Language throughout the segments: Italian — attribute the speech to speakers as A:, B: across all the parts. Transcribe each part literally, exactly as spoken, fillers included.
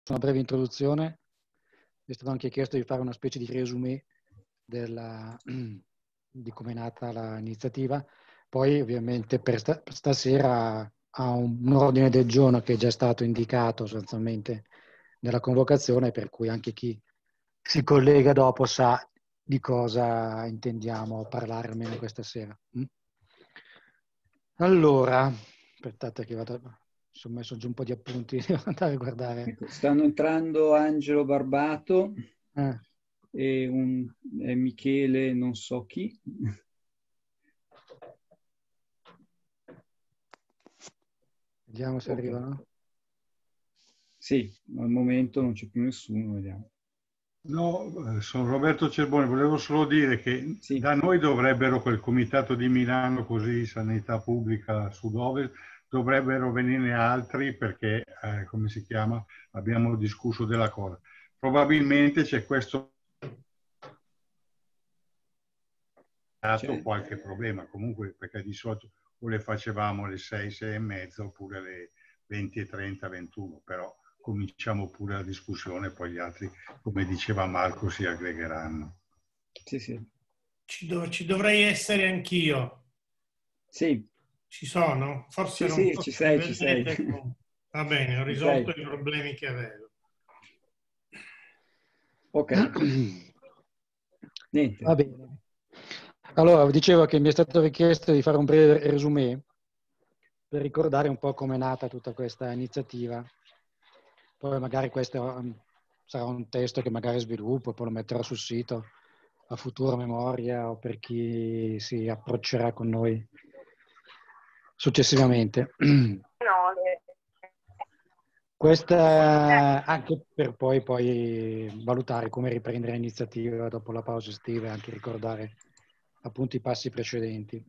A: una breve introduzione. Mi è stato anche chiesto di fare una specie di resumé della, di come è nata l'iniziativa. Poi ovviamente per, sta, per stasera ha un, un ordine del giorno che è già stato indicato sostanzialmente nella convocazione, per cui anche chi si collega dopo sa di cosa intendiamo parlare almeno questa sera. Allora, aspettate che vado, sono messo giù un po' di appunti, devo andare a guardare.
B: Ecco, stanno entrando Angelo Barbato
A: Eh.
B: e un e Michele non so chi.
A: Vediamo se
B: Okay.
A: arrivano.
B: Sì, al momento non c'è più nessuno, vediamo.
C: No, sono Roberto Cerboni, volevo solo dire che
B: sì.
C: Da noi dovrebbero, quel comitato di Milano, così sanità pubblica sud-ovest, dovrebbero venire altri perché, eh, come si chiama, abbiamo discusso della cosa. Probabilmente c'è questo
B: C'è.
C: qualche problema, comunque perché di solito o le facevamo alle sei, sei e mezza oppure alle venti e trenta, ventuno, però cominciamo pure la discussione, poi gli altri, come diceva Marco, si aggregheranno.
B: Sì, sì.
D: Ci, dov- ci dovrei essere anch'io.
B: Sì.
D: Ci sono? Forse
B: Sì,
D: non
B: sì,
D: so
B: ci
D: se
B: sei,
D: mi
B: ci sei.
D: vedete. Va bene, ho
B: Ci
D: risolto
B: sei.
D: i problemi che avevo.
B: Ok. Niente.
A: Va bene. Allora, dicevo che mi è stato richiesto di fare un breve resumé per ricordare un po' come è nata tutta questa iniziativa. Poi magari questo um, sarà un testo che magari sviluppo, poi lo metterò sul sito a futura memoria o per chi si approccerà con noi successivamente. Questa anche per poi, poi valutare come riprendere l'iniziativa dopo la pausa estiva e anche ricordare appunto i passi precedenti.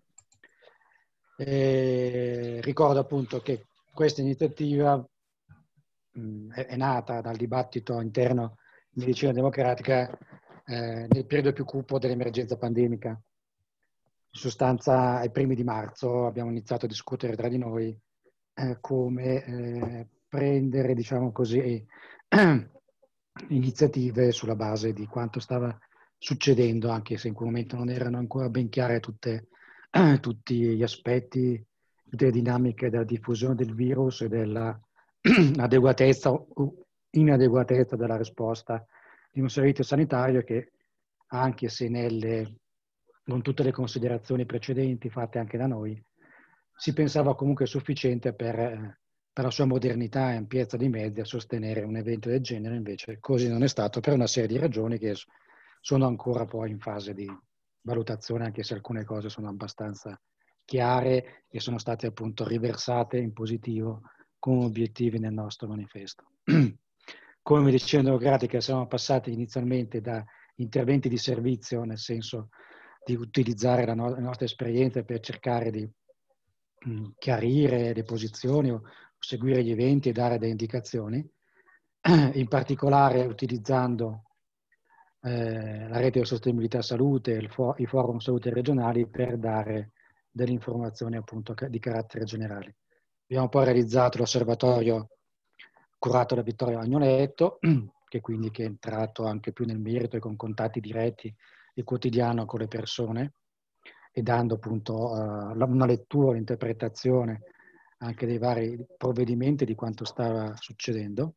A: E ricordo appunto che questa iniziativa mh, è, è nata dal dibattito interno in medicina democratica eh, nel periodo più cupo dell'emergenza pandemica. In sostanza, ai primi di marzo abbiamo iniziato a discutere tra di noi eh, come eh, prendere, diciamo così, iniziative sulla base di quanto stava succedendo, anche se in quel momento non erano ancora ben chiare tutte, tutti gli aspetti, tutte le dinamiche della diffusione del virus e della adeguatezza o inadeguatezza della risposta di un servizio sanitario che, anche se nelle, con tutte le considerazioni precedenti fatte anche da noi, si pensava comunque sufficiente per, eh, per la sua modernità e ampiezza di mezzi a sostenere un evento del genere. Invece così non è stato per una serie di ragioni che sono ancora poi in fase di valutazione, anche se alcune cose sono abbastanza chiare e sono state appunto riversate in positivo come obiettivi nel nostro manifesto. Come medicina democratica siamo passati inizialmente da interventi di servizio, nel senso di utilizzare la, no- la nostra esperienza per cercare di mh, chiarire le posizioni o seguire gli eventi e dare delle indicazioni, in particolare utilizzando eh, la rete di sostenibilità salute e il for- i forum salute regionali per dare delle informazioni appunto di carattere generale. Abbiamo poi realizzato l'osservatorio curato da Vittorio Agnoletto, che quindi che è entrato anche più nel merito e con contatti diretti e quotidiano con le persone e dando appunto uh, una lettura, un'interpretazione anche dei vari provvedimenti di quanto stava succedendo.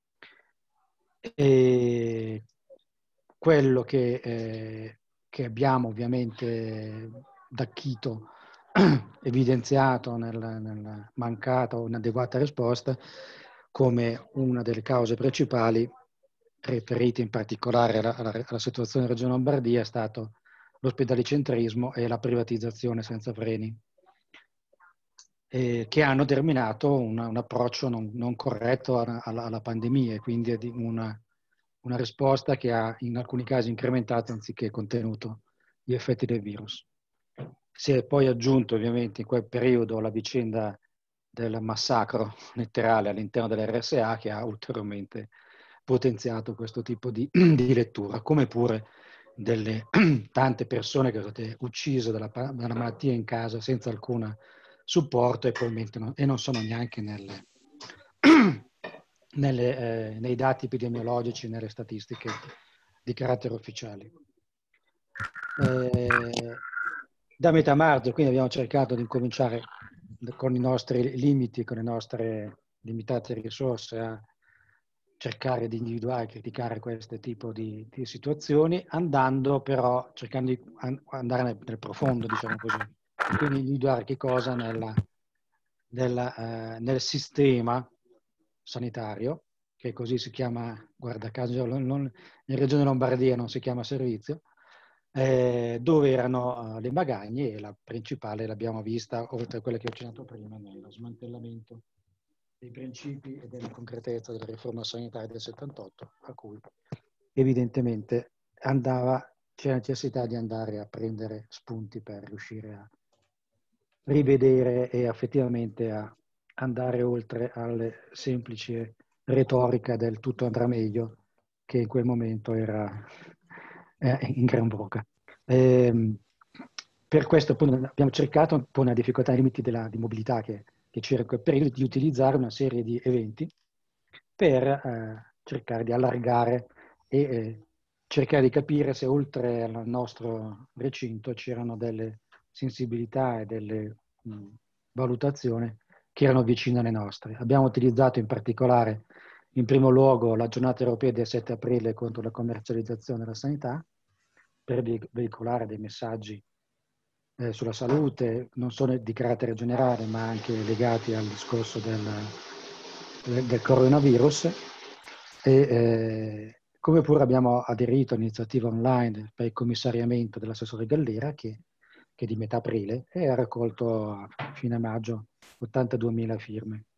A: E quello che, eh, che abbiamo ovviamente da Chito evidenziato nella, nella mancata o inadeguata risposta come una delle cause principali riferite in particolare alla, alla, alla situazione della Regione Lombardia è stato l'ospedalicentrismo e la privatizzazione senza freni, eh, che hanno determinato una, un approccio non, non corretto alla, alla, alla pandemia e quindi una, una risposta che ha in alcuni casi incrementato anziché contenuto gli effetti del virus. Si è poi aggiunto ovviamente in quel periodo la vicenda del massacro letterale all'interno dell'R S A che ha ulteriormente potenziato questo tipo di, di lettura, come pure delle tante persone che sono state uccise dalla, dalla malattia in casa senza alcun supporto e probabilmente non, e non sono neanche nelle, nelle, eh, nei dati epidemiologici, nelle statistiche di carattere ufficiale. Eh, da metà marzo, quindi abbiamo cercato di incominciare con i nostri limiti, con le nostre limitate risorse a cercare di individuare e criticare questo tipo di, di situazioni, andando però, cercando di andare nel, nel profondo, diciamo così, quindi individuare che cosa nella, nella, eh, nel sistema sanitario, che così si chiama, guarda caso, non, in Regione Lombardia non si chiama servizio, eh, dove erano uh, le magagne, e la principale l'abbiamo vista, oltre a quella che ho accennato prima, nello smantellamento dei principi e della concretezza della riforma sanitaria del settantotto, a cui evidentemente andava, c'è necessità di andare a prendere spunti per riuscire a rivedere e effettivamente a andare oltre alle semplici retorica del tutto andrà meglio, che in quel momento era eh, in gran voga. Eh, per questo appunto, abbiamo cercato, un po' una difficoltà ai limiti della, di mobilità che, che c'era in quel periodo, di utilizzare una serie di eventi per eh, cercare di allargare e eh, cercare di capire se oltre al nostro recinto c'erano delle sensibilità e delle mh, valutazioni che erano vicine alle nostre. Abbiamo utilizzato in particolare, in primo luogo, la giornata europea del sette aprile contro la commercializzazione della sanità, per veicolare dei messaggi eh, sulla salute, non solo di carattere generale, ma anche legati al discorso del, del, del coronavirus. E, eh, come pure abbiamo aderito all'iniziativa online per il commissariamento dell'assessore Gallera, che, che è di metà aprile, e ha raccolto a fine maggio ottantaduemila firme.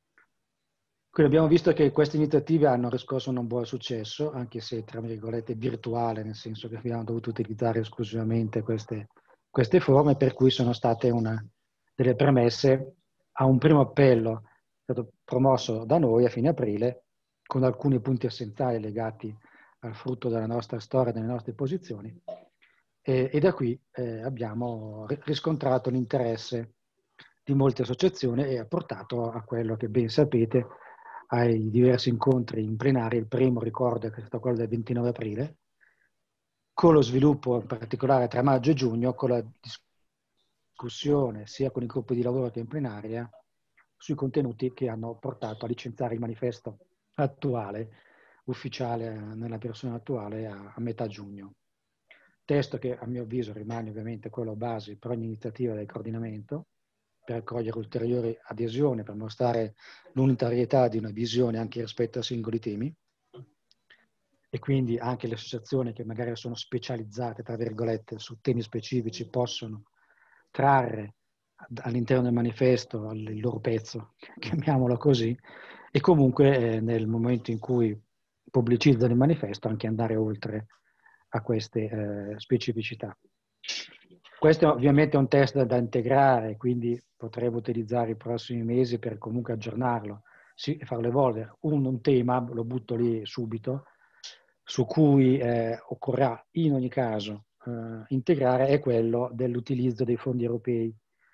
A: Quindi abbiamo visto che queste iniziative hanno riscosso un buon successo, anche se tra virgolette virtuale, nel senso che abbiamo dovuto utilizzare esclusivamente queste, queste forme, per cui sono state una delle premesse a un primo appello stato promosso da noi a fine aprile, con alcuni punti essenziali legati al frutto della nostra storia, delle nostre posizioni, e, e da qui eh, abbiamo riscontrato l'interesse di molte associazioni e ha portato a quello che ben sapete, ai diversi incontri in plenaria. Il primo, ricordo, che è stato quello del ventinove aprile, con lo sviluppo in particolare tra maggio e giugno, con la discussione sia con i gruppi di lavoro che in plenaria sui contenuti che hanno portato a licenziare il manifesto attuale, ufficiale nella versione attuale, a, a metà giugno. Testo che a mio avviso rimane ovviamente quello base per ogni iniziativa del coordinamento, per accogliere ulteriori adesioni, per mostrare l'unitarietà di una visione anche rispetto a singoli temi, e quindi anche le associazioni che magari sono specializzate, tra virgolette, su temi specifici possono trarre all'interno del manifesto il loro pezzo, chiamiamolo così, e comunque eh, nel momento in cui pubblicizzano il manifesto anche andare oltre a queste eh, specificità. Questo ovviamente è un test da integrare, quindi potremo utilizzare i prossimi mesi per comunque aggiornarlo e farlo evolvere. Un, un tema, lo butto lì subito, su cui eh, occorrerà in ogni caso eh, integrare, è quello dell'utilizzo dei fondi europei,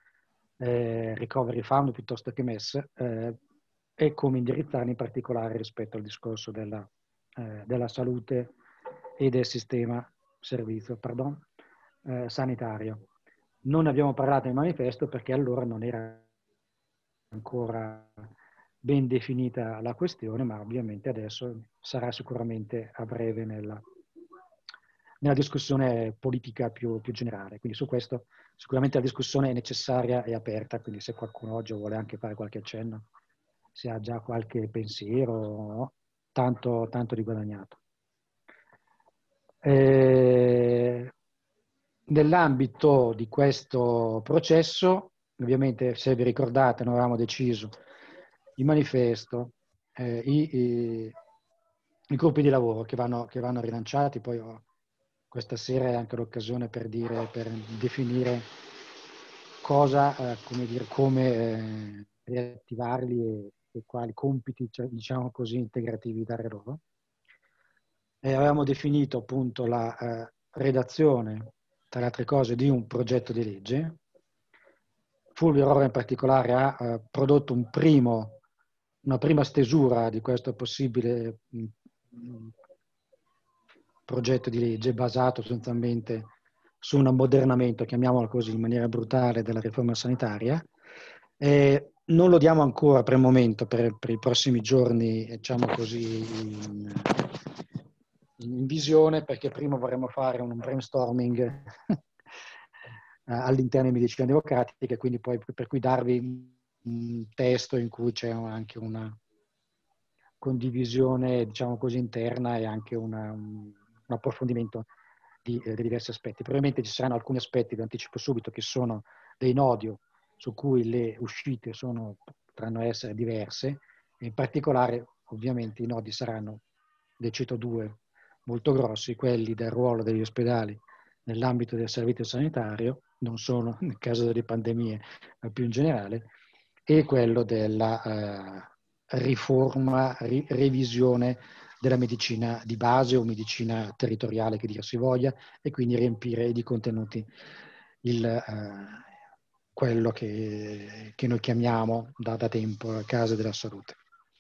A: eh, Recovery Fund piuttosto che M E S, eh, e come indirizzarli in particolare rispetto al discorso della, eh, della salute e del sistema servizio, pardon, eh, sanitario. Non abbiamo parlato nel manifesto perché allora non era ancora ben definita la questione, ma ovviamente adesso sarà sicuramente a breve nella, nella discussione politica più, più generale. Quindi su questo sicuramente la discussione è necessaria e aperta, quindi se qualcuno oggi vuole anche fare qualche accenno, se ha già qualche pensiero, tanto, tanto di guadagnato. Eh, nell'ambito di questo processo, ovviamente se vi ricordate, noi avevamo deciso il manifesto, eh, i, i, i gruppi di lavoro che vanno, che vanno rilanciati. Poi ho, questa sera è anche l'occasione per dire, per definire cosa, eh, come dire, come eh, riattivarli e, e quali compiti, cioè, diciamo così, integrativi dare loro. E avevamo definito appunto la eh, redazione, tra le altre cose, di un progetto di legge. Fulvio Rora in particolare ha eh, prodotto un primo una prima stesura di questo possibile mh, mh, progetto di legge basato sostanzialmente su un ammodernamento, chiamiamolo così in maniera brutale, della riforma sanitaria. Eh, non lo diamo ancora per il momento, per, per i prossimi giorni, diciamo così, in, in visione, perché prima vorremmo fare un brainstorming all'interno di Medicina Democratica, e quindi poi per cui darvi un testo in cui c'è anche una condivisione, diciamo così, interna e anche una, un, un approfondimento di, eh, di diversi aspetti. Probabilmente ci saranno alcuni aspetti, vi anticipo subito, che sono dei nodi su cui le uscite sono, potranno essere diverse, e in particolare ovviamente i nodi saranno, ne cito due molto grossi, quelli del ruolo degli ospedali nell'ambito del servizio sanitario, non solo nel caso delle pandemie, ma più in generale, e quello della eh, riforma, ri- revisione della medicina di base o medicina territoriale, che dir si voglia, e quindi riempire di contenuti il, eh, quello che, che noi chiamiamo da, da tempo Case della Salute.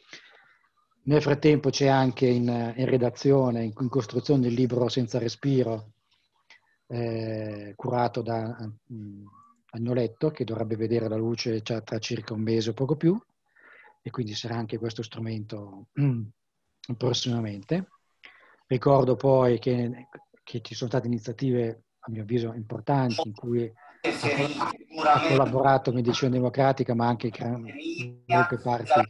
A: Nel frattempo c'è anche in, in redazione, in, in costruzione, il libro Senza Respiro, eh, curato da mh, Agnoletto, che dovrebbe vedere la luce tra circa un mese o poco più, e quindi sarà anche questo strumento mh, prossimamente. Ricordo poi che, che ci sono state iniziative, a mio avviso, importanti, in cui ha, ha collaborato Medicina Democratica, ma anche in molte parti.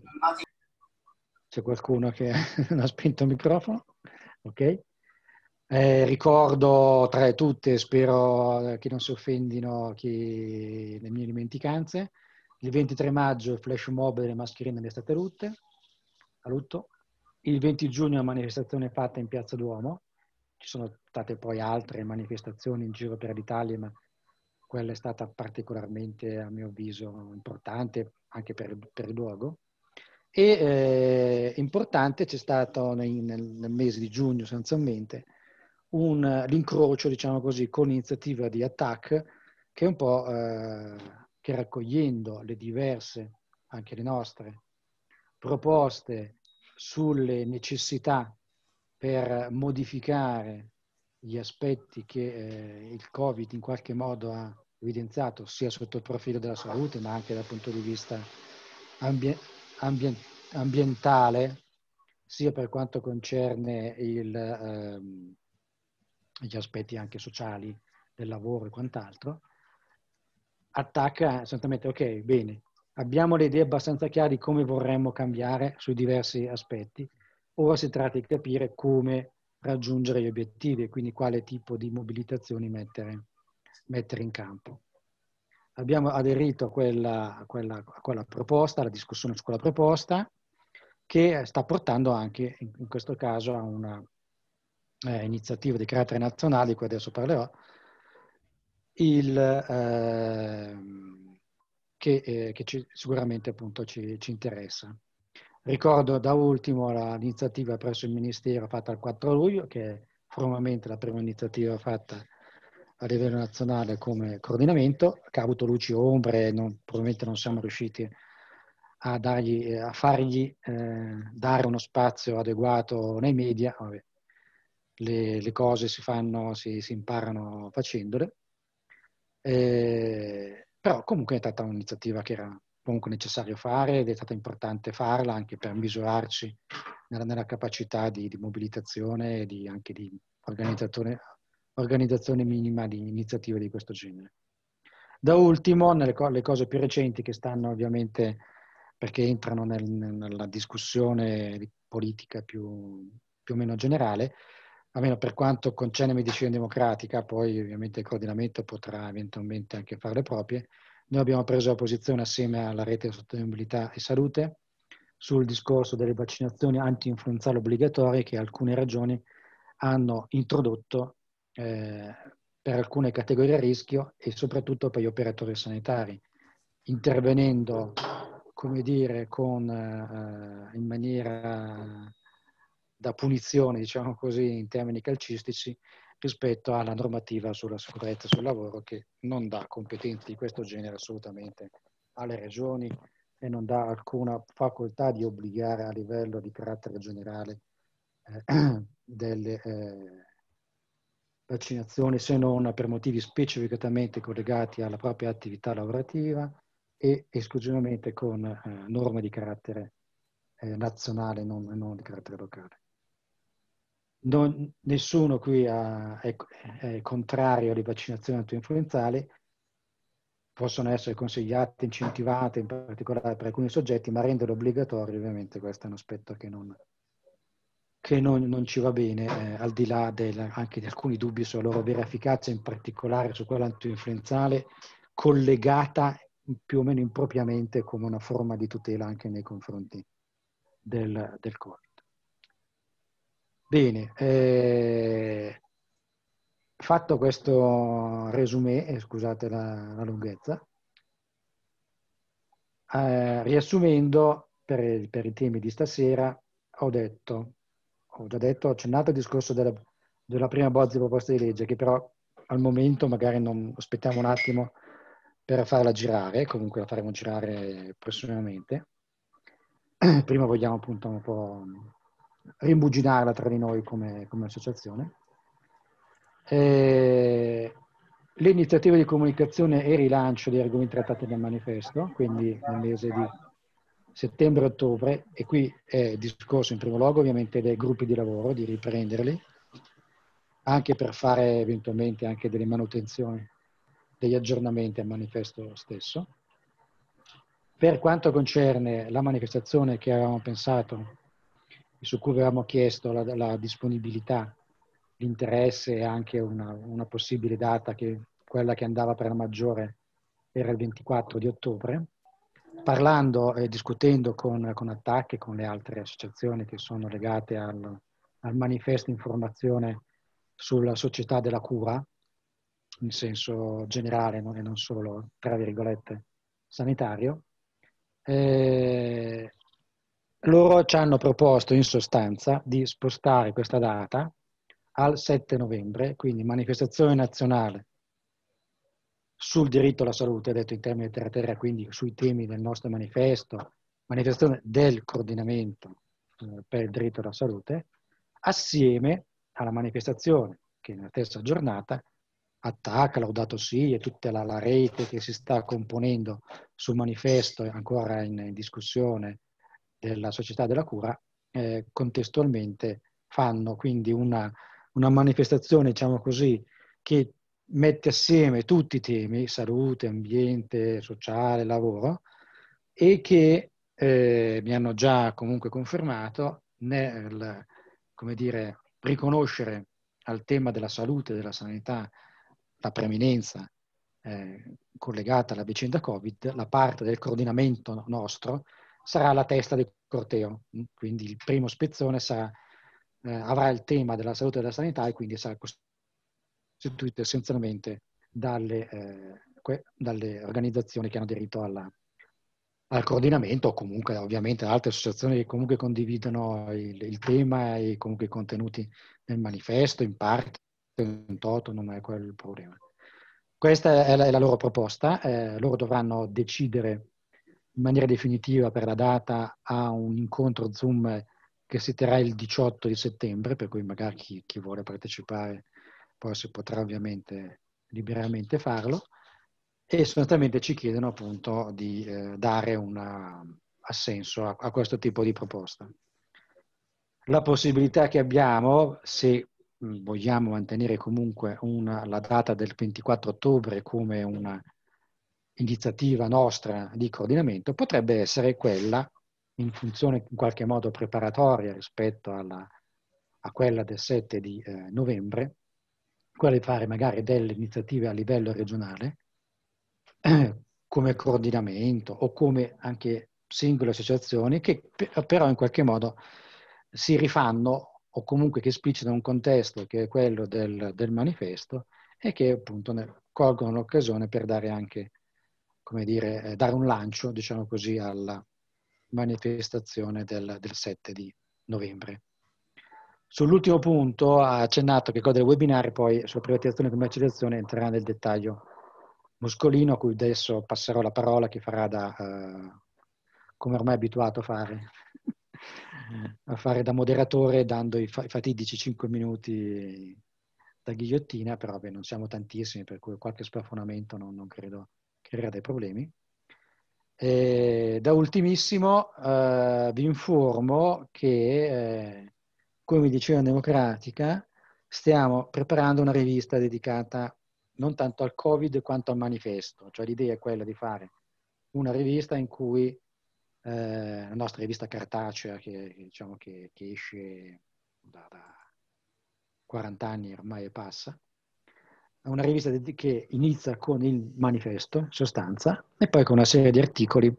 A: C'è qualcuno che non ha spento il microfono? Ok. Eh, ricordo tra tutte, spero che non si offendino chi, le mie dimenticanze, il ventitré maggio il flash mob delle mascherine alle state rutte, a lutto. Il venti giugno la manifestazione fatta in Piazza Duomo. Ci sono state poi altre manifestazioni in giro per l'Italia, ma quella è stata particolarmente, a mio avviso, importante anche per, per il luogo. E eh, importante c'è stato nel, nel mese di giugno sostanzialmente un, l'incrocio, diciamo così, con l'iniziativa di Attac, che è un po' eh, che raccogliendo le diverse, anche le nostre, proposte sulle necessità per modificare gli aspetti che eh, il Covid in qualche modo ha evidenziato, sia sotto il profilo della salute, ma anche dal punto di vista ambie- ambien- ambientale, sia per quanto concerne il, ehm, gli aspetti anche sociali del lavoro e quant'altro. Attacca esattamente, ok, bene, abbiamo le idee abbastanza chiare di come vorremmo cambiare sui diversi aspetti. Ora si tratta di capire come raggiungere gli obiettivi e quindi quale tipo di mobilitazioni mettere, mettere in campo. Abbiamo aderito a quella, a, quella, a quella proposta, alla discussione su quella proposta, che sta portando anche, in, in questo caso, a una eh, iniziativa di carattere nazionale, di cui adesso parlerò, il, eh, che, eh, che ci, sicuramente appunto ci, ci interessa. Ricordo da ultimo l'iniziativa presso il Ministero fatta il quattro luglio, che è formalmente la prima iniziativa fatta a livello nazionale come coordinamento, che ha avuto luci e ombre e non, probabilmente non siamo riusciti a, dargli, a fargli eh, dare uno spazio adeguato nei media. Vabbè, le, le cose si fanno, si, si imparano facendole. Eh, però comunque è stata un'iniziativa che era comunque necessario fare ed è stata importante farla anche per misurarci nella, nella capacità di, di mobilitazione e di, anche di organizzazione, organizzazione minima di iniziative di questo genere. Da ultimo, nelle co- le cose più recenti che stanno ovviamente perché entrano nel, nella discussione politica più, più o meno generale, almeno per quanto concerne Medicina Democratica, poi ovviamente il coordinamento potrà eventualmente anche fare le proprie. Noi abbiamo preso la posizione assieme alla rete di sostenibilità e salute sul discorso delle vaccinazioni anti-influenzali obbligatorie che alcune regioni hanno introdotto eh, per alcune categorie a rischio e soprattutto per gli operatori sanitari, intervenendo, come dire, con, eh, in maniera da punizione, diciamo così, in termini calcistici, rispetto alla normativa sulla sicurezza sul lavoro che non dà competenze di questo genere assolutamente alle regioni e non dà alcuna facoltà di obbligare a livello di carattere generale eh, delle eh, vaccinazioni, se non per motivi specificatamente collegati alla propria attività lavorativa e esclusivamente con eh, norme di carattere eh, nazionale, non, non di carattere locale. Non, nessuno qui ha, è, è contrario alle vaccinazioni antinfluenzali, possono essere consigliate, incentivate in particolare per alcuni soggetti, ma renderlo obbligatorio ovviamente questo è un aspetto che non, che non, non ci va bene, eh, al di là del, anche di alcuni dubbi sulla loro vera efficacia, in particolare su quella antinfluenzale, collegata più o meno impropriamente come una forma di tutela anche nei confronti del, del Covid. Bene, eh, fatto questo resumé, eh, scusate la, la lunghezza, eh, riassumendo per, per i temi di stasera, ho detto, ho già detto, ho accennato al discorso della, della prima bozza di proposta di legge, che però al momento magari non aspettiamo un attimo per farla girare, comunque la faremo girare prossimamente. Prima vogliamo appunto un po' rimbuginarla tra di noi come, come associazione. Eh, le iniziative di comunicazione e rilancio degli argomenti trattati nel manifesto, quindi nel mese di settembre-ottobre, e qui è discorso in primo luogo ovviamente dei gruppi di lavoro, di riprenderli, anche per fare eventualmente anche delle manutenzioni, degli aggiornamenti al manifesto stesso. Per quanto concerne la manifestazione che avevamo pensato, su cui avevamo chiesto la, la disponibilità, l'interesse e anche una, una possibile data, che quella che andava per la maggiore era il ventiquattro di ottobre, parlando e discutendo con, con Attac e con le altre associazioni che sono legate al, al manifesto informazione sulla società della cura, in senso generale non, e non solo, tra virgolette, sanitario. Eh, loro ci hanno proposto in sostanza di spostare questa data al sette novembre, quindi manifestazione nazionale sul diritto alla salute, detto in termini terra terra, quindi sui temi del nostro manifesto, manifestazione del coordinamento eh, per il diritto alla salute, assieme alla manifestazione che nella stessa giornata Attac, Laudato Si e tutta la, la rete che si sta componendo sul manifesto ancora in, in discussione della società della cura, eh, contestualmente fanno quindi una, una manifestazione, diciamo così, che mette assieme tutti i temi, salute, ambiente, sociale, lavoro, e che eh, mi hanno già comunque confermato nel, come dire, riconoscere al tema della salute e della sanità la preeminenza eh, collegata alla vicenda Covid, la parte del coordinamento nostro sarà la testa del corteo, quindi il primo spezzone sarà, eh, avrà il tema della salute e della sanità e quindi sarà costituito essenzialmente dalle, eh, que, dalle organizzazioni che hanno diritto alla, al coordinamento o comunque ovviamente altre associazioni che comunque condividono il, il tema e comunque i contenuti del manifesto in parte, in toto, non è quello il problema. Questa è la, è la loro proposta, eh, loro dovranno decidere in maniera definitiva per la data a un incontro Zoom che si terrà il diciotto di settembre, per cui magari chi, chi vuole partecipare poi si potrà ovviamente liberamente farlo, e sostanzialmente ci chiedono appunto di eh, dare un assenso a, a questo tipo di proposta. La possibilità che abbiamo, se vogliamo mantenere comunque una, la data del ventiquattro ottobre come una iniziativa nostra di coordinamento, potrebbe essere quella, in funzione in qualche modo preparatoria rispetto alla, a quella del sette di eh, novembre, quella di fare magari delle iniziative a livello regionale eh, come coordinamento o come anche singole associazioni che però in qualche modo si rifanno o comunque che esplicitano un contesto che è quello del, del manifesto e che appunto ne, colgono l'occasione per dare anche, come dire, eh, dare un lancio, diciamo così, alla manifestazione del, del sette di novembre. Sull'ultimo punto ha accennato che cosa del webinar, poi sulla privatizzazione e commercializzazione entrerà nel dettaglio Moscolino, a cui adesso passerò la parola, che farà da, uh, come ormai è abituato a fare, a fare da moderatore, dando i, fa- i fatidici cinque minuti da ghigliottina, però beh, non siamo tantissimi, per cui qualche splafonamento non, non credo creerà dei problemi. E da ultimissimo eh, vi informo che, eh, come diceva Democratica, stiamo preparando una rivista dedicata non tanto al Covid quanto al manifesto, cioè l'idea è quella di fare una rivista in cui eh, la nostra rivista cartacea che, diciamo, che, che esce da, da quaranta anni ormai e passa, una rivista che inizia con il manifesto, in sostanza, e poi con una serie di articoli,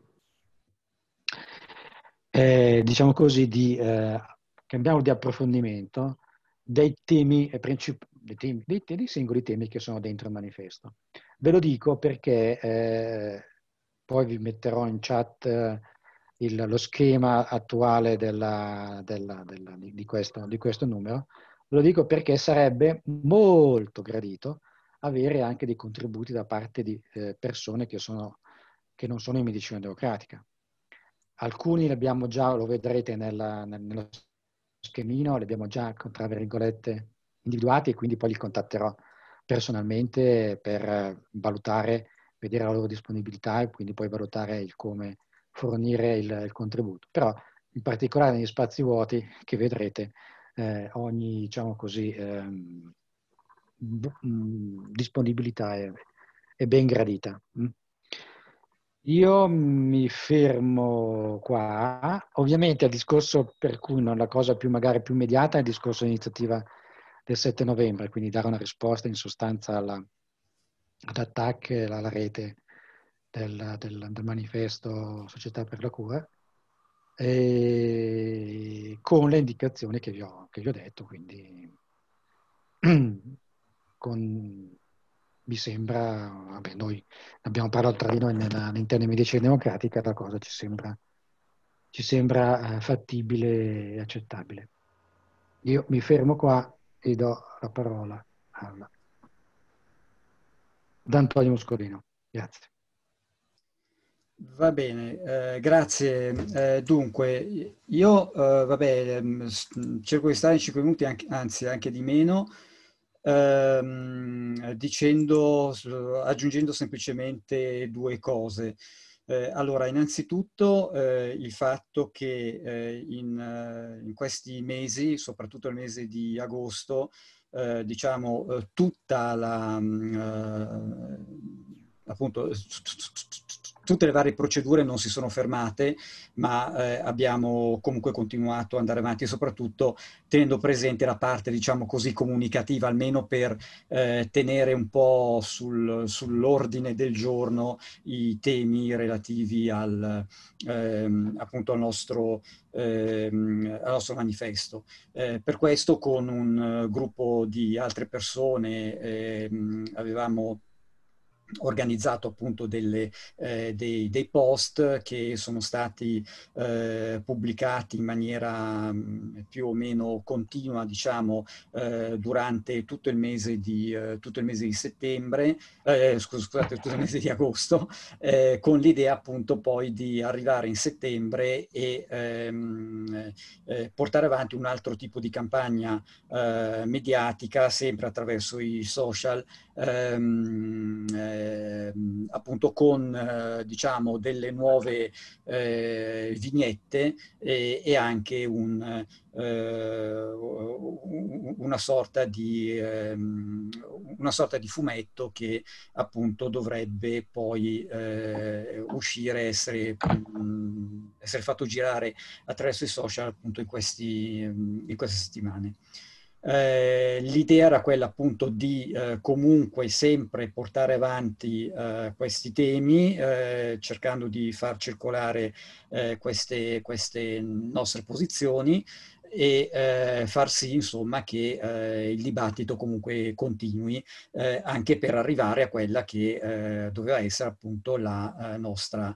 A: eh, diciamo così, di, eh, cambiamo di approfondimento dei temi, princip- dei, temi dei, dei singoli temi che sono dentro il manifesto. Ve lo dico perché eh, poi vi metterò in chat eh, il, lo schema attuale della, della, della, di, di, questo, di questo numero. Ve lo dico perché sarebbe molto gradito avere anche dei contributi da parte di eh, persone che, sono, che non sono in medicina democratica. Alcuni li abbiamo già, lo vedrete nella, nello schemino, li abbiamo già, tra virgolette, individuati e quindi poi li contatterò personalmente per valutare, vedere la loro disponibilità e quindi poi valutare il come fornire il, il contributo. Però in particolare negli spazi vuoti che vedrete eh, ogni, diciamo così, ehm, disponibilità è, è ben gradita. Io mi fermo qua. Ovviamente il discorso per cui non la cosa più magari più immediata è il discorso di iniziativa del sette novembre, quindi dare una risposta in sostanza alla, ad Attac, alla rete del, del, del manifesto Società per la Cura, e con le indicazioni che vi ho, che vi ho detto, quindi con, mi sembra, vabbè, noi abbiamo parlato tra di noi nella, all'interno di Medicina Democratica, la cosa ci sembra, ci sembra eh, fattibile e accettabile. Io mi fermo qua e do la parola ad Antonio Moscolino. Grazie.
B: Va bene, eh, grazie. Eh, dunque, io eh, vabbè, ehm, s- cerco di stare in cinque minuti, anche- anzi anche di meno, ehm, dicendo, s- aggiungendo semplicemente due cose. Eh, allora, innanzitutto eh, il fatto che eh, in, eh, in questi mesi, soprattutto il mese di agosto, eh, diciamo, eh, tutta la, mm, eh, appunto, tutte le varie procedure non si sono fermate, ma eh, abbiamo comunque continuato ad andare avanti, soprattutto tenendo presente la parte, diciamo così, comunicativa, almeno per eh, tenere un po' sul, sull'ordine del giorno i temi relativi al, ehm, appunto al nostro, ehm, al nostro manifesto. Eh, per questo con un uh, gruppo di altre persone ehm, avevamo organizzato appunto delle, eh, dei, dei post che sono stati eh, pubblicati in maniera mh, più o meno continua, diciamo, eh, durante tutto il mese di, eh, tutto il mese di settembre, eh, scusate, tutto il mese di agosto, eh, con l'idea appunto poi di arrivare in settembre e ehm, eh, portare avanti un altro tipo di campagna eh, mediatica, sempre attraverso i social, ehm, eh, appunto con eh, diciamo delle nuove eh, vignette e, e anche un, eh, una sorta di ehm, una sorta di fumetto che appunto dovrebbe poi eh, uscire, essere, mh, essere fatto girare attraverso i social appunto in, questi, in queste settimane. Eh, l'idea era quella appunto di eh, comunque sempre portare avanti eh, questi temi, eh, cercando di far circolare eh, queste, queste nostre posizioni e eh, far sì insomma che eh, il dibattito comunque continui eh, anche per arrivare a quella che eh, doveva essere appunto la, eh, nostra,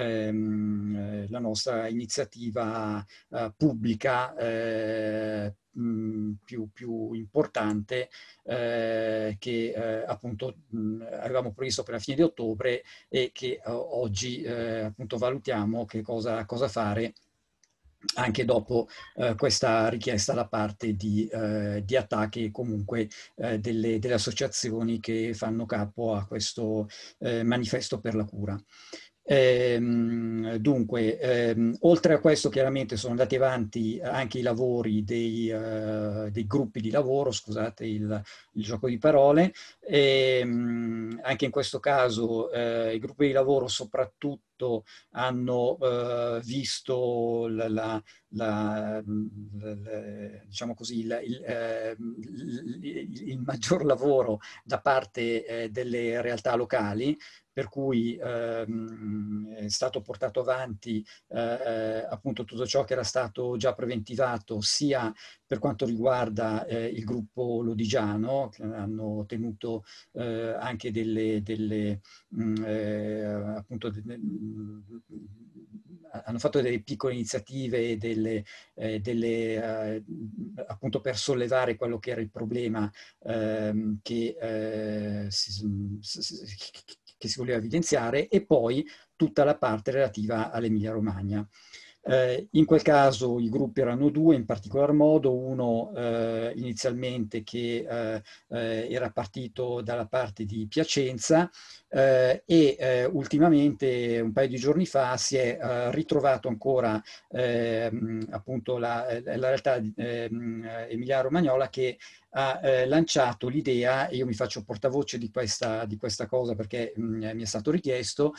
B: ehm, la nostra iniziativa eh, pubblica eh, mh, più, più importante eh, che eh, appunto mh, avevamo previsto per la fine di ottobre e che eh, oggi eh, appunto valutiamo che cosa, cosa fare anche dopo eh, questa richiesta da parte di, eh, di attacchi e comunque eh, delle, delle associazioni che fanno capo a questo eh, manifesto per la cura. Ehm, dunque, ehm, oltre a questo chiaramente sono andati avanti anche i lavori dei, uh, dei gruppi di lavoro, scusate il, il gioco di parole, e, um, anche in questo caso eh, i gruppi di lavoro soprattutto hanno uh, visto la, la, la, la, diciamo così, il, il, eh, il, il maggior lavoro da parte eh, delle realtà locali, per cui ehm, è stato portato avanti eh, appunto tutto ciò che era stato già preventivato sia per quanto riguarda eh, il gruppo lodigiano, che hanno tenuto eh, anche delle, delle mh, eh, appunto delle, mh, hanno fatto delle piccole iniziative delle, eh, delle, eh, appunto per sollevare quello che era il problema ehm, che eh, si, si, che si voleva evidenziare, e poi tutta la parte relativa all'Emilia Romagna. Eh, in quel caso i gruppi erano due, in particolar modo uno eh, inizialmente che eh, eh, era partito dalla parte di Piacenza eh, e eh, ultimamente un paio di giorni fa si è eh, ritrovato ancora eh, appunto la, la realtà eh, emilia-romagnola che ha eh, lanciato l'idea, e io mi faccio portavoce di questa, di questa cosa perché mh, mi è stato richiesto,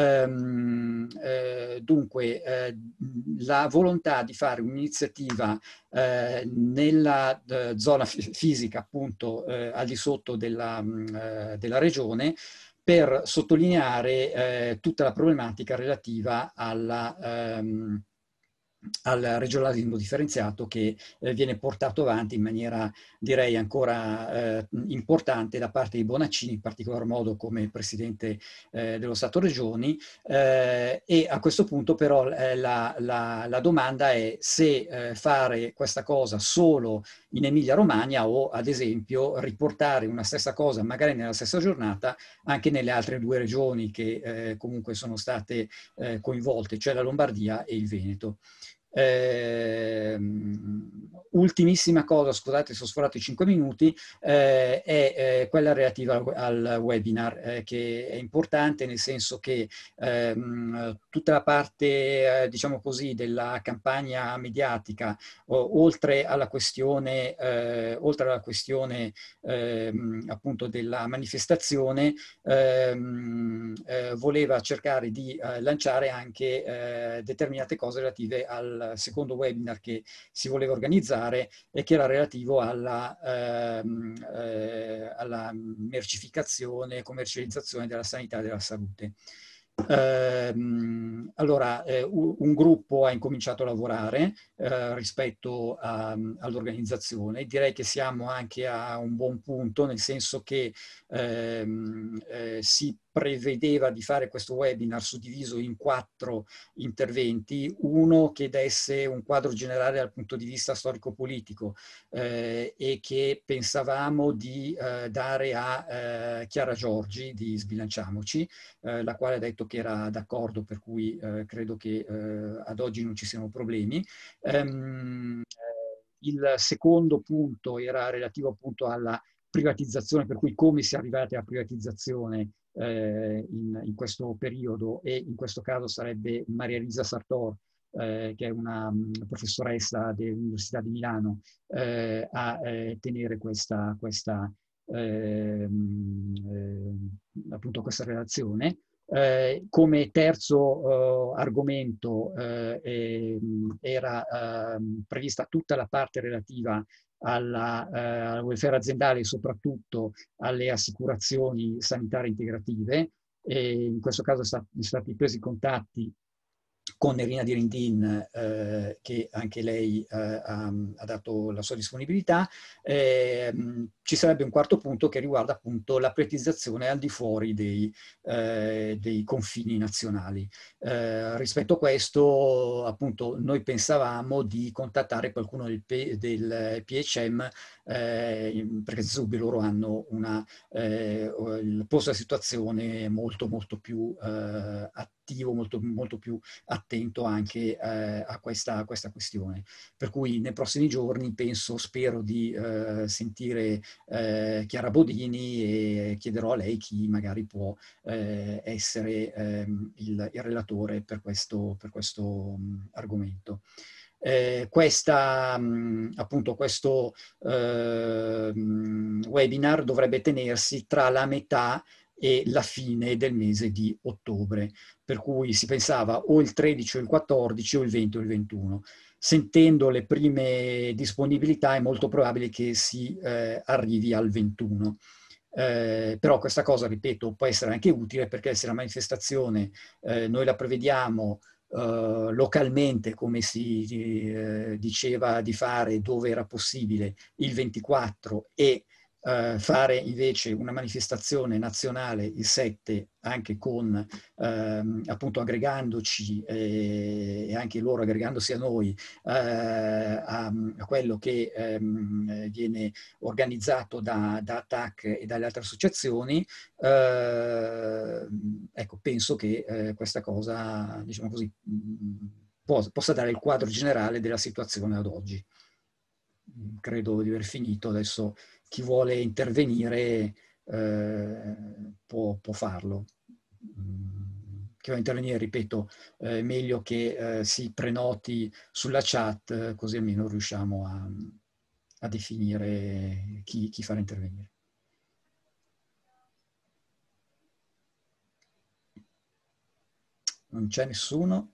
B: ehm, eh, dunque eh, la volontà di fare un'iniziativa eh, nella eh, zona fisica appunto eh, al di sotto della, mh, della regione, per sottolineare eh, tutta la problematica relativa alla ehm, al regionalismo differenziato che eh, viene portato avanti in maniera direi ancora eh, importante da parte di Bonaccini, in particolar modo come presidente eh, dello Stato Regioni, eh, e a questo punto però eh, la, la, la domanda è se eh, fare questa cosa solo in Emilia Romagna o ad esempio riportare una stessa cosa magari nella stessa giornata anche nelle altre due regioni che eh, comunque sono state eh, coinvolte, cioè la Lombardia e il Veneto. Eh, ultimissima cosa, scusate se ho sforato i cinque minuti, eh, è eh, quella relativa al, al webinar, eh, che è importante nel senso che ehm, tutta la parte, eh, diciamo così, della campagna mediatica, o, oltre alla questione, eh, oltre alla questione ehm, appunto della manifestazione, ehm, eh, voleva cercare di eh, lanciare anche eh, determinate cose relative al secondo webinar che si voleva organizzare e che era relativo alla, ehm, eh, alla mercificazione e commercializzazione della sanità e della salute. Eh, allora, eh, un gruppo ha incominciato a lavorare eh, rispetto all'organizzazione. Direi che siamo anche a un buon punto, nel senso che ehm, eh, si prevedeva di fare questo webinar suddiviso in quattro interventi, uno che desse un quadro generale dal punto di vista storico-politico eh, e che pensavamo di eh, dare a eh, Chiara Giorgi di Sbilanciamoci, eh, la quale ha detto che era d'accordo, per cui eh, credo che eh, ad oggi non ci siano problemi. Um, il secondo punto era relativo appunto alla privatizzazione, per cui come si è arrivati alla privatizzazione eh, in, in questo periodo, e in questo caso sarebbe Maria Elisa Sartor, eh, che è una um, professoressa dell'Università di Milano, eh, a eh, tenere questa, questa, eh, eh, appunto questa relazione. Eh, come terzo eh, argomento eh, era eh, prevista tutta la parte relativa alla, eh, al welfare aziendale e soprattutto alle assicurazioni sanitarie integrative, e in questo caso sono stati presi contatti con Nerina Dirindin, eh, che anche lei eh, ha, ha dato la sua disponibilità. Eh, ci sarebbe un quarto punto che riguarda appunto la privatizzazione al di fuori dei, eh, dei confini nazionali. Eh, rispetto a questo, appunto, noi pensavamo di contattare qualcuno del, del P H M, eh, perché subito loro hanno una, eh, il posto della situazione molto molto più eh, attivo, molto, molto più attento anche eh, a, questa, a questa questione. Per cui nei prossimi giorni penso, spero di eh, sentire eh, Chiara Bodini e chiederò a lei chi magari può eh, essere ehm, il, il relatore per questo, per questo mh, argomento. Eh, questa, mh, appunto, questo eh, webinar dovrebbe tenersi tra la metà e la fine del mese di ottobre, per cui si pensava o il tredici o il quattordici o il venti o il ventuno. Sentendo le prime disponibilità è molto probabile che si eh, arrivi al ventuno. Eh, però questa cosa, ripeto, può essere anche utile, perché se la manifestazione eh, noi la prevediamo Uh, localmente, come si eh, diceva di fare dove era possibile, il ventiquattro, e uh, fare invece una manifestazione nazionale il sette, anche con uh, appunto aggregandoci eh, e anche loro aggregandosi a noi uh, a, a quello che um, viene organizzato da, da A T A C e dalle altre associazioni. Uh, ecco, penso che uh, questa cosa, diciamo così, Possa, possa dare il quadro generale della situazione ad oggi. Credo di aver finito. Adesso chi vuole intervenire eh, può, può farlo. Chi vuole intervenire, ripeto, è eh, meglio che eh, si prenoti sulla chat, così almeno riusciamo a, a definire chi, chi farà intervenire. Non c'è nessuno.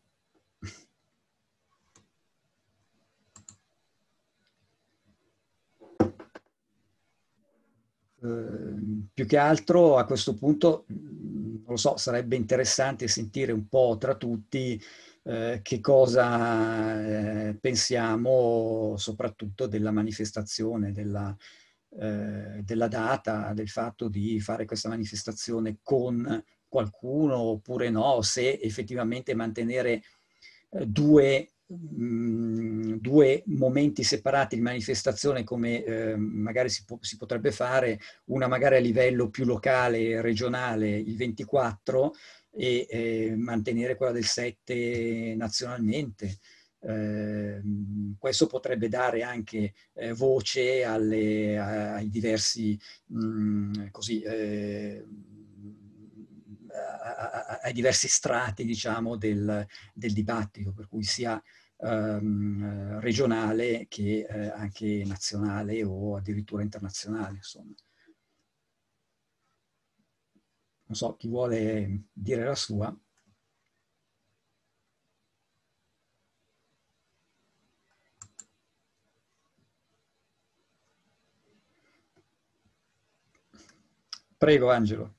B: Uh, più che altro a questo punto, non lo so, sarebbe interessante sentire un po' tra tutti uh, che cosa uh, pensiamo soprattutto della manifestazione, della, uh, della data, del fatto di fare questa manifestazione con qualcuno oppure no, se effettivamente mantenere uh, due due momenti separati di manifestazione, come eh, magari si, po si potrebbe fare, una magari a livello più locale, regionale, il ventiquattro, e eh, mantenere quella del sette nazionalmente. Eh, questo potrebbe dare anche eh, voce alle, ai diversi mh, così, eh, ai diversi strati, diciamo, del, del dibattito, per cui sia ehm, regionale che eh, anche nazionale o addirittura internazionale, insomma. Non so, chi vuole dire la sua. Prego, Angelo.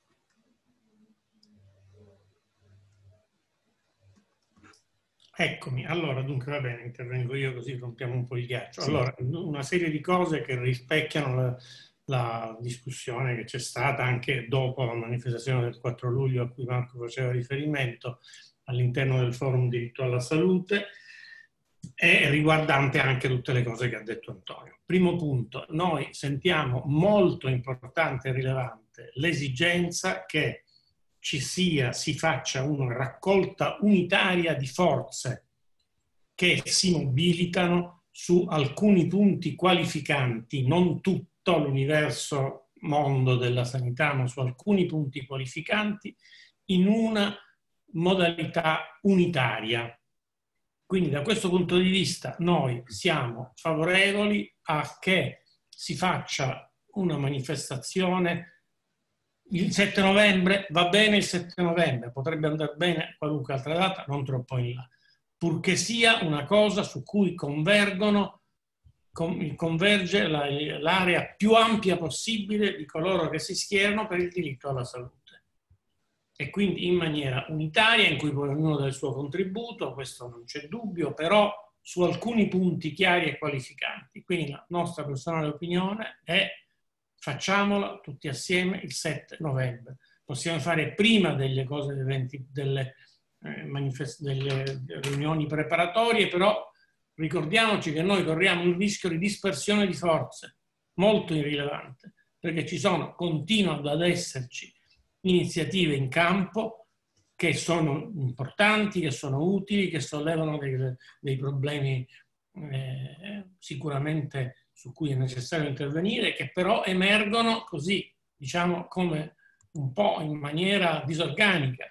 D: Eccomi, allora dunque va bene, intervengo io così rompiamo un po' il ghiaccio.
B: Sì.
D: Allora, una serie di cose che rispecchiano la, la discussione che c'è stata anche dopo la manifestazione del quattro luglio a cui Marco faceva riferimento all'interno del forum diritto alla salute, e riguardante anche tutte le cose che ha detto Antonio. Primo punto, noi sentiamo molto importante e rilevante l'esigenza che ci sia, si faccia una raccolta unitaria di forze che si mobilitano su alcuni punti qualificanti, non tutto l'universo mondo della sanità, ma su alcuni punti qualificanti, in una modalità unitaria. Quindi da questo punto di vista noi siamo favorevoli a che si faccia una manifestazione. Il sette novembre va bene, il sette novembre potrebbe andare bene qualunque altra data, non troppo in là, purché sia una cosa su cui convergono, con, converge l'area più ampia possibile di coloro che si schierano per il diritto alla salute. e quindi in maniera unitaria, in cui poi ognuno dà il suo contributo, questo non c'è dubbio, però su alcuni punti chiari e qualificanti. Quindi la nostra personale opinione è: facciamola tutti assieme il sette novembre. Possiamo fare prima delle cose, delle, eventi, delle, eh, manifest- delle riunioni preparatorie, però ricordiamoci che noi corriamo un rischio di dispersione di forze molto irrilevante, perché ci sono, continuano ad esserci iniziative in campo che sono importanti, che sono utili, che sollevano dei, dei problemi eh, sicuramente su cui è necessario intervenire, che però emergono così, diciamo, come un po' in maniera disorganica.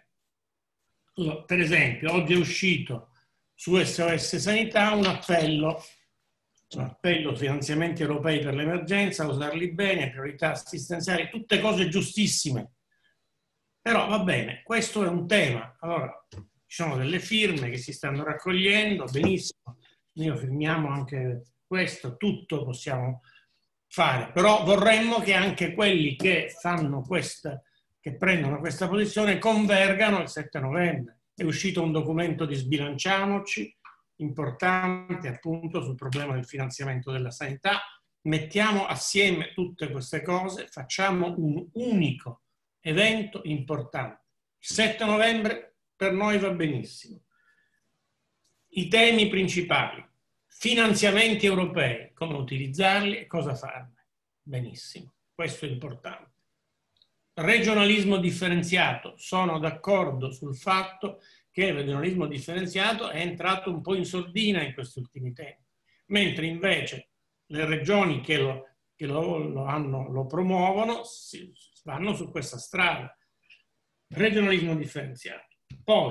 D: Per esempio, oggi è uscito su S O S Sanità un appello, un appello finanziamenti europei per l'emergenza, usarli bene, priorità assistenziali, tutte cose giustissime. Però va bene, questo è un tema. Allora, ci sono delle firme che si stanno raccogliendo, benissimo, noi firmiamo anche questo, tutto possiamo fare, però vorremmo che anche quelli che fanno questa, che prendono questa posizione convergano il sette novembre. È uscito un documento di Sbilanciamoci, importante appunto sul problema del finanziamento della sanità. Mettiamo assieme tutte queste cose, facciamo un unico evento importante. Il sette novembre per noi va benissimo. I temi principali: finanziamenti europei, come utilizzarli e cosa farne. Benissimo, questo è importante. Regionalismo differenziato, sono d'accordo sul fatto che il regionalismo differenziato è entrato un po' in sordina in questi ultimi tempi, mentre invece le regioni che lo, che lo, lo, hanno, lo promuovono si, vanno su questa strada. Regionalismo differenziato. Poi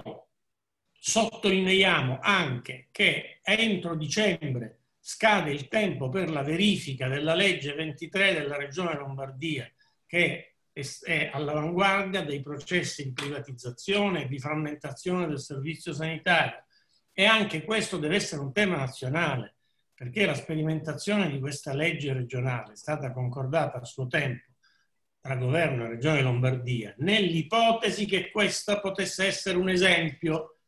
D: sottolineiamo anche che entro dicembre scade il tempo per la verifica della legge ventitré della Regione Lombardia, che è all'avanguardia dei processi di privatizzazione e di frammentazione del servizio sanitario. E anche questo deve essere un tema nazionale, perché la sperimentazione di questa legge regionale è stata concordata a suo tempo tra governo e Regione Lombardia, nell'ipotesi che questa potesse essere un esempio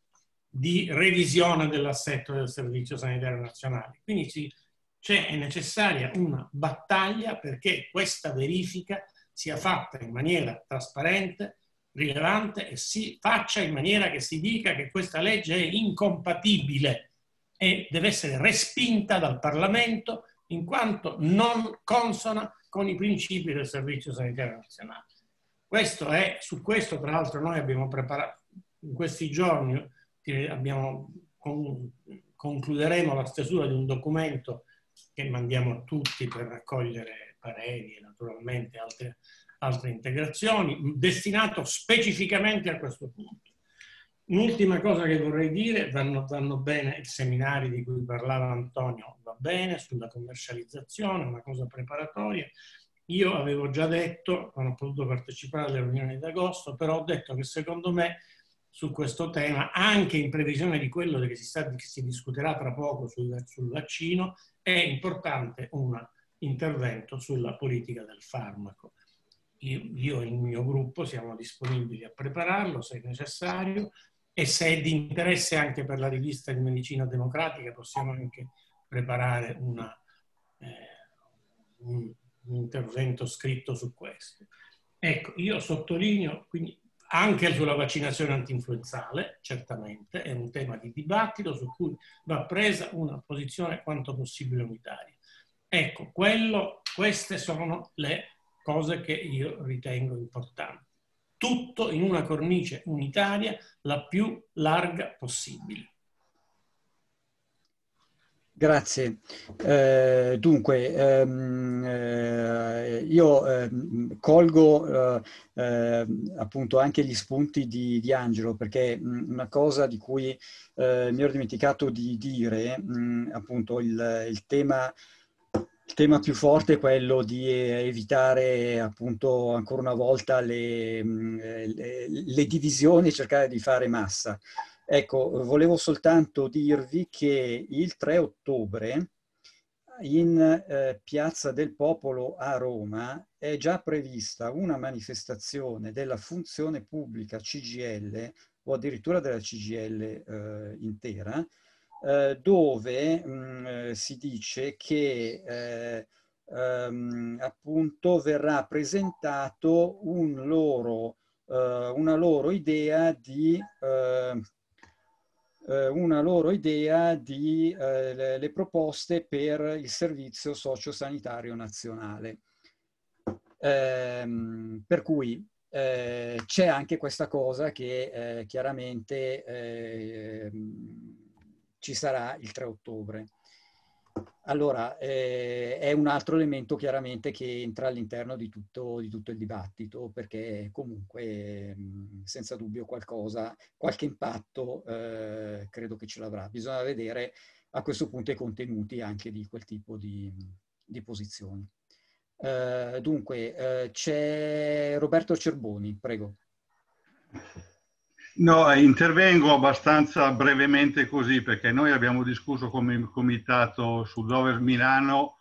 D: di revisione dell'assetto del Servizio Sanitario Nazionale. Quindi sì, c'è, è necessaria una battaglia perché questa verifica sia fatta in maniera trasparente, rilevante e si faccia in maniera che si dica che questa legge è incompatibile e deve essere respinta dal Parlamento in quanto non consona con i principi del Servizio Sanitario Nazionale. Questo è, su questo tra l'altro noi abbiamo preparato, in questi giorni abbiamo, con, concluderemo la stesura di un documento che mandiamo a tutti per raccogliere pareri e naturalmente altre, altre integrazioni, destinato specificamente a questo punto. Un'ultima cosa che vorrei dire: vanno, vanno bene i seminari di cui parlava Antonio, va bene, sulla commercializzazione, una cosa preparatoria. Io avevo già detto, non ho potuto partecipare alle riunioni d'agosto, però ho detto che secondo me su questo tema, anche in previsione di quello che si, sta, che si discuterà tra poco sul, sul vaccino, è importante un intervento sulla politica del farmaco. Io, io e il mio gruppo siamo disponibili a prepararlo se è necessario, e se è di interesse anche per la rivista di Medicina Democratica possiamo anche preparare una, eh, un, un intervento scritto su questo. Ecco, io sottolineo quindi anche sulla vaccinazione antinfluenzale, certamente, è un tema di dibattito su cui va presa una posizione quanto possibile unitaria. Ecco, quello, queste sono le cose che io ritengo importanti. Tutto in una cornice unitaria la più larga possibile.
B: Grazie. Eh, dunque, ehm, eh, io ehm, colgo eh, eh, appunto anche gli spunti di, di Angelo, perché mh, una cosa di cui eh, mi ero dimenticato di dire, mh, appunto il, il tema Il tema più forte è quello di evitare appunto ancora una volta le, le, le divisioni e cercare di fare massa. Ecco, volevo soltanto dirvi che il tre ottobre in eh, Piazza del Popolo a Roma è già prevista una manifestazione della funzione pubblica C G I L o addirittura della C G I L eh, intera, eh, dove mh, si dice che eh, ehm, appunto verrà presentato un loro, eh, una loro idea di eh, una loro idea di eh, le, le proposte per il servizio sociosanitario nazionale. Ehm, per cui eh, c'è anche questa cosa che eh, chiaramente eh, ci sarà il tre ottobre. Allora, eh, è un altro elemento chiaramente che entra all'interno di tutto, di tutto il dibattito, perché comunque mh, senza dubbio qualcosa, qualche impatto eh, credo che ce l'avrà. Bisogna vedere a questo punto i contenuti anche di quel tipo di, di posizioni. Eh, dunque, eh, c'è Roberto Cerboni, prego.
C: No, intervengo abbastanza brevemente così, perché noi abbiamo discusso come comitato Sud-Ovest Milano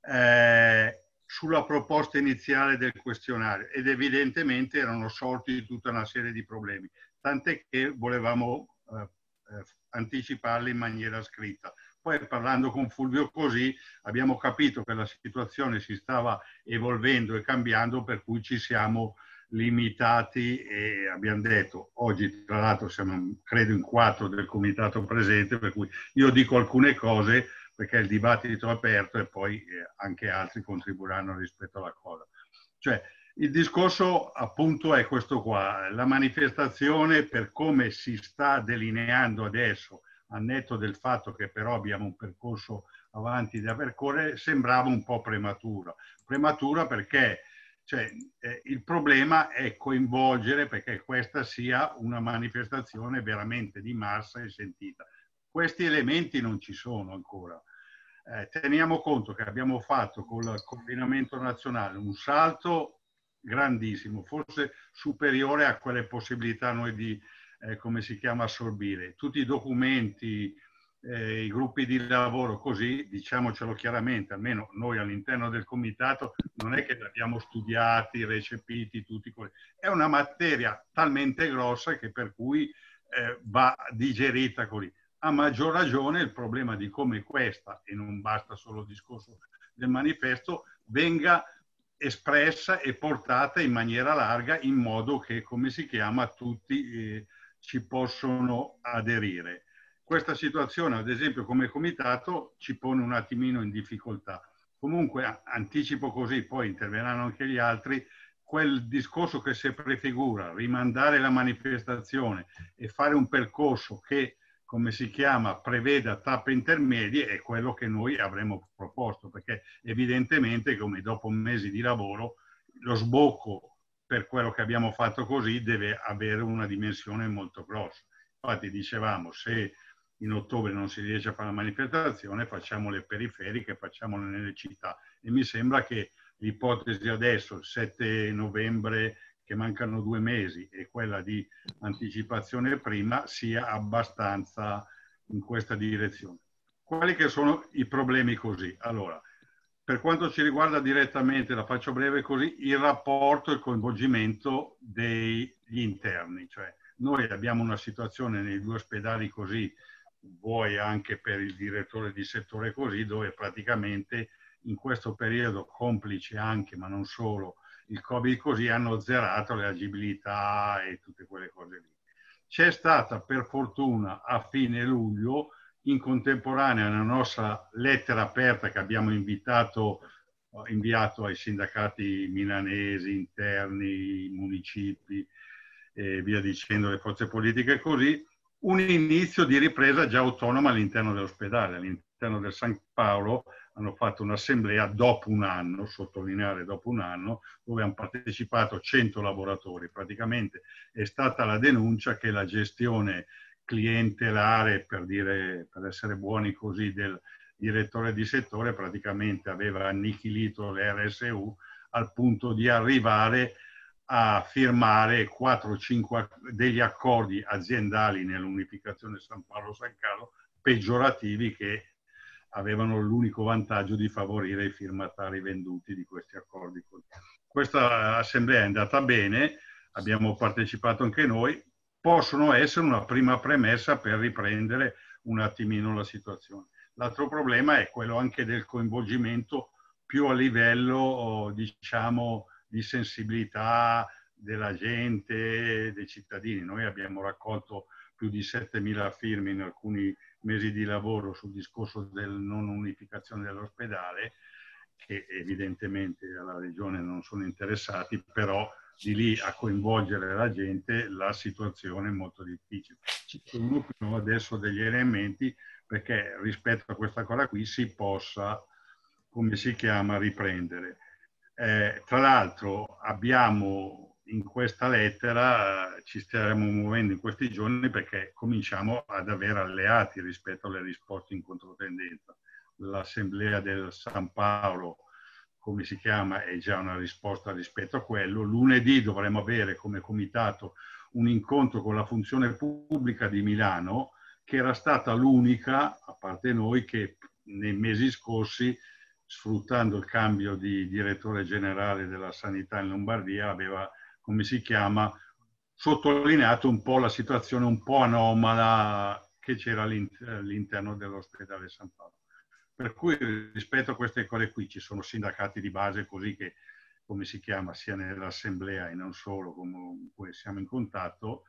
C: eh, sulla proposta iniziale del questionario ed evidentemente erano sorti tutta una serie di problemi, tant'è che volevamo eh, eh, anticiparli in maniera scritta. Poi parlando con Fulvio così abbiamo capito che la situazione si stava evolvendo e cambiando, per cui ci siamo limitati e abbiamo detto, oggi tra l'altro siamo credo in quattro del comitato presente, per cui io dico alcune cose perché il dibattito è aperto e poi eh, anche altri contribuiranno rispetto alla cosa. Cioè, il discorso appunto è questo qua, la manifestazione per come si sta delineando adesso, al netto del fatto che però abbiamo un percorso avanti da percorrere, sembrava un po' prematura. Prematura perché cioè, eh, il problema è coinvolgere perché questa sia una manifestazione veramente di massa e sentita. Questi elementi non ci sono ancora. Eh, teniamo conto che abbiamo fatto con il coordinamento nazionale un salto grandissimo, forse superiore a quelle possibilità noi di, eh, come si chiama, assorbire. Tutti i documenti, eh, i gruppi di lavoro, così, diciamocelo chiaramente, almeno noi all'interno del comitato, non è che li abbiamo studiati, recepiti, tutti quelli. È una materia talmente grossa che per cui eh, va digerita così. A maggior ragione il problema di come questa, e non basta solo il discorso del manifesto, venga espressa e portata in maniera larga in modo che, come si chiama, tutti eh, ci possono aderire. Questa situazione, ad esempio, come comitato ci pone un attimino in difficoltà. Comunque, anticipo così, poi interverranno anche gli altri, quel discorso che si prefigura, rimandare la manifestazione e fare un percorso che, come si chiama, preveda tappe intermedie è quello che noi avremmo proposto, perché evidentemente, come dopo mesi di lavoro, lo sbocco per quello che abbiamo fatto così deve avere una dimensione molto grossa. Infatti dicevamo, se in ottobre non si riesce a fare la manifestazione, facciamo le periferiche, facciamole nelle città. E mi sembra che l'ipotesi adesso, il sette novembre, che mancano due mesi, e quella di anticipazione prima, sia abbastanza in questa direzione. Quali che sono i problemi così? Allora, per quanto ci riguarda direttamente, la faccio breve così, il rapporto e il coinvolgimento degli interni. Cioè, noi abbiamo una situazione nei due ospedali così, vuoi anche per il direttore di settore così, dove praticamente in questo periodo, complice anche, ma non solo, il Covid così, hanno zerato le agibilità e tutte quelle cose lì. C'è stata per fortuna a fine luglio, in contemporanea, una nostra lettera aperta che abbiamo invitato, inviato ai sindacati milanesi, interni, municipi e via dicendo, le forze politiche così, un inizio di ripresa già autonoma all'interno dell'ospedale. All'interno del San Paolo hanno fatto un'assemblea dopo un anno, sottolineare dopo un anno, dove hanno partecipato cento lavoratori. Praticamente è stata la denuncia che la gestione clientelare, per dire, per essere buoni così, del direttore di settore praticamente aveva annichilito le R S U al punto di arrivare a firmare quattro o cinque degli accordi aziendali nell'unificazione San Paolo-San Carlo peggiorativi che avevano l'unico vantaggio di favorire i firmatari venduti di questi accordi. Questa assemblea è andata bene, abbiamo partecipato anche noi, possono essere una prima premessa per riprendere un attimino la situazione. L'altro problema è quello anche del coinvolgimento più a livello, diciamo, di sensibilità della gente, dei cittadini. Noi abbiamo raccolto più di settemila firme in alcuni mesi di lavoro sul discorso del non unificazione dell'ospedale, che evidentemente alla Regione non sono interessati, però di lì a coinvolgere la gente la situazione è molto difficile. Ci sono adesso degli elementi perché rispetto a questa cosa qui si possa, come si chiama, riprendere. Eh, tra l'altro abbiamo in questa lettera, eh, ci stiamo muovendo in questi giorni perché cominciamo ad avere alleati rispetto alle risposte in controtendenza. L'Assemblea del San Paolo, come si chiama, è già una risposta rispetto a quello. Lunedì dovremo avere come comitato un incontro con la funzione pubblica di Milano, che era stata l'unica, a parte noi, che nei mesi scorsi, sfruttando il cambio di direttore generale della sanità in Lombardia, aveva, come si chiama, sottolineato un po' la situazione un po' anomala che c'era all'interno dell'ospedale San Paolo. Per cui rispetto a queste cose qui ci sono sindacati di base così che, come si chiama, sia nell'assemblea e non solo, con cui siamo in contatto,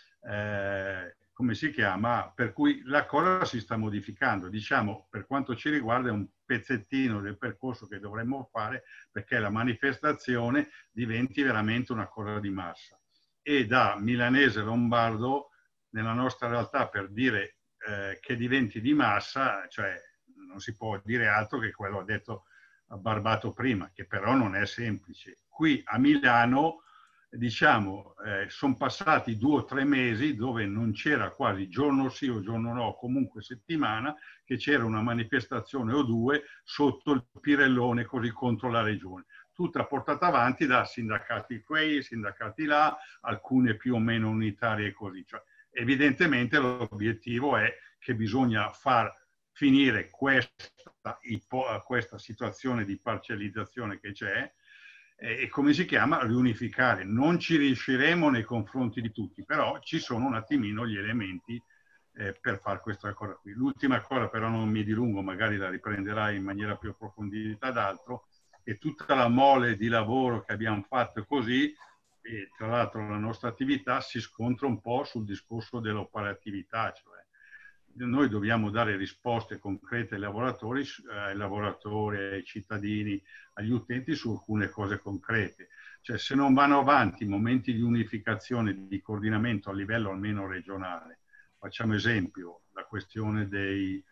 C: eh, come si chiama, per cui la cosa si sta modificando. Diciamo, per quanto ci riguarda, è un pezzettino del percorso che dovremmo fare perché la manifestazione diventi veramente una cosa di massa. E da milanese lombardo, nella nostra realtà, per dire eh, che diventi di massa, cioè non si può dire altro che quello ha detto Barbato prima, che però non è semplice. Qui a Milano, diciamo, eh, sono passati due o tre mesi dove non c'era quasi giorno sì o giorno no, comunque settimana, che c'era una manifestazione o due sotto il Pirellone così contro la regione. Tutta portata avanti da sindacati qui, sindacati là, alcune più o meno unitarie e così. Cioè, evidentemente l'obiettivo è che bisogna far finire questa, questa situazione di parcellizzazione che c'è e, come si chiama, riunificare. Non ci riusciremo nei confronti di tutti, però ci sono un attimino gli elementi eh, per fare questa cosa qui. L'ultima cosa, però non mi dilungo, magari la riprenderai in maniera più approfondita d'altro, è tutta la mole di lavoro che abbiamo fatto così, e tra l'altro la nostra attività si scontra un po' sul discorso dell'operatività, cioè noi dobbiamo dare risposte concrete ai lavoratori, ai lavoratori, ai cittadini, agli utenti su alcune cose concrete. Cioè, se non vanno avanti momenti di unificazione, di coordinamento a livello almeno regionale, facciamo esempio la questione dei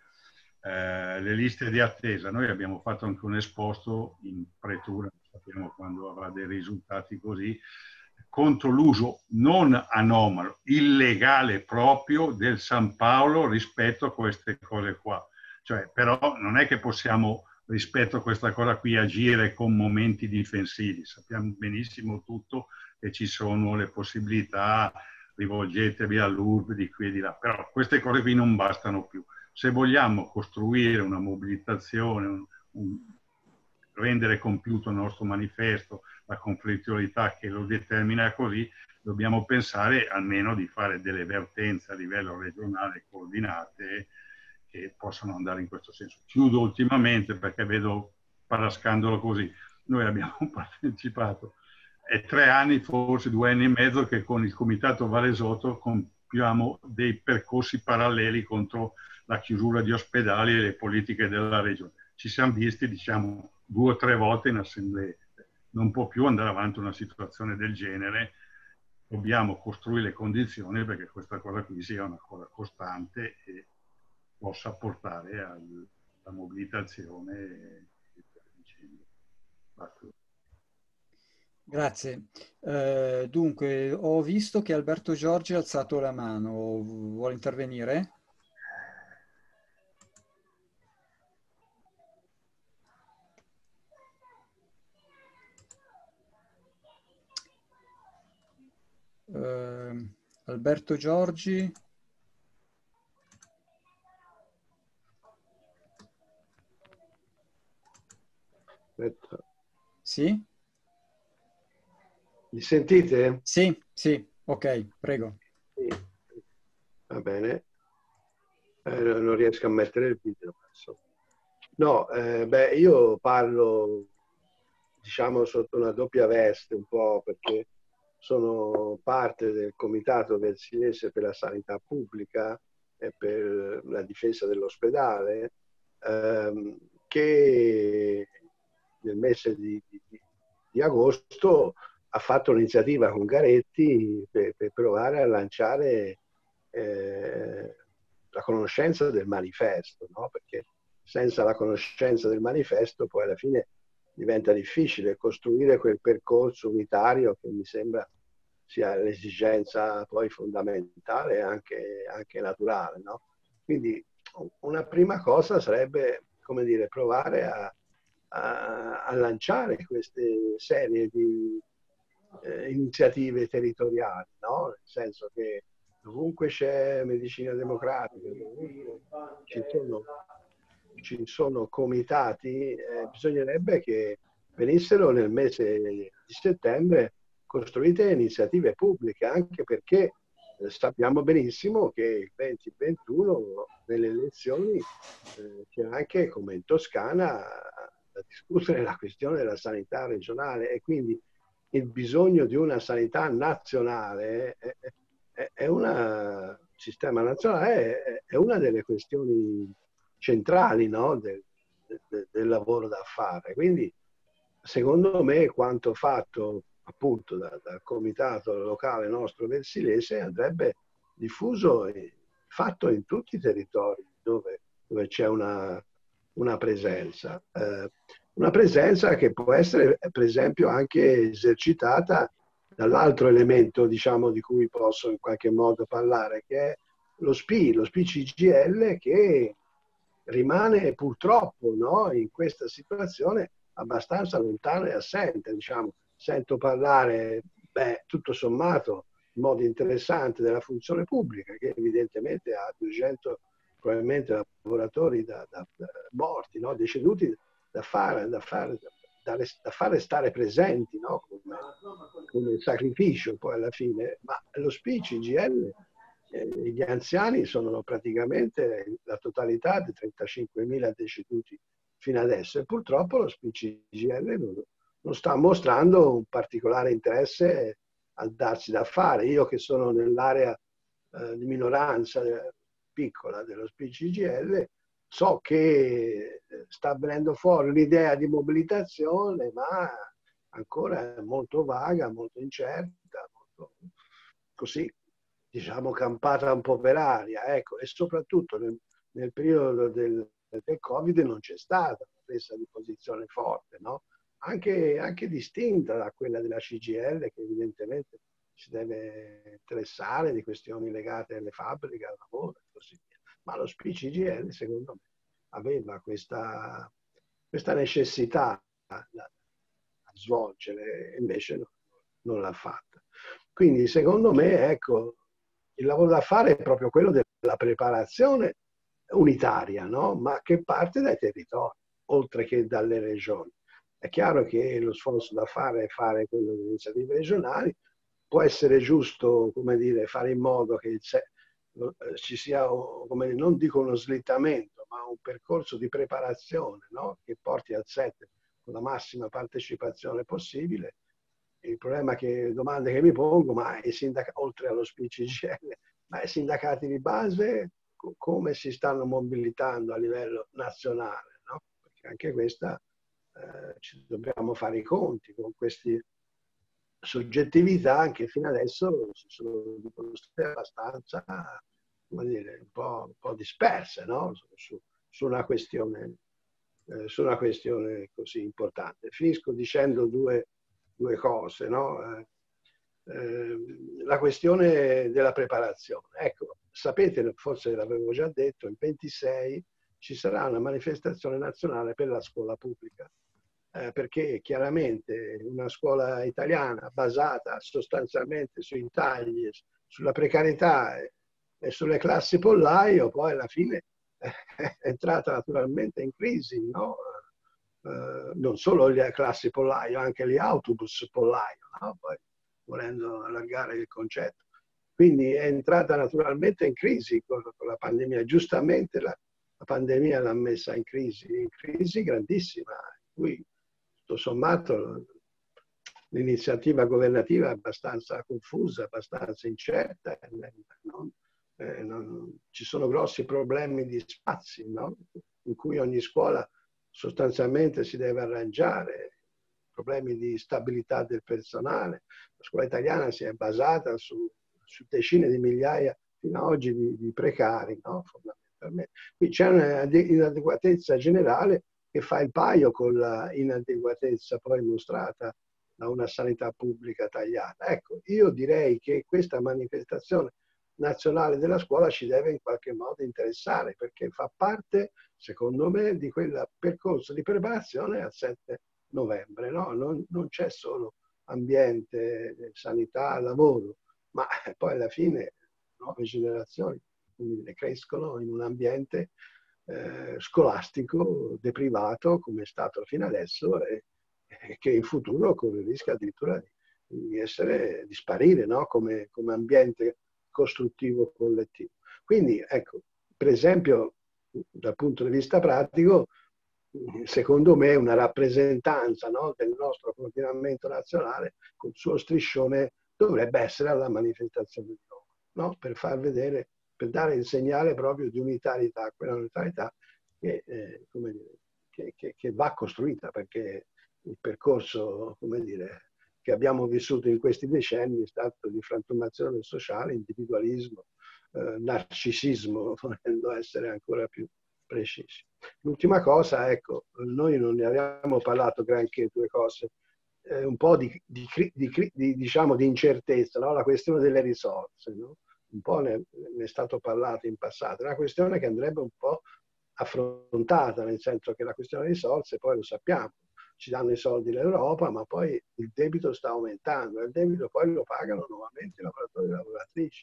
C: eh, le liste di attesa. Noi abbiamo fatto anche un esposto in pretura, sappiamo quando avrà dei risultati così, contro l'uso non anomalo, illegale proprio del San Paolo rispetto a queste cose qua. Cioè, però non è che possiamo rispetto a questa cosa qui agire con momenti difensivi. Sappiamo benissimo tutto che ci sono le possibilità, rivolgetevi all'U R B di qui e di là, però queste cose qui non bastano più. Se vogliamo costruire una mobilitazione, un, un, rendere compiuto il nostro manifesto, la conflittualità che lo determina così, dobbiamo pensare almeno di fare delle vertenze a livello regionale coordinate che possano andare in questo senso. Chiudo ultimamente perché vedo parascandolo così. Noi abbiamo partecipato, è tre anni, forse due anni e mezzo, che con il Comitato Valesotto compiamo dei percorsi paralleli contro la chiusura di ospedali e le politiche della regione. Ci siamo visti, diciamo, due o tre volte in assemblea. Non può più andare avanti una situazione del genere. Dobbiamo costruire le condizioni perché questa cosa qui sia una cosa costante e possa portare alla mobilitazione e via dicendo.
B: Grazie. Eh, dunque, ho visto che Alberto Giorgi ha alzato la mano. Vuole intervenire? Uh, Alberto Giorgi.
E: Aspetta.
B: Sì?
E: Mi sentite?
B: Sì, sì, ok, prego.
E: Sì. Va bene. Eh, non riesco a mettere il video. No, eh, beh, io parlo, diciamo, sotto una doppia veste un po', perché sono parte del Comitato Versilese per la Sanità Pubblica e per la difesa dell'ospedale, ehm, che nel mese di, di, di agosto ha fatto un'iniziativa con Garetti per, per provare a lanciare eh, la conoscenza del manifesto, no? Perché senza la conoscenza del manifesto poi alla fine diventa difficile costruire quel percorso unitario che mi sembra sia l'esigenza poi fondamentale e anche, anche naturale, no? Quindi una prima cosa sarebbe, come dire, provare a, a, a lanciare queste serie di eh, iniziative territoriali, no? Nel senso che dovunque c'è medicina democratica, dovunque ci sono, ci sono comitati, eh, bisognerebbe che venissero nel mese di settembre costruite iniziative pubbliche, anche perché eh, sappiamo benissimo che il venti ventuno nelle elezioni eh, c'è anche, come in Toscana, da discutere la questione della sanità regionale, e quindi il bisogno di una sanità nazionale è, è, è una, il sistema nazionale è, è una delle questioni centrali, no? del, del, del lavoro da fare. Quindi secondo me quanto fatto appunto da, dal comitato locale nostro versilese andrebbe diffuso e fatto in tutti i territori dove, dove c'è una, una presenza. Eh, una presenza che può essere per esempio anche esercitata dall'altro elemento, diciamo, di cui posso in qualche modo parlare, che è lo S P I, lo S P I C G I L, che rimane purtroppo, no, in questa situazione abbastanza lontano e assente. Diciamo, sento parlare, beh, tutto sommato, in modo interessante della funzione pubblica, che evidentemente ha duecento probabilmente lavoratori da, da, da morti, no, deceduti, da fare, da fare, da, da fare stare presenti, no, come, come sacrificio poi alla fine. Ma lo S P I C G I L, eh, gli anziani sono praticamente la totalità di trentacinquemila deceduti fino adesso, e purtroppo lo S P I C G I L non, non sta mostrando un particolare interesse a darsi da fare. Io che sono nell'area eh, di minoranza eh, piccola dello S P I C G I L, so che sta venendo fuori l'idea di mobilitazione, ma ancora è molto vaga, molto incerta, molto così, diciamo, campata un po' per aria, ecco. E soprattutto nel, nel periodo del, del Covid non c'è stata una presa di posizione forte, no? Anche, anche distinta da quella della C G I L, che evidentemente si deve interessare di questioni legate alle fabbriche, al lavoro e così via. Ma lo S P I C G I L, secondo me, aveva questa, questa necessità da, da svolgere, e invece no, non l'ha fatta. Quindi, secondo me, ecco, il lavoro da fare è proprio quello della preparazione unitaria, no? Ma che parte dai territori, oltre che dalle regioni. È chiaro che lo sforzo da fare è fare quello delle iniziative regionali. Può essere giusto, come dire, fare in modo che il, ci sia, come dire, non dico uno slittamento, ma un percorso di preparazione, no? Che porti al sette con la massima partecipazione possibile. Il problema che, domande che mi pongo, ma i sindacati, oltre allo S P I C G I L, ma i sindacati di base come si stanno mobilitando a livello nazionale, no? Perché anche questa eh, ci dobbiamo fare i conti con queste soggettività che fino adesso si sono dimostrate abbastanza, come dire, un po', un po' disperse, no? Su, su, una questione, eh, su una questione così importante. Finisco dicendo due, due cose, no? Eh, eh, la questione della preparazione. Ecco, sapete, forse l'avevo già detto, il ventisei ci sarà una manifestazione nazionale per la scuola pubblica. Eh, perché chiaramente una scuola italiana basata sostanzialmente sui tagli, sulla precarietà e, e sulle classi pollaio, poi alla fine è entrata naturalmente in crisi, no? eh, non solo le classi pollaio, anche gli autobus pollaio, no? Poi volendo allargare il concetto. Quindi è entrata naturalmente in crisi con, con la pandemia, giustamente la, la pandemia l'ha messa in crisi, in crisi grandissima, in cui tutto sommato l'iniziativa governativa è abbastanza confusa, abbastanza incerta, non, eh, non, ci sono grossi problemi di spazi, no? In cui ogni scuola sostanzialmente si deve arrangiare, problemi di stabilità del personale. La scuola italiana si è basata su, su decine di migliaia fino ad oggi di, di precari, no? Fondamentalmente. Qui c'è un'inadeguatezza generale che fa il paio con l'inadeguatezza poi mostrata da una sanità pubblica tagliata. Ecco, io direi che questa manifestazione nazionale della scuola ci deve in qualche modo interessare, perché fa parte, secondo me, di quel percorso di preparazione al sette novembre. No? Non, non c'è solo ambiente, sanità, lavoro, ma poi alla fine nuove generazioni quindi crescono in un ambiente eh, scolastico deprivato, come è stato fino adesso, e, e che in futuro corre il rischio addirittura di, di essere, di sparire, no? come, come ambiente costruttivo collettivo. Quindi, ecco, per esempio, dal punto di vista pratico, secondo me una rappresentanza, no, del nostro coordinamento nazionale col suo striscione dovrebbe essere alla manifestazione di Roma, no? Per far vedere, per dare il segnale proprio di unitarietà, quella unitarietà che, eh, come dire, che, che, che va costruita, perché il percorso, come dire, che abbiamo vissuto in questi decenni è stato di frantumazione sociale, individualismo, eh, narcisismo, volendo essere ancora più precisi. L'ultima cosa, ecco, noi non ne abbiamo parlato granché, due cose, eh, un po' di, di, di, di, diciamo, di incertezza, no? La questione delle risorse, no? Un po' ne, ne è stato parlato in passato, è una questione che andrebbe un po' affrontata, nel senso che la questione delle risorse, poi lo sappiamo, ci danno i soldi l'Europa, ma poi il debito sta aumentando e il debito poi lo pagano nuovamente i lavoratori e le lavoratrici.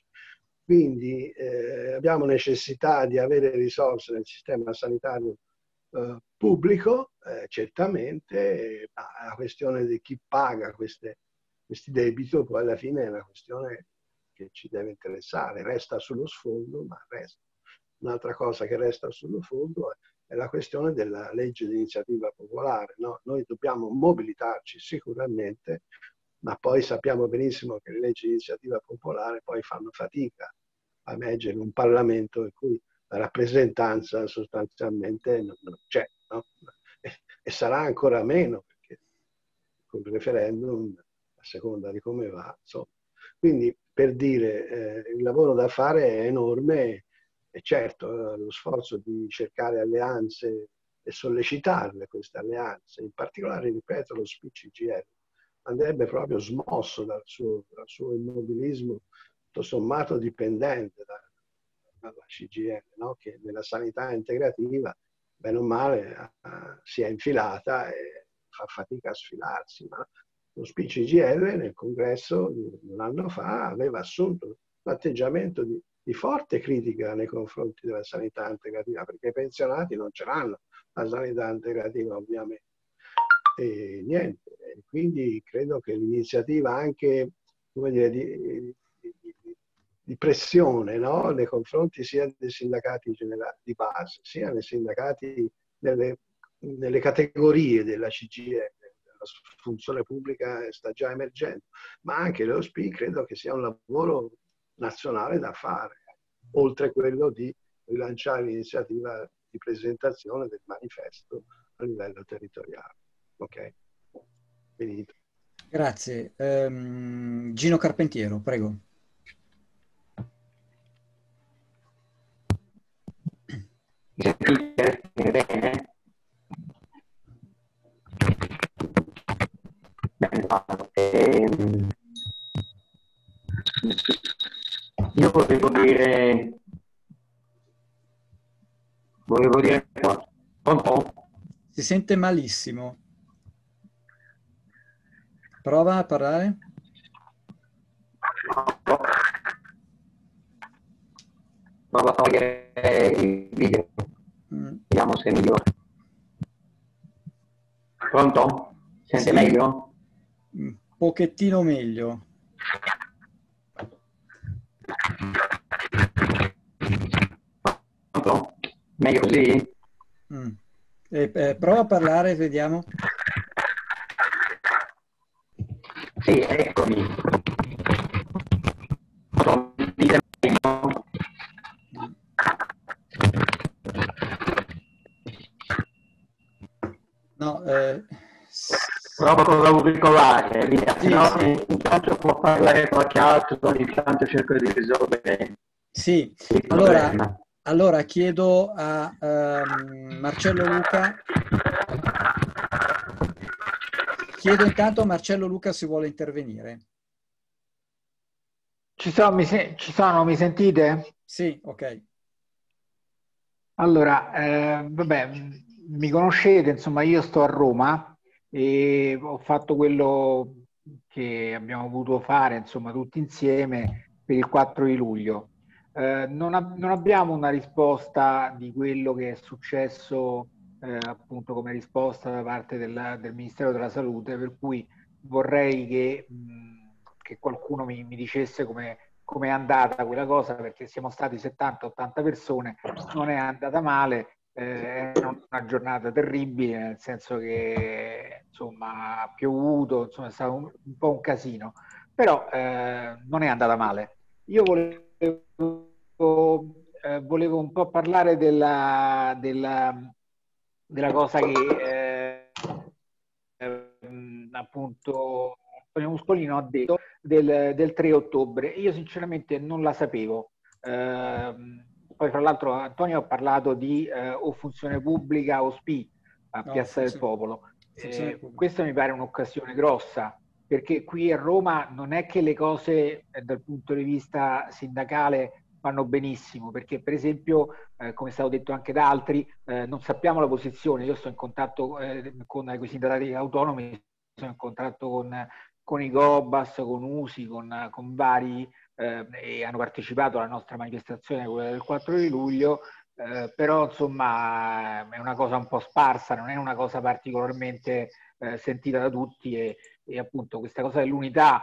E: Quindi eh, abbiamo necessità di avere risorse nel sistema sanitario eh, pubblico, eh, certamente, ma la questione di chi paga queste, questi debiti poi alla fine è una questione che ci deve interessare, resta sullo sfondo, ma resta. Un'altra cosa che resta sullo sfondo è, è la questione della legge di iniziativa popolare. No? Noi dobbiamo mobilitarci sicuramente, ma poi sappiamo benissimo che le leggi di iniziativa popolare poi fanno fatica a emergere un Parlamento in cui la rappresentanza sostanzialmente non, non c'è, no? e, e sarà ancora meno, perché con il referendum, a seconda di come va, insomma. Quindi, per dire, eh, il lavoro da fare è enorme e certo eh, lo sforzo di cercare alleanze e sollecitarle, queste alleanze, in particolare, ripeto, lo S P I C G I L, andrebbe proprio smosso dal suo, dal suo immobilismo tutto sommato dipendente da, dalla C G I L, no? Che nella sanità integrativa, bene o male, uh, si è infilata e fa fatica a sfilarsi. Ma lo S P I C G I L nel congresso un anno fa aveva assunto un atteggiamento di, di forte critica nei confronti della sanità integrativa, perché i pensionati non ce l'hanno la sanità integrativa, ovviamente. E niente, quindi credo che l'iniziativa anche, come dire, di, di, di pressione, no? Nei confronti sia dei sindacati generali di base, sia nei sindacati nelle, nelle categorie della C G I L, la funzione pubblica sta già emergendo, ma anche l'O S P I credo che sia un lavoro nazionale da fare, oltre quello di rilanciare l'iniziativa di presentazione del manifesto a livello territoriale. Ok, finito.
B: Grazie. Um, Gino Carpentiero, prego.
F: Bene? Ehm, io volevo dire volevo dire pronto?
B: Si sente malissimo. Prova a parlare.
F: Prova a togliere il video. Mm. Vediamo se è migliore. Pronto? Sente
B: Sì.
F: meglio?
B: Un pochettino meglio.
F: Pronto? Meglio così?
B: Mm. E, eh, prova a parlare, vediamo.
F: Sì, eccomi. Pronto? Dite meglio?
B: Mm. No, eh,
F: Prova con l'auricolare, via.
B: sì,
F: No,
B: sì.
F: intanto può parlare qualche altro, ogni tanto cerco di risolvere
B: Sì,
F: il
B: allora,
F: problema.
B: allora chiedo a ehm, Marcello Luca, chiedo intanto a Marcello Luca se vuole intervenire.
G: Ci sono, mi, se- ci sono, mi sentite?
B: Sì, ok.
G: Allora, eh, vabbè, mi conoscete, insomma, io sto a Roma e ho fatto quello che abbiamo voluto fare, insomma, tutti insieme per il quattro di luglio. Eh, non, ab- non abbiamo una risposta di quello che è successo, eh, appunto, come risposta da parte della- del Ministero della Salute, per cui vorrei che, mh, che qualcuno mi, mi dicesse come come è andata quella cosa, perché siamo stati settanta ottanta persone, non è andata male, eh, è una giornata terribile, nel senso che insomma ha piovuto, insomma è stato un, un po' un casino, però eh, non è andata male. Io volevo, eh, volevo un po' parlare della, della, della cosa che eh, appunto Antonio Muscolino ha detto del, del tre ottobre. Io sinceramente non la sapevo. Eh, poi fra l'altro Antonio ha parlato di eh, o funzione pubblica o S P I a
B: No,
G: Piazza del
B: funzione,
G: Popolo.
B: funzione
G: Eh,
B: pubblica.
G: questa mi pare un'occasione grossa, perché qui a Roma non è che le cose eh, dal punto di vista sindacale vanno benissimo, perché per esempio, eh, come è stato detto anche da altri, eh, non sappiamo la posizione. Io sto in contatto eh, con i sindacati autonomi, sono in contatto con, con i Gobas, con U S I, con, con vari, eh, e hanno partecipato alla nostra manifestazione, quella del quattro di luglio, eh, però insomma è una cosa un po' sparsa, non è una cosa particolarmente eh, sentita da tutti e, e appunto questa cosa dell'unità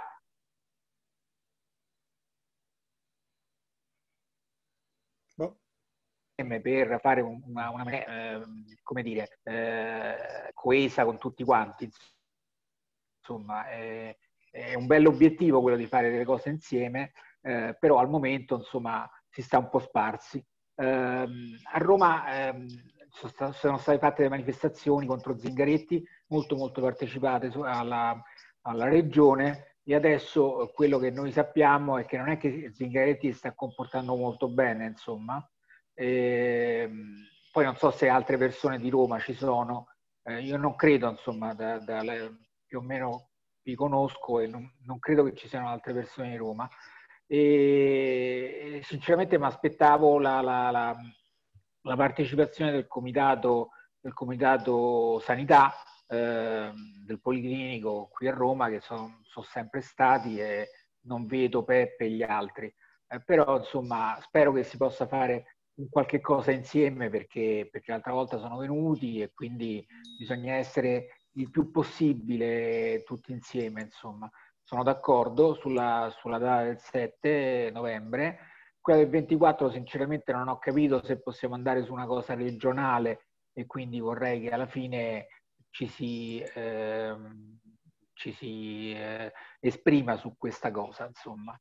B: Boh.
G: per fare una, una eh, come dire, eh, coesa con tutti quanti. Insomma, è, è un bell'obiettivo quello di fare delle cose insieme, eh, però al momento insomma si sta un po' sparsi. Eh, a Roma ehm, sono state fatte delle manifestazioni contro Zingaretti, molto molto partecipate alla, alla regione, e adesso quello che noi sappiamo è che non è che Zingaretti si sta comportando molto bene, insomma. E, poi non so se altre persone di Roma ci sono, eh, io non credo, insomma, da, da, più o meno vi conosco e non, non credo che ci siano altre persone di Roma. E, e sinceramente mi aspettavo la, la, la, la partecipazione del comitato, del comitato sanità, eh, del Policlinico qui a Roma, che sono, sono sempre stati, e non vedo Peppe e gli altri. Eh, però insomma spero che si possa fare un qualche cosa insieme, perché, perché l'altra volta sono venuti e quindi bisogna essere il più possibile tutti insieme, insomma. Sono d'accordo sulla, sulla data del sette novembre. Quella del ventiquattro sinceramente non ho capito se possiamo andare su una cosa regionale, e quindi vorrei che alla fine ci si, eh, ci si eh, esprima su questa cosa, insomma.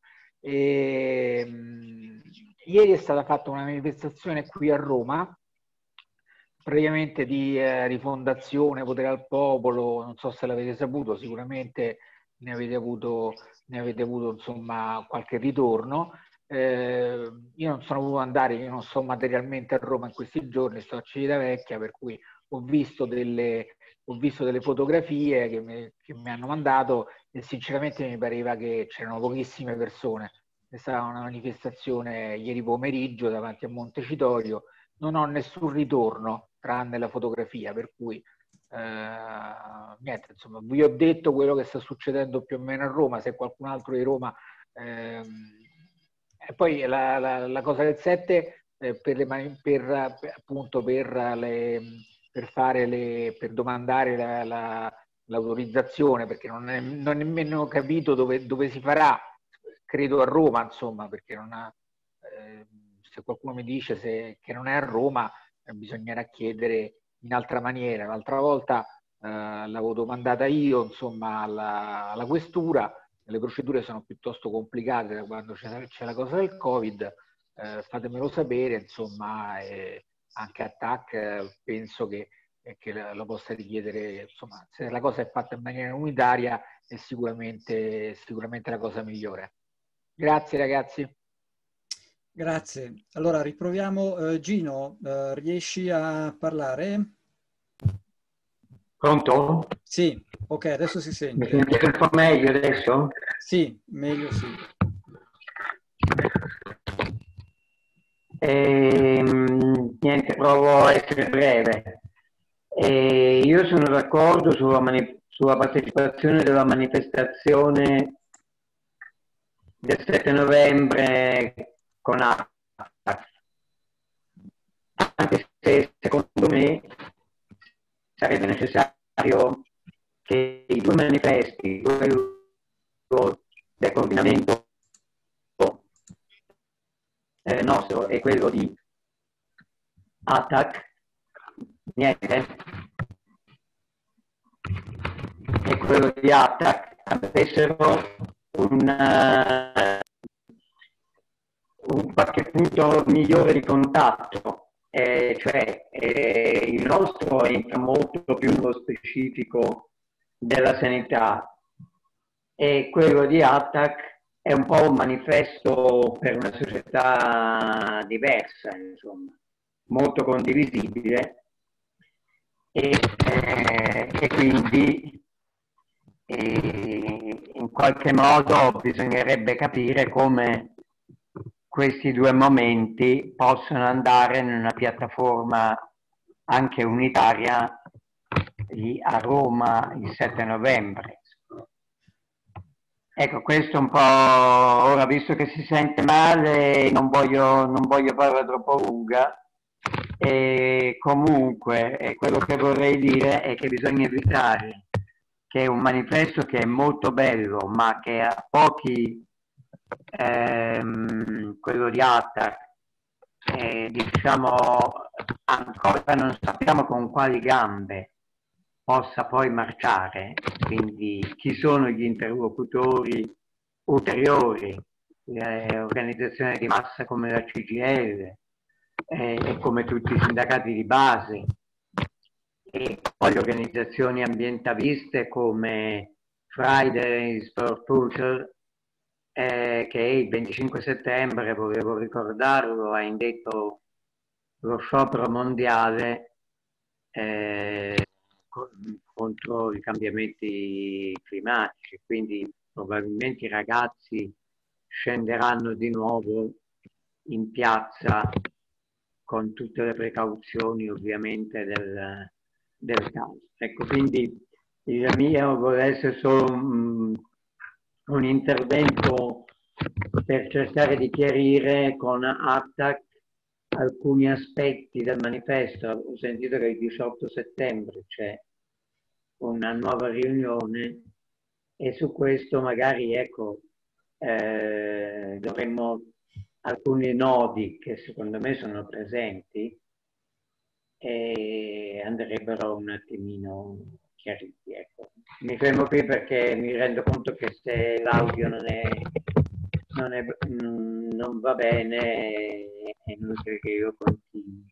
G: E, mh, ieri è stata fatta una manifestazione qui a Roma, praticamente di eh, rifondazione, potere al popolo, non so se l'avete saputo, sicuramente ne avete avuto, ne avete avuto insomma qualche ritorno. Eh, io non sono voluto andare, io non sto materialmente a Roma in questi giorni, sto a Civitavecchia, per cui ho visto delle, ho visto delle fotografie che mi, che mi hanno mandato e sinceramente mi pareva che c'erano pochissime persone. È stata una manifestazione ieri pomeriggio davanti a Montecitorio, non ho nessun ritorno tranne la fotografia, per cui eh, niente, insomma, vi ho detto quello che sta succedendo più o meno a Roma, se qualcun altro di Roma... Ehm, e poi la, la, la cosa del sette, eh, per, le, per, per, appunto per le, per, fare le, per domandare la, la, l'autorizzazione, perché non è, non è nemmeno capito dove, dove si farà, credo a Roma, insomma, perché non ha, eh, se qualcuno mi dice se, che non è a Roma, eh, bisognerà chiedere in altra maniera. L'altra volta eh, l'avevo domandata io, insomma, alla, alla questura. Le procedure sono piuttosto complicate da quando c'è, c'è la cosa del Covid, eh, fatemelo sapere, insomma, eh, anche a T A C eh, penso che, eh, che lo possa richiedere, insomma, se la cosa è fatta in maniera unitaria è sicuramente, sicuramente la cosa migliore. Grazie ragazzi.
B: Grazie. Allora riproviamo. Uh, Gino, uh, riesci a parlare?
F: Pronto?
B: Sì, ok, adesso si
F: Mi
B: sente.
F: sentite un po' meglio adesso?
B: Sì, meglio sì.
F: E, niente, provo a essere breve. E io sono d'accordo sulla, mani- sulla partecipazione della manifestazione del sette novembre con A T A C, anche se secondo me sarebbe necessario che i due manifesti, quello del coordinamento eh, nostro e quello di A T A C, niente, e quello di A T A C avessero un, un qualche punto migliore di contatto, eh, cioè eh, il nostro entra molto più nello specifico della sanità e quello di A T A C è un po' un manifesto per una società diversa, insomma, molto condivisibile e, eh, e quindi eh, in qualche modo bisognerebbe capire come questi due momenti possono andare in una piattaforma anche unitaria lì a Roma il sette novembre. Ecco, questo un po', ora visto che si sente male, non voglio, non voglio farla troppo lunga, e comunque eh, quello che vorrei dire è che bisogna evitare che un manifesto che è molto bello, ma che ha pochi, ehm, quello di A T A C, eh, diciamo, ancora non sappiamo con quali gambe possa poi marciare, quindi chi sono gli interlocutori ulteriori, le organizzazioni di massa come la C G I L eh, e come tutti i sindacati di base, e poi le organizzazioni ambientaliste come Fridays for Future, eh, che il venticinque settembre, volevo ricordarlo, ha indetto lo sciopero mondiale eh, contro i cambiamenti climatici, quindi probabilmente i ragazzi scenderanno di nuovo in piazza con tutte le precauzioni ovviamente del, del caso. Ecco, quindi il mio vuole essere solo un, un intervento per cercare di chiarire con A T A C alcuni aspetti del manifesto. Ho sentito che il diciotto settembre c'è una nuova riunione e su questo magari ecco eh, dovremmo alcuni nodi che secondo me sono presenti e andrebbero un attimino chiariti. Ecco. Mi fermo qui perché mi rendo conto che se l'audio non è Non, è, non va bene, è inutile che io continui.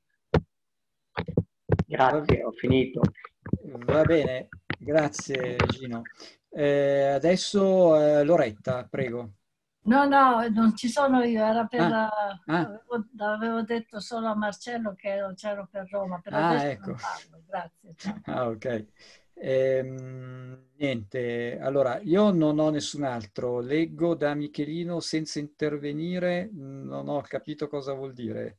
F: Grazie, ho finito.
B: Va bene, grazie Gino. Eh, adesso eh, Loretta, prego.
H: No, no, non ci sono io, era per...
B: Ah, ah.
H: Avevo, avevo detto solo a Marcello che c'ero per Roma, per
B: ah,
H: adesso
B: ecco.
H: non parlo, grazie. Ciao.
B: Ah, ok. Ehm, niente, allora io non ho nessun altro, leggo da Michelino senza intervenire, non ho capito cosa vuol dire.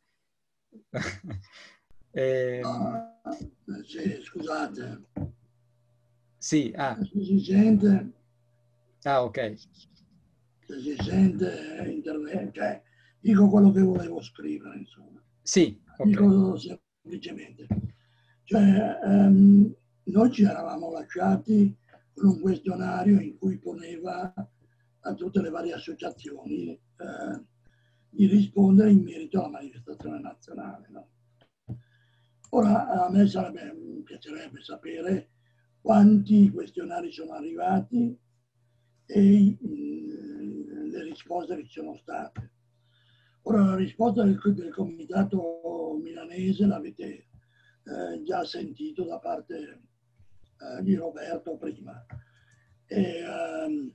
B: ehm,
I: ah, sì, scusate.
B: Sì, ah.
I: Se si sente...
B: Ah, ok.
I: Se si sente intervento, cioè dico quello che volevo scrivere, insomma.
B: Sì, okay.
I: Dico semplicemente. Cioè, ehm, noi ci eravamo lasciati con un questionario in cui poneva a tutte le varie associazioni eh, di rispondere in merito alla manifestazione nazionale. No? Ora a me sarebbe, mi piacerebbe sapere quanti questionari sono arrivati e mh, le risposte che ci sono state. Ora la risposta del, del comitato milanese l'avete eh, già sentito da parte eh, di Roberto prima. E, ehm,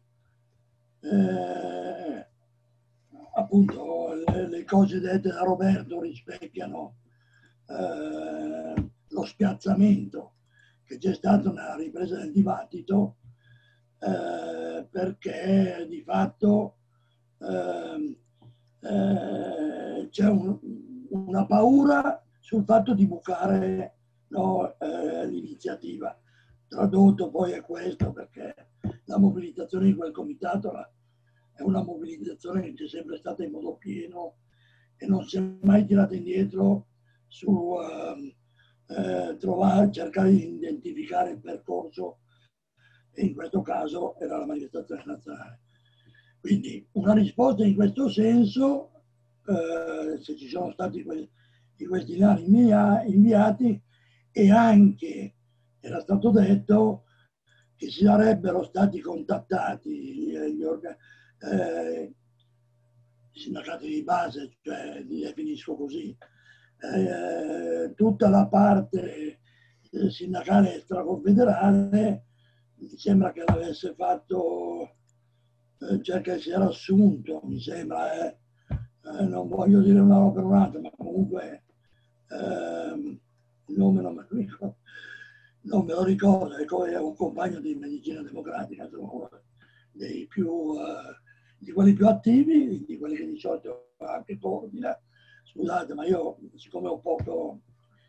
I: eh, appunto le, le cose dette da Roberto rispecchiano eh, lo spiazzamento che c'è stato nella ripresa del dibattito eh, perché di fatto eh, eh, c'è un, una paura sul fatto di bucare no, eh, l'iniziativa. Tradotto poi è questo, perché la mobilitazione di quel comitato la, è una mobilitazione che c'è sempre stata in modo pieno e non si è mai tirata indietro su uh, eh, trovare, cercare di identificare il percorso, e in questo caso era la manifestazione nazionale. Quindi una risposta in questo senso, eh, se ci sono stati que- i questionari invia- inviati, e anche era stato detto che si sarebbero stati contattati gli, orga- eh, i sindacati di base, cioè li definisco così, eh, tutta la parte eh, sindacale extraconfederale, mi sembra che l'avesse fatto, eh, cioè che si era assunto, mi sembra, eh, eh, non voglio dire una roba per un'altra, ma comunque eh, il nome non me lo ricordo, non me lo ricordo, è un compagno di medicina democratica, insomma, uno dei più, eh, di quelli più attivi, di quelli che di solito anche coordina. Scusate, ma io, siccome ho poco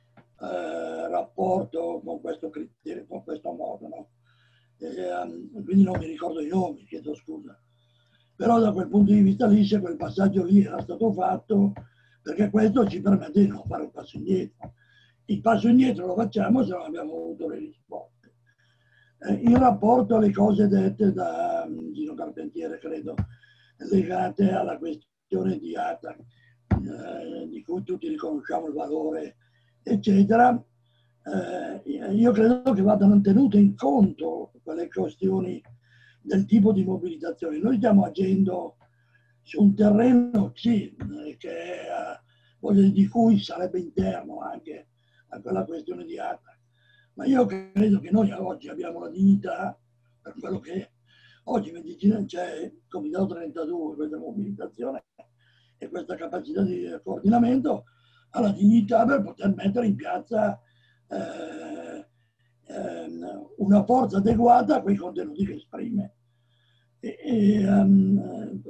I: eh, rapporto con questo criterio, con questo modo, no? E, um, quindi non mi ricordo i nomi, chiedo scusa. Però da quel punto di vista lì, se quel passaggio lì era stato fatto, perché questo ci permette di non fare un passo indietro. Il passo indietro lo facciamo se non abbiamo avuto le risposte. Eh, in rapporto alle cose dette da Gino Carpentiere, credo, legate alla questione di ATAC, eh, di cui tutti riconosciamo il valore, eccetera, eh, io credo che vadano tenute in conto quelle questioni del tipo di mobilitazione. Noi stiamo agendo su un terreno, sì, che è, voglio, di cui sarebbe interno anche a quella questione di ATAC. Ma io credo che noi oggi abbiamo la dignità, per quello che oggi c'è il Comitato trentadue, questa mobilitazione e questa capacità di coordinamento, ha la dignità per poter mettere in piazza eh, eh, una forza adeguata a quei contenuti che esprime. E, e, um,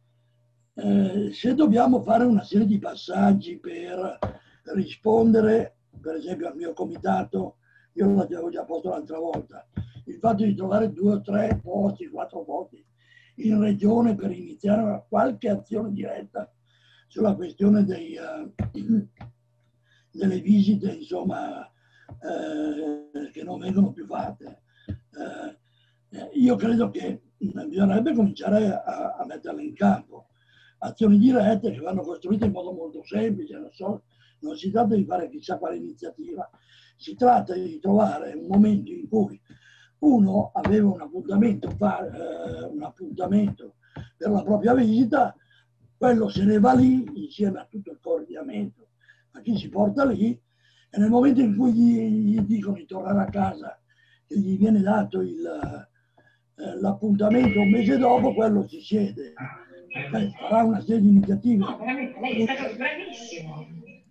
I: eh, se dobbiamo fare una serie di passaggi per rispondere, per esempio al mio comitato, io l'avevo già posto l'altra volta, il fatto di trovare due o tre posti, quattro posti in regione per iniziare qualche azione diretta sulla questione dei, uh, delle visite, insomma, eh, che non vengono più fatte. Eh, io credo che bisognerebbe cominciare a, a metterle in campo. Azioni dirette che vanno costruite in modo molto semplice, non, so, non si tratta di fare chissà quale iniziativa, si tratta di trovare un momento in cui uno aveva un appuntamento, eh, un appuntamento per la propria visita, quello se ne va lì insieme a tutto il coordinamento, a chi si porta lì, e nel momento in cui gli, gli dicono di tornare a casa e gli viene dato il, eh, l'appuntamento un mese dopo, quello si siede. Eh, farà una serie di iniziative.
J: No, veramente, lei è stato bravissimo.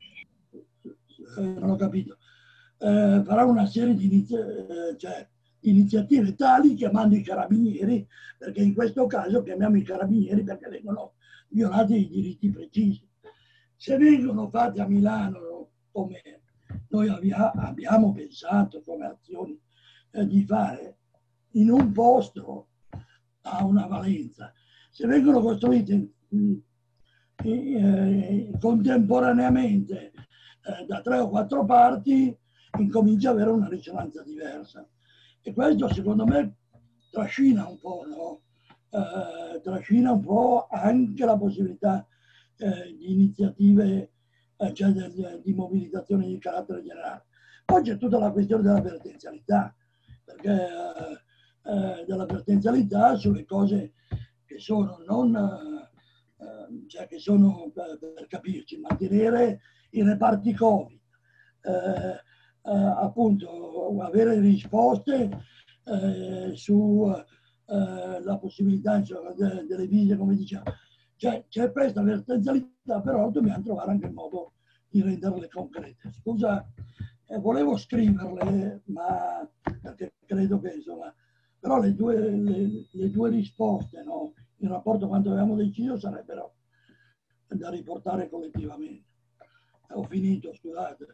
I: Eh, non ho capito. Eh, farà una serie di inizi- eh, cioè, iniziative tali, chiamando i carabinieri, perché in questo caso chiamiamo i carabinieri perché vengono violati i diritti precisi. Se vengono fatti a Milano, come noi avvia- abbiamo pensato come azioni eh, di fare, in un posto ha una valenza. Se vengono costruite mh, eh, contemporaneamente eh, da tre o quattro parti, incomincia ad avere una risonanza diversa. E questo secondo me trascina un po', no? Eh, trascina un po' anche la possibilità eh, di iniziative, eh, cioè di, di mobilitazione di carattere generale. Poi c'è tutta la questione della vertenzialità, perché eh, eh, della vertenzialità sulle cose che sono non, eh, cioè che sono, per, per capirci, mantenere i reparti Covid, eh, eh, appunto avere risposte eh, sulla eh, possibilità, insomma, de, delle visite, come diciamo. Cioè, c'è questa vertenzialità, però dobbiamo trovare anche il modo di renderle concrete. Scusa, eh, volevo scriverle, ma perché credo che, insomma, però le due, le, le due risposte, no, in rapporto a quanto avevamo deciso, sarebbero da riportare collettivamente. Ho finito, scusate.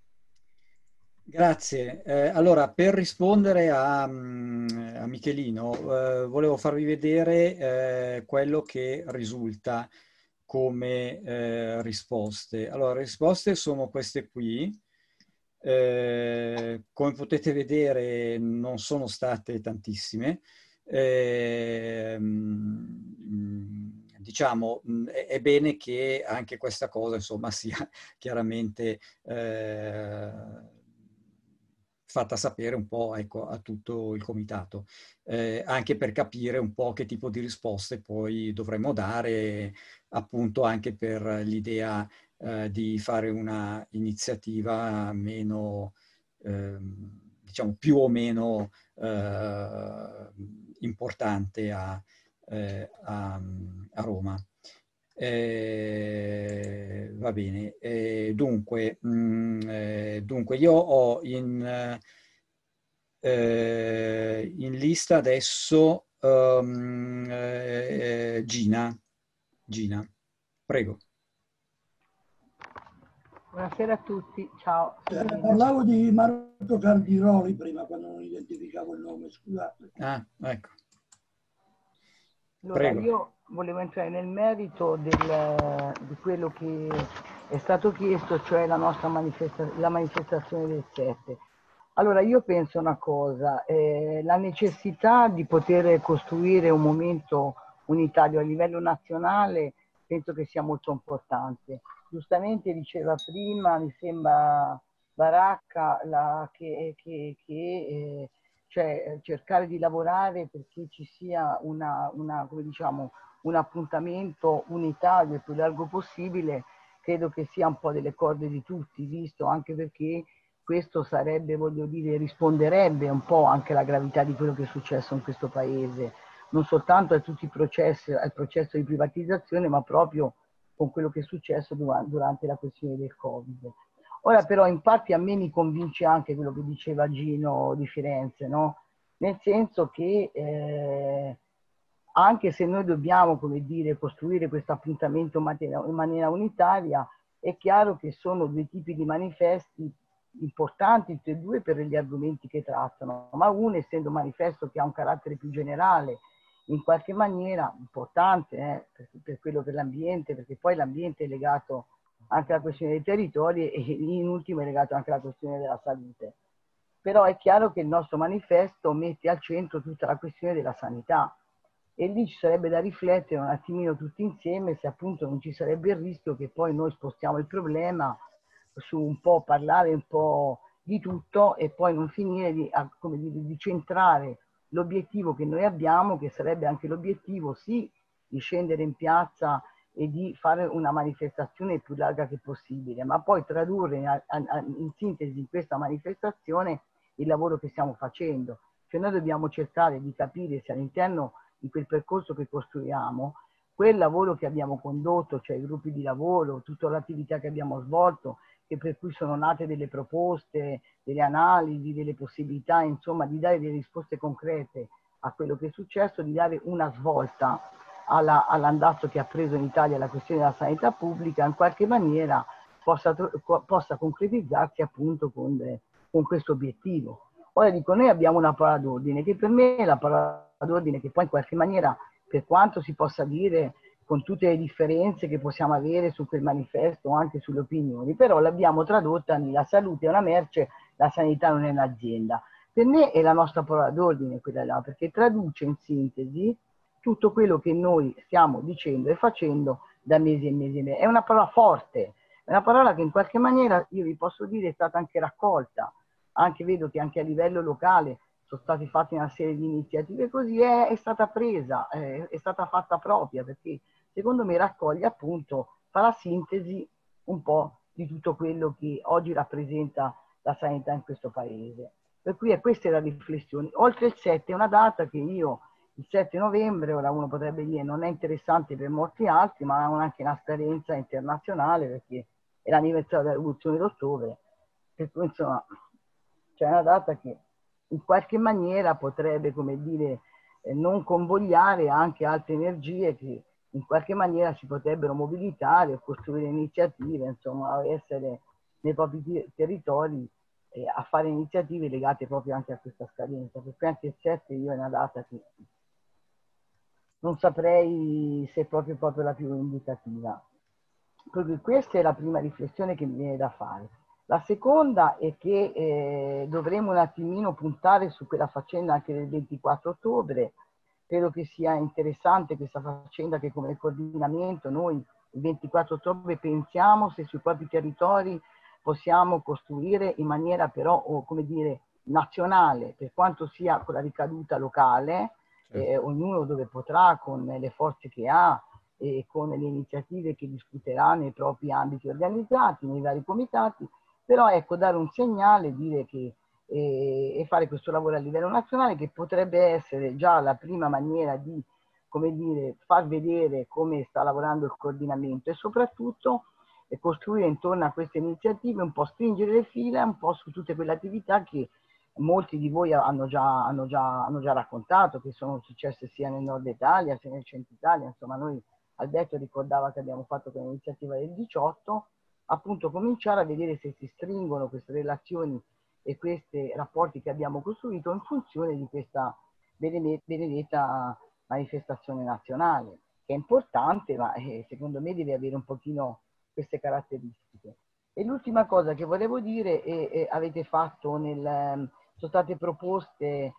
B: Grazie. Eh, allora, per rispondere a, a Michelino, eh, volevo farvi vedere eh, quello che risulta come eh, risposte. Allora, le risposte sono queste qui. Eh, come potete vedere, non sono state tantissime. Eh, diciamo, è, è bene che anche questa cosa, insomma, sia chiaramente eh, fatta sapere un po', ecco, a tutto il comitato, eh, anche per capire un po' che tipo di risposte poi dovremmo dare, appunto anche per l'idea eh, di fare una iniziativa meno, eh, diciamo, più o meno eh, importante a, eh, a, a Roma. Eh, va bene, eh, dunque, mh, eh, dunque io ho in, eh, in lista adesso um, eh, Gina. Gina, prego.
K: Buonasera a tutti, ciao.
I: Eh, parlavo di Marco Caldiroli prima quando non identificavo il nome, scusate.
B: Ah, ecco.
K: Allora,
B: Prego.
K: io volevo entrare nel merito del, di quello che è stato chiesto, cioè la nostra manifesta la manifestazione del sette. Allora, io penso una cosa, eh, la necessità di poter costruire un momento unitario a livello nazionale penso che sia molto importante. Giustamente diceva prima, mi sembra Baracca, la, che, che, che eh, cioè cercare di lavorare perché ci sia una, una, come diciamo, un appuntamento unitario il più largo possibile, credo che sia un po' delle corde di tutti, visto anche perché questo sarebbe, voglio dire, risponderebbe un po' anche alla gravità di quello che è successo in questo paese, non soltanto a tutti i processi, al processo di privatizzazione, ma proprio con quello che è successo durante, durante la questione del Covid. Ora però in parte a me mi convince anche quello che diceva Gino di Firenze, no? Nel senso che eh, anche se noi dobbiamo, come dire, costruire questo appuntamento in maniera unitaria, è chiaro che sono due tipi di manifesti importanti, tutti e due, per gli argomenti che trattano, ma uno, essendo un manifesto che ha un carattere più generale, in qualche maniera importante eh, per, per quello per l'ambiente, perché poi l'ambiente è legato anche alla questione dei territori e in ultimo è legato anche alla questione della salute. Però è chiaro che il nostro manifesto mette al centro tutta la questione della sanità e lì ci sarebbe da riflettere un attimino tutti insieme se appunto non ci sarebbe il rischio che poi noi spostiamo il problema su un po' parlare un po' di tutto e poi non finire di, come dire, di centrare l'obiettivo che noi abbiamo, che sarebbe anche l'obiettivo sì di scendere in piazza e di fare una manifestazione più larga che possibile, ma poi tradurre in, in sintesi in questa manifestazione il lavoro che stiamo facendo. Cioè noi dobbiamo cercare di capire se all'interno di quel percorso che costruiamo, quel lavoro che abbiamo condotto, cioè i gruppi di lavoro, tutta l'attività che abbiamo svolto, che per cui sono nate delle proposte, delle analisi, delle possibilità, insomma, di dare delle risposte concrete a quello che è successo, di dare una svolta all'andazzo che ha preso in Italia la questione della sanità pubblica, in qualche maniera possa, possa concretizzarsi appunto con, con questo obiettivo. Ora dico, noi abbiamo una parola d'ordine, che per me è la parola d'ordine che poi in qualche maniera, per quanto si possa dire, con tutte le differenze che possiamo avere su quel manifesto o anche sulle opinioni, però l'abbiamo tradotta nella salute è una merce, la sanità non è un'azienda. Per me è la nostra parola d'ordine quella là, perché traduce in sintesi tutto quello che noi stiamo dicendo e facendo da mesi e mesi e mesi. È una parola forte, è una parola che in qualche maniera, io vi posso dire, è stata anche raccolta. Anche vedo che anche a livello locale sono stati fatti una serie di iniziative, così è, è stata presa, è, è stata fatta propria, perché secondo me raccoglie appunto, fa la sintesi un po' di tutto quello che oggi rappresenta la sanità in questo paese. Per cui è questa la riflessione. Oltre il sette è una data che io, il sette novembre, ora uno potrebbe dire non è interessante per molti altri, ma ha anche una scadenza internazionale perché è l'anniversario della rivoluzione d'ottobre. Per cui insomma c'è una data che in qualche maniera potrebbe, come dire, eh, non convogliare anche altre energie che in qualche maniera si potrebbero mobilitare o costruire iniziative, insomma, essere nei propri territori eh, a fare iniziative legate proprio anche a questa scadenza. Perché anche il sette io è una data che non saprei se è proprio, proprio la più indicativa. Quindi questa è la prima riflessione che mi viene da fare. La seconda è che eh, dovremo un attimino puntare su quella faccenda anche del ventiquattro ottobre. Credo che sia interessante questa faccenda che come coordinamento noi il ventiquattro ottobre pensiamo se sui propri territori possiamo costruire in maniera però, o, come dire, nazionale, per quanto sia con la ricaduta locale, eh, ognuno dove potrà, con le forze che ha e con le iniziative che discuterà nei propri ambiti organizzati, nei vari comitati, però ecco, dare un segnale, dire che eh, e fare questo lavoro a livello nazionale che potrebbe essere già la prima maniera di, come dire, far vedere come sta lavorando il coordinamento e soprattutto eh, costruire intorno a queste iniziative un po' stringere le fila un po' su tutte quelle attività che molti di voi hanno già, hanno già, hanno già raccontato, che sono successe sia nel nord Italia sia nel centro Italia. Insomma, noi, Alberto ricordava che abbiamo fatto quell'iniziativa del diciotto, appunto cominciare a vedere se si stringono queste relazioni e questi rapporti che abbiamo costruito in funzione di questa benedetta manifestazione nazionale, che è importante, ma eh, secondo me deve avere un pochino queste caratteristiche. E l'ultima cosa che volevo dire è, è avete fatto nel, sono state proposte,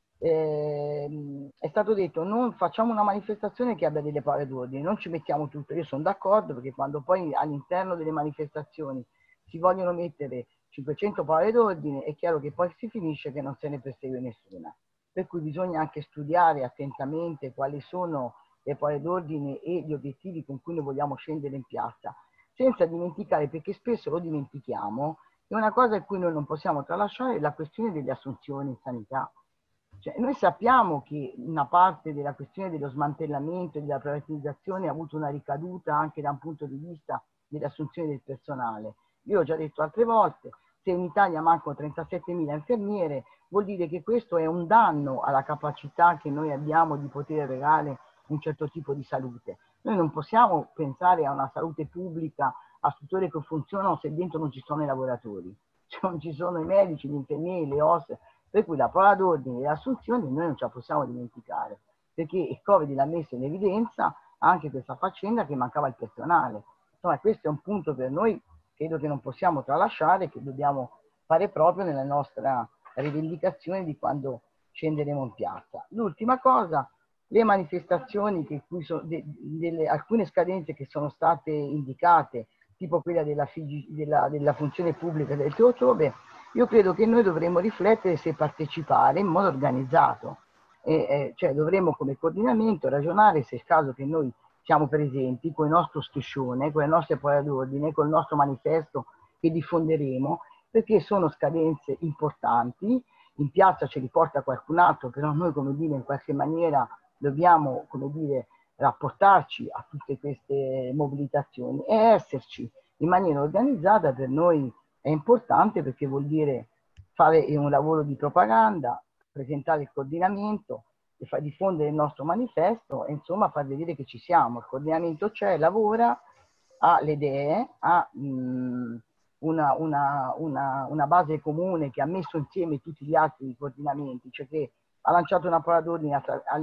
K: eh, è stato detto non facciamo una manifestazione che abbia delle parole d'ordine, non ci mettiamo tutto. Io sono d'accordo, perché quando poi all'interno delle manifestazioni si vogliono mettere cinquecento parole d'ordine, è chiaro che poi si finisce che non se ne persegue nessuna. Per cui bisogna anche studiare attentamente quali sono le parole d'ordine e gli obiettivi con cui noi vogliamo scendere in piazza, senza dimenticare, perché spesso lo dimentichiamo, che una cosa a cui noi non possiamo tralasciare è la questione delle assunzioni in sanità. Cioè, noi sappiamo che una parte della questione dello smantellamento e della privatizzazione ha avuto una ricaduta anche da un punto di vista delle assunzioni del personale. Io ho già detto altre volte, se in Italia mancano trentasettemila infermiere, vuol dire che questo è un danno alla capacità che noi abbiamo di poter erogare un certo tipo di salute. Noi non possiamo pensare a una salute pubblica, a strutture che funzionano se dentro non ci sono i lavoratori, cioè non ci sono i medici, gli infermieri, le osse, per cui la parola d'ordine e le assunzioni noi non ce la possiamo dimenticare, perché il Covid l'ha messo in evidenza anche questa faccenda che mancava il personale. Insomma, questo è un punto per noi, credo che non possiamo tralasciare, che dobbiamo fare proprio nella nostra rivendicazione di quando scenderemo in piazza. L'ultima cosa, le manifestazioni che qui sono de, delle alcune scadenze che sono state indicate, tipo quella della, della, della funzione pubblica del tre ottobre, io credo che noi dovremmo riflettere se partecipare in modo organizzato, e, eh, cioè dovremmo come coordinamento ragionare se è il caso che noi siamo presenti con il nostro striscione, con le nostre parole d'ordine, con il nostro manifesto che diffonderemo, perché sono scadenze importanti. In piazza ce li porta qualcun altro, però noi, come dire, in qualche maniera dobbiamo, come dire, rapportarci a tutte queste mobilitazioni e esserci in maniera organizzata. Per noi è importante, perché vuol dire fare un lavoro di propaganda, presentare il coordinamento e far diffondere il nostro manifesto e insomma far vedere che ci siamo. Il coordinamento c'è, lavora, ha le idee, ha mh, una, una, una, una base comune che ha messo insieme tutti gli altri coordinamenti, cioè che ha lanciato una parola d'ordine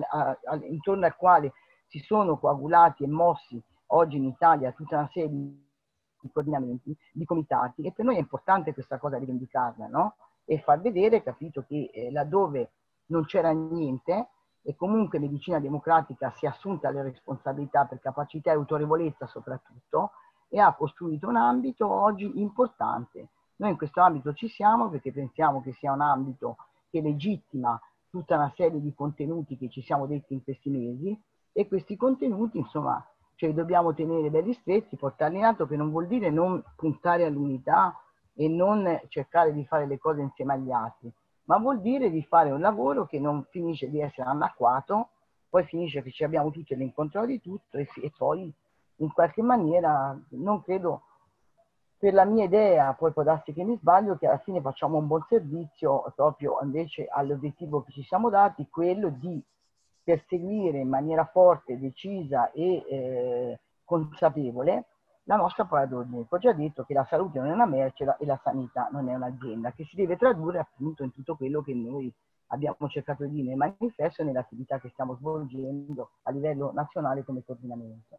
K: intorno al quale si sono coagulati e mossi oggi in Italia tutta una serie di coordinamenti, di comitati, e per noi è importante questa cosa rivendicarla, no? e far vedere, capito, che eh, laddove non c'era niente e comunque Medicina Democratica si è assunta le responsabilità per capacità e autorevolezza soprattutto e ha costruito un ambito oggi importante. Noi in questo ambito ci siamo perché pensiamo che sia un ambito che legittima tutta una serie di contenuti che ci siamo detti in questi mesi e questi contenuti, insomma, cioè dobbiamo tenere belli stretti, portarli in alto, che non vuol dire non puntare all'unità e non cercare di fare le cose insieme agli altri, ma vuol dire di fare un lavoro che non finisce di essere anacquato, poi finisce che ci abbiamo tutti l'incontrollo di tutto e, e poi in qualche maniera non credo, per la mia idea, poi può darsi che mi sbaglio, che alla fine facciamo un buon servizio proprio invece all'obiettivo che ci siamo dati, quello di perseguire in maniera forte, decisa e eh, consapevole la nostra parola d'ordine. Ho già detto che la salute non è una merce e la sanità non è un'azienda, che si deve tradurre appunto in tutto quello che noi abbiamo cercato di dire nel manifesto e nell'attività che stiamo svolgendo a livello nazionale come coordinamento.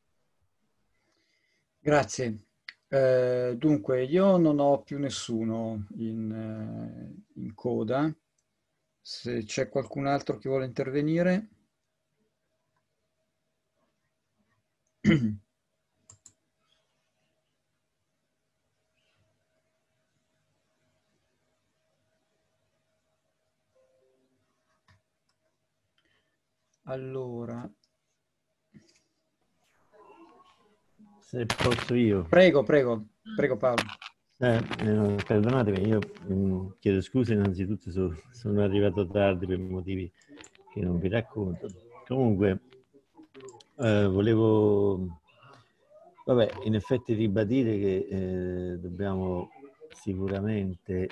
B: Grazie. Eh, dunque, io non ho più nessuno in, eh, in coda. Se c'è qualcun altro che vuole intervenire. Allora.
L: Se posso io.
B: Prego, prego, prego Paolo.
L: Eh, eh, perdonatemi, io mh, chiedo scusa innanzitutto, so, sono arrivato tardi per motivi che non vi racconto. Comunque, eh, volevo, vabbè, in effetti ribadire che eh, dobbiamo sicuramente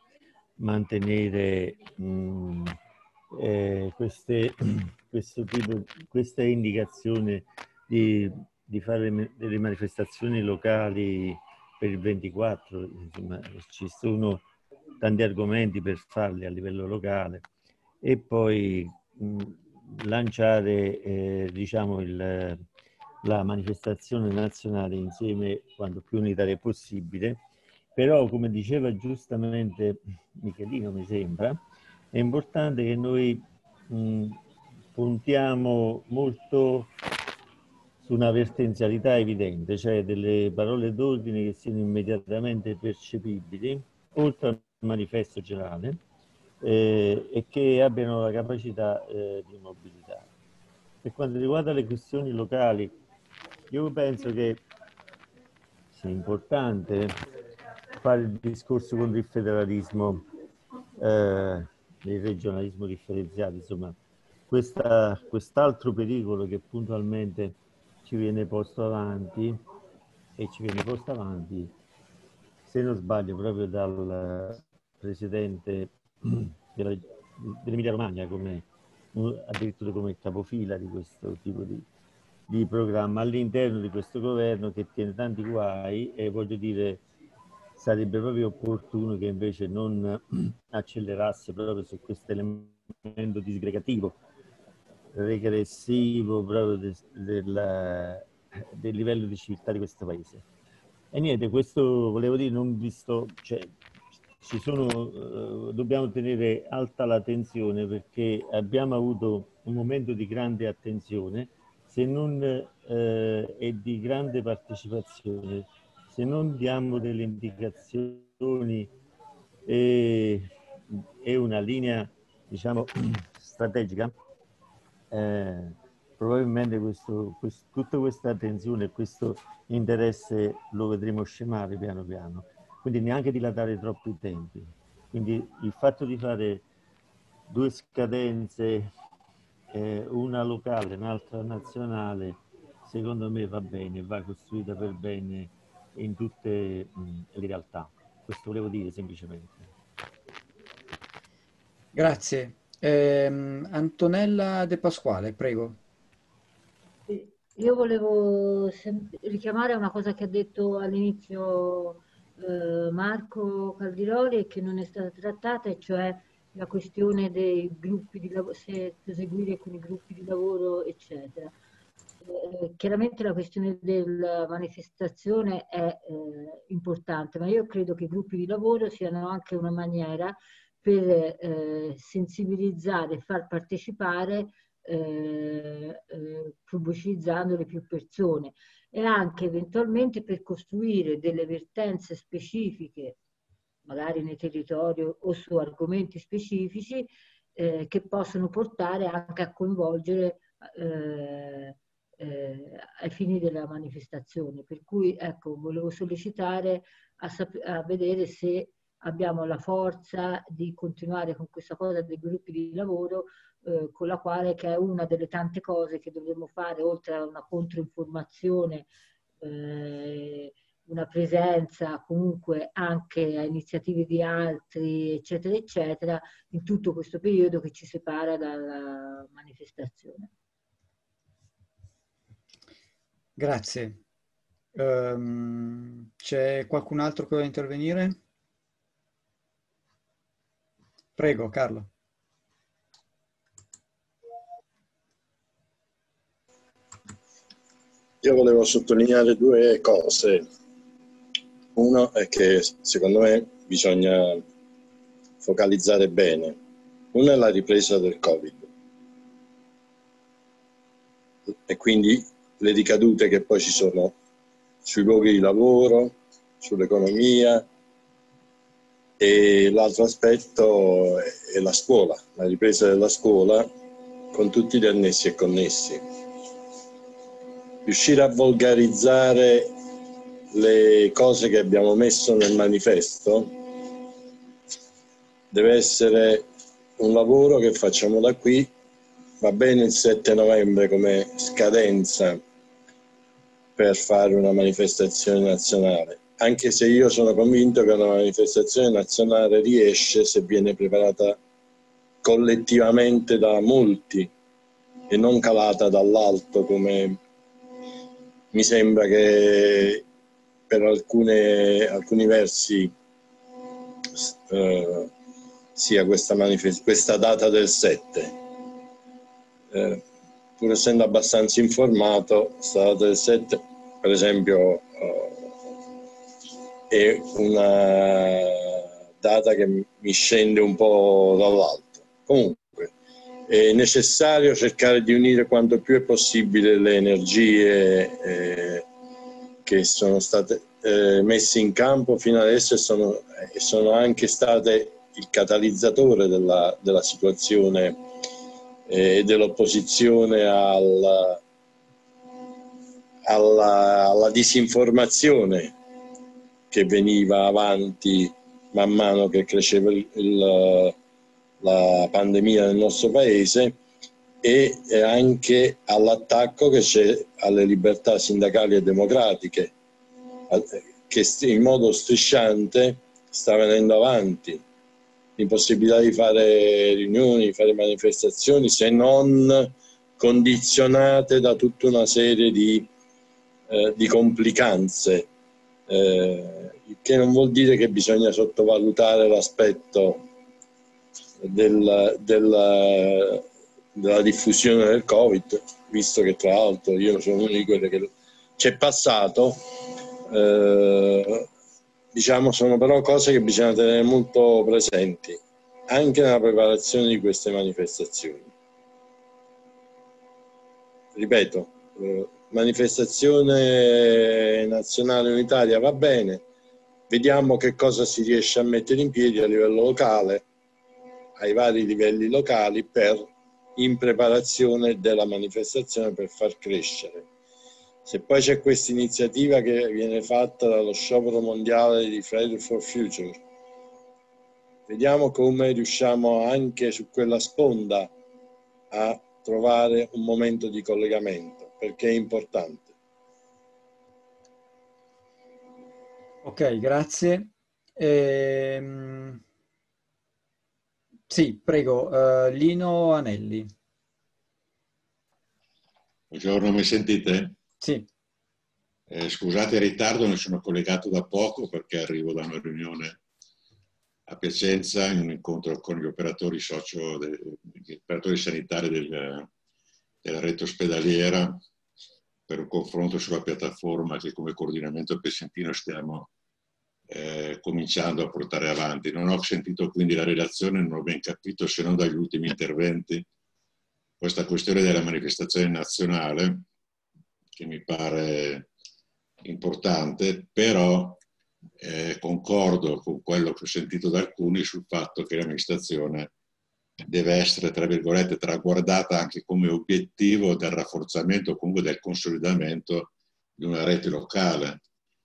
L: mantenere mh, eh, queste, questo tipo, questa indicazione di, di fare delle manifestazioni locali per il ventiquattro, insomma, ci sono tanti argomenti per farli a livello locale e poi mh, lanciare eh, diciamo il, la manifestazione nazionale insieme quanto più unitaria possibile. Però, come diceva giustamente Michelino, mi sembra, è importante che noi mh, puntiamo molto su una vertenzialità evidente, cioè delle parole d'ordine che siano immediatamente percepibili, oltre al manifesto generale, eh, e che abbiano la capacità eh, di mobilità. Per quanto riguarda le questioni locali, io penso che sia importante fare il discorso contro il federalismo, eh, il regionalismo differenziato, insomma, questa, quest'altro pericolo che puntualmente ci viene posto avanti e ci viene posto avanti, se non sbaglio, proprio dal presidente dell'Emilia Romagna, come addirittura come capofila di questo tipo di, di programma all'interno di questo governo che tiene tanti guai, e voglio dire, sarebbe proprio opportuno che invece non accelerasse proprio su questo elemento disgregativo, regressivo proprio de, del, del livello di civiltà di questo paese. E niente, questo volevo dire, non visto, cioè, ci sono, eh, dobbiamo tenere alta la tensione perché abbiamo avuto un momento di grande attenzione, se non eh, e di grande partecipazione. Se non diamo delle indicazioni e, e una linea, diciamo, strategica, eh, probabilmente questo, questo, tutta questa attenzione e questo interesse lo vedremo scemare piano piano. Quindi neanche dilatare troppo i tempi. Quindi il fatto di fare due scadenze, eh, una locale e un'altra nazionale, secondo me va bene, va costruita per bene in tutte mh, le realtà. Questo volevo dire semplicemente.
B: Grazie. Eh, Antonella De Pasquale, prego.
M: Io volevo richiamare una cosa che ha detto all'inizio eh, Marco Caldiroli e che non è stata trattata, e cioè la questione dei gruppi di lavoro, se proseguire con i gruppi di lavoro, eccetera. Eh, chiaramente la questione della manifestazione è eh, importante, ma io credo che i gruppi di lavoro siano anche una maniera per eh, sensibilizzare e far partecipare eh, eh, pubblicizzando le più persone, e anche eventualmente per costruire delle vertenze specifiche, magari nei territori o su argomenti specifici, eh, che possono portare anche a coinvolgere eh, eh, ai fini della manifestazione. Per cui, ecco, volevo sollecitare a, a vedere se abbiamo la forza di continuare con questa cosa dei gruppi di lavoro, eh, con la quale, che è una delle tante cose che dovremmo fare, oltre a una controinformazione, eh, una presenza comunque anche a iniziative di altri, eccetera, eccetera, in tutto questo periodo che ci separa dalla manifestazione.
B: Grazie. Um, c'è qualcun altro che vuole intervenire? Prego, Carlo.
N: Io volevo sottolineare due cose. Uno è che secondo me bisogna focalizzare bene. Una è la ripresa del Covid e quindi le ricadute che poi ci sono sui luoghi di lavoro, sull'economia, e l'altro aspetto è la scuola, la ripresa della scuola con tutti gli annessi e connessi. Riuscire a volgarizzare le cose che abbiamo messo nel manifesto deve essere un lavoro che facciamo da qui. Va bene il sette novembre come scadenza per fare una manifestazione nazionale, anche se io sono convinto che una manifestazione nazionale riesce se viene preparata collettivamente da molti e non calata dall'alto, come mi sembra che per alcune, alcuni versi eh, sia questa, questa data del sette. Eh, pur essendo abbastanza informato, questa data del sette, per esempio, eh, è una data che mi scende un po' dall'alto. Comunque, è necessario cercare di unire quanto più è possibile le energie eh, che sono state eh, messe in campo fino adesso e sono, e sono anche state il catalizzatore della, della situazione e eh, dell'opposizione al, alla, alla disinformazione che veniva avanti man mano che cresceva il, il, la pandemia nel nostro paese, e anche all'attacco che c'è alle libertà sindacali e democratiche, che in modo strisciante sta venendo avanti. L'impossibilità di fare riunioni, di fare manifestazioni, se non condizionate da tutta una serie di, eh, di complicanze, eh, che non vuol dire che bisogna sottovalutare l'aspetto del, del, della diffusione del Covid, visto che tra l'altro io sono uno di quelli che c'è passato. Eh, diciamo, sono però cose che bisogna tenere molto presenti anche nella preparazione di queste manifestazioni. Ripeto, eh, manifestazione nazionale unitaria va bene, vediamo che cosa si riesce a mettere in piedi a livello locale, ai vari livelli locali, per in preparazione della manifestazione, per far crescere. Se poi c'è questa iniziativa che viene fatta dallo sciopero mondiale di Fridays for Future, vediamo come riusciamo anche su quella sponda a trovare un momento di collegamento, perché è importante.
B: Ok, grazie. Ehm... Sì, prego, uh, Lino Anelli.
O: Buongiorno, mi sentite?
B: Sì.
O: Eh, scusate il ritardo, ne sono collegato da poco perché arrivo da una riunione a Piacenza in un incontro con gli operatori socio, gli operatori sanitari del, della rete ospedaliera per un confronto sulla piattaforma che come coordinamento piacentino stiamo eh, cominciando a portare avanti. Non ho sentito quindi la relazione, non ho ben capito, se non dagli ultimi interventi, questa questione della manifestazione nazionale, che mi pare importante, però eh, concordo con quello che ho sentito da alcuni sul fatto che l'amministrazione deve essere, tra virgolette, traguardata anche come obiettivo del rafforzamento o comunque del consolidamento di una rete locale,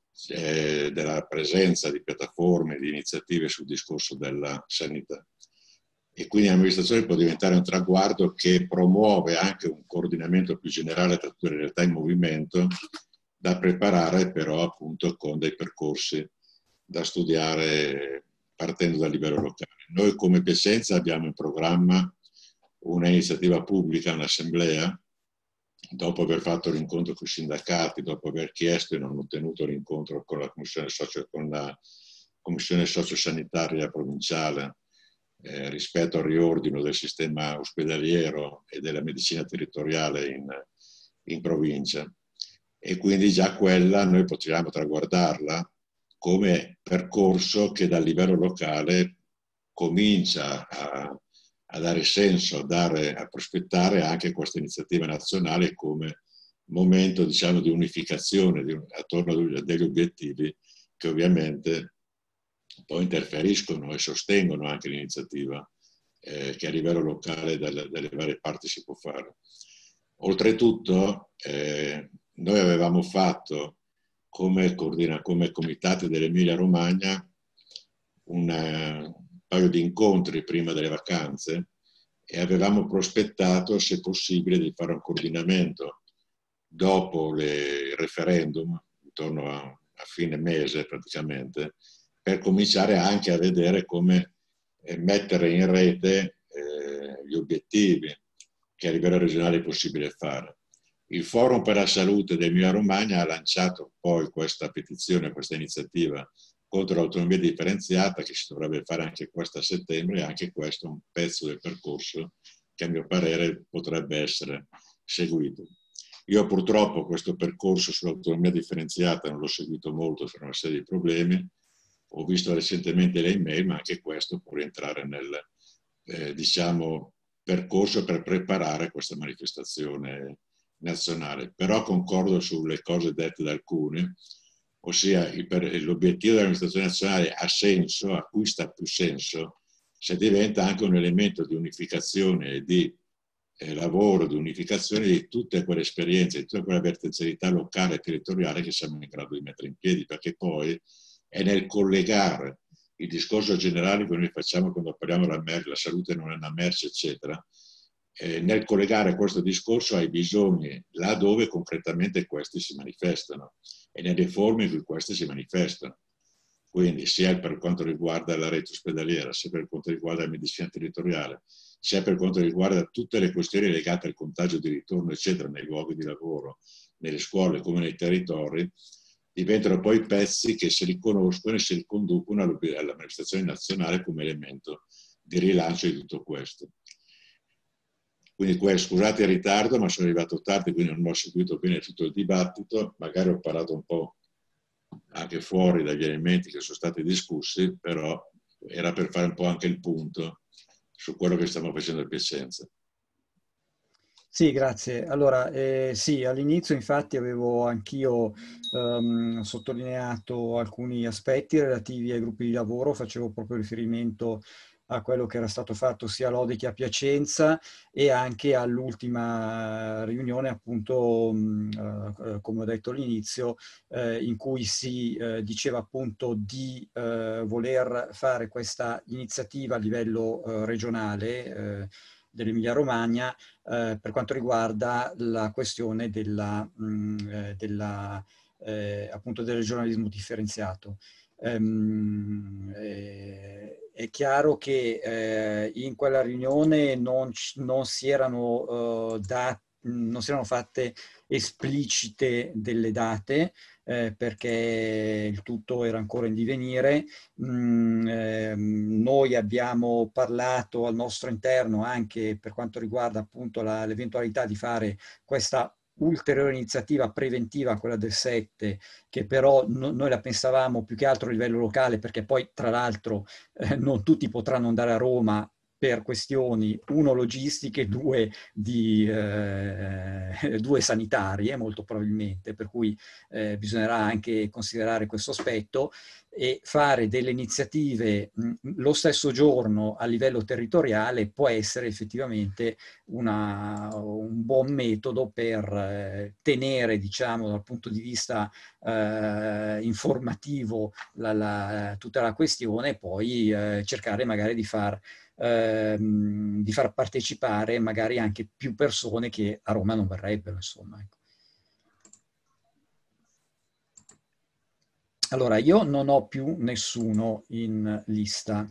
O: eh, della presenza di piattaforme, di iniziative sul discorso della sanità. E quindi l'amministrazione può diventare un traguardo che promuove anche un coordinamento più generale tra tutte le realtà in movimento, da preparare però appunto con dei percorsi da studiare partendo dal livello locale. Noi come Piacenza abbiamo in programma un'iniziativa pubblica, un'assemblea, dopo aver fatto l'incontro con i sindacati, dopo aver chiesto e non ottenuto l'incontro con la Commissione, socio, con la commissione sociosanitaria provinciale eh, rispetto al riordino del sistema ospedaliero e della medicina territoriale in, in provincia. E quindi già quella noi potremmo traguardarla come percorso che dal livello locale comincia a, a dare senso, a, dare, a prospettare anche questa iniziativa nazionale come momento, diciamo, di unificazione di, attorno a degli obiettivi che ovviamente poi interferiscono e sostengono anche l'iniziativa eh, che a livello locale dalle, dalle varie parti si può fare. Oltretutto, eh, noi avevamo fatto come, come comitati dell'Emilia Romagna un, un paio di incontri prima delle vacanze e avevamo prospettato, se possibile, di fare un coordinamento dopo il referendum, intorno a, a fine mese praticamente, per cominciare anche a vedere come eh, mettere in rete eh, gli obiettivi che a livello regionale è possibile fare. Il Forum per la Salute dell'Emilia Romagna ha lanciato poi questa petizione, questa iniziativa contro l'autonomia differenziata che si dovrebbe fare anche questa a settembre, e anche questo è un pezzo del percorso che a mio parere potrebbe essere seguito. Io purtroppo questo percorso sull'autonomia differenziata non l'ho seguito molto per una serie di problemi, ho visto recentemente le email, ma anche questo può rientrare nel eh, diciamo, percorso per preparare questa manifestazione nazionale. Però concordo sulle cose dette da alcuni, ossia l'obiettivo dell'amministrazione nazionale ha senso, acquista più senso, se diventa anche un elemento di unificazione e di eh, lavoro, di unificazione di tutte quelle esperienze, di tutta quella vertenzialità locale e territoriale che siamo in grado di mettere in piedi, perché poi è nel collegare il discorso generale che noi facciamo quando parliamo della merce, la salute non è una merce, eccetera, eh, nel collegare questo discorso ai bisogni là dove concretamente questi si manifestano e nelle forme in cui questi si manifestano. Quindi sia per quanto riguarda la rete ospedaliera, sia per quanto riguarda la medicina territoriale, sia per quanto riguarda tutte le questioni legate al contagio di ritorno, eccetera, nei luoghi di lavoro, nelle scuole come nei territori, diventano poi pezzi che si riconoscono e si riconducono all'amministrazione nazionale come elemento di rilancio di tutto questo. Quindi scusate il ritardo, ma sono arrivato tardi, quindi non ho seguito bene tutto il dibattito, magari ho parlato un po' anche fuori dagli elementi che sono stati discussi, però era per fare un po' anche il punto su quello che stiamo facendo a Piacenza.
B: Sì, grazie. Allora, eh, sì, all'inizio infatti avevo anch'io ehm, sottolineato alcuni aspetti relativi ai gruppi di lavoro, facevo proprio riferimento a quello che era stato fatto sia a Lodi che a Piacenza e anche all'ultima riunione, appunto, mh, come ho detto all'inizio, eh, in cui si eh, diceva appunto di eh, voler fare questa iniziativa a livello eh, regionale eh, dell'Emilia Romagna eh, per quanto riguarda la questione della, mh, eh, della, eh, appunto del regionalismo differenziato. Um, eh, è chiaro che eh, in quella riunione non, non, si erano, uh, dat- non si erano fatte esplicite delle date eh, perché il tutto era ancora in divenire. Mm, eh, noi abbiamo parlato al nostro interno anche per quanto riguarda appunto l'eventualità di fare questa ulteriore iniziativa preventiva, quella del sette, che però no, noi la pensavamo più che altro a livello locale, perché poi tra l'altro eh, non tutti potranno andare a Roma per questioni, uno logistiche, due, di, eh, due sanitarie molto probabilmente, per cui eh, bisognerà anche considerare questo aspetto e fare delle iniziative mh, lo stesso giorno a livello territoriale può essere effettivamente una, un buon metodo per eh, tenere, diciamo, dal punto di vista eh, informativo la, la, tutta la questione e poi eh, cercare magari di far Ehm, di far partecipare magari anche più persone che a Roma non verrebbero, insomma. Ecco. Allora, io non ho più nessuno in lista.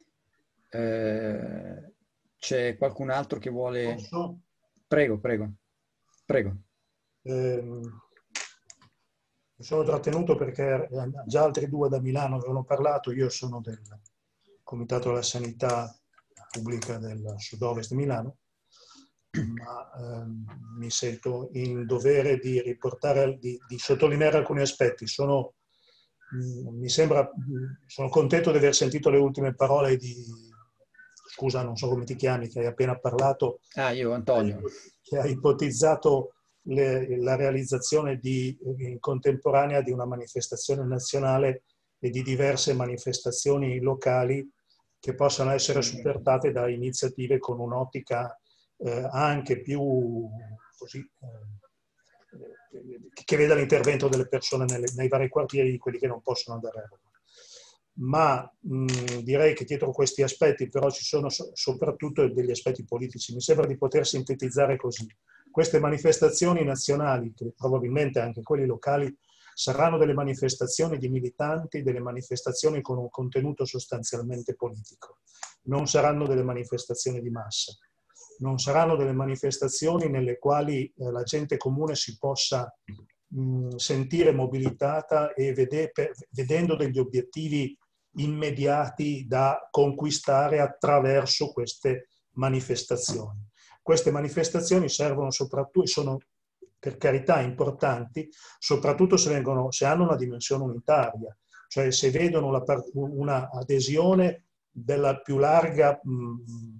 B: Eh, c'è qualcun altro che vuole...
P: Posso?
B: Prego, prego. Prego.
P: Eh, mi sono trattenuto perché già altri due da Milano avevano parlato, io sono del Comitato della Sanità Pubblica del sud-ovest di Milano, ma ehm, mi sento in dovere di riportare, di, di sottolineare alcuni aspetti. Sono, mh, mi sembra, mh, sono contento di aver sentito le ultime parole di, scusa, non so come ti chiami, che hai appena parlato.
B: Ah, io, Antonio.
P: Che ha ipotizzato le, la realizzazione di, in contemporanea di una manifestazione nazionale e di diverse manifestazioni locali che possano essere supportate da iniziative con un'ottica eh, anche più così, eh, che veda l'intervento delle persone nelle, nei vari quartieri di quelli che non possono andare a Roma. Ma mh, direi che dietro questi aspetti però ci sono so, soprattutto degli aspetti politici. Mi sembra di poter sintetizzare così. Queste manifestazioni nazionali, che probabilmente anche quelli locali, saranno delle manifestazioni di militanti, delle manifestazioni con un contenuto sostanzialmente politico. Non saranno delle manifestazioni di massa. Non saranno delle manifestazioni nelle quali eh, la gente comune si possa mh, sentire mobilitata e vede, per, vedendo degli obiettivi immediati da conquistare attraverso queste manifestazioni. Queste manifestazioni servono soprattutto, sono per carità importanti, soprattutto se, vengono, se hanno una dimensione unitaria, cioè se vedono la, una adesione della più larga mh,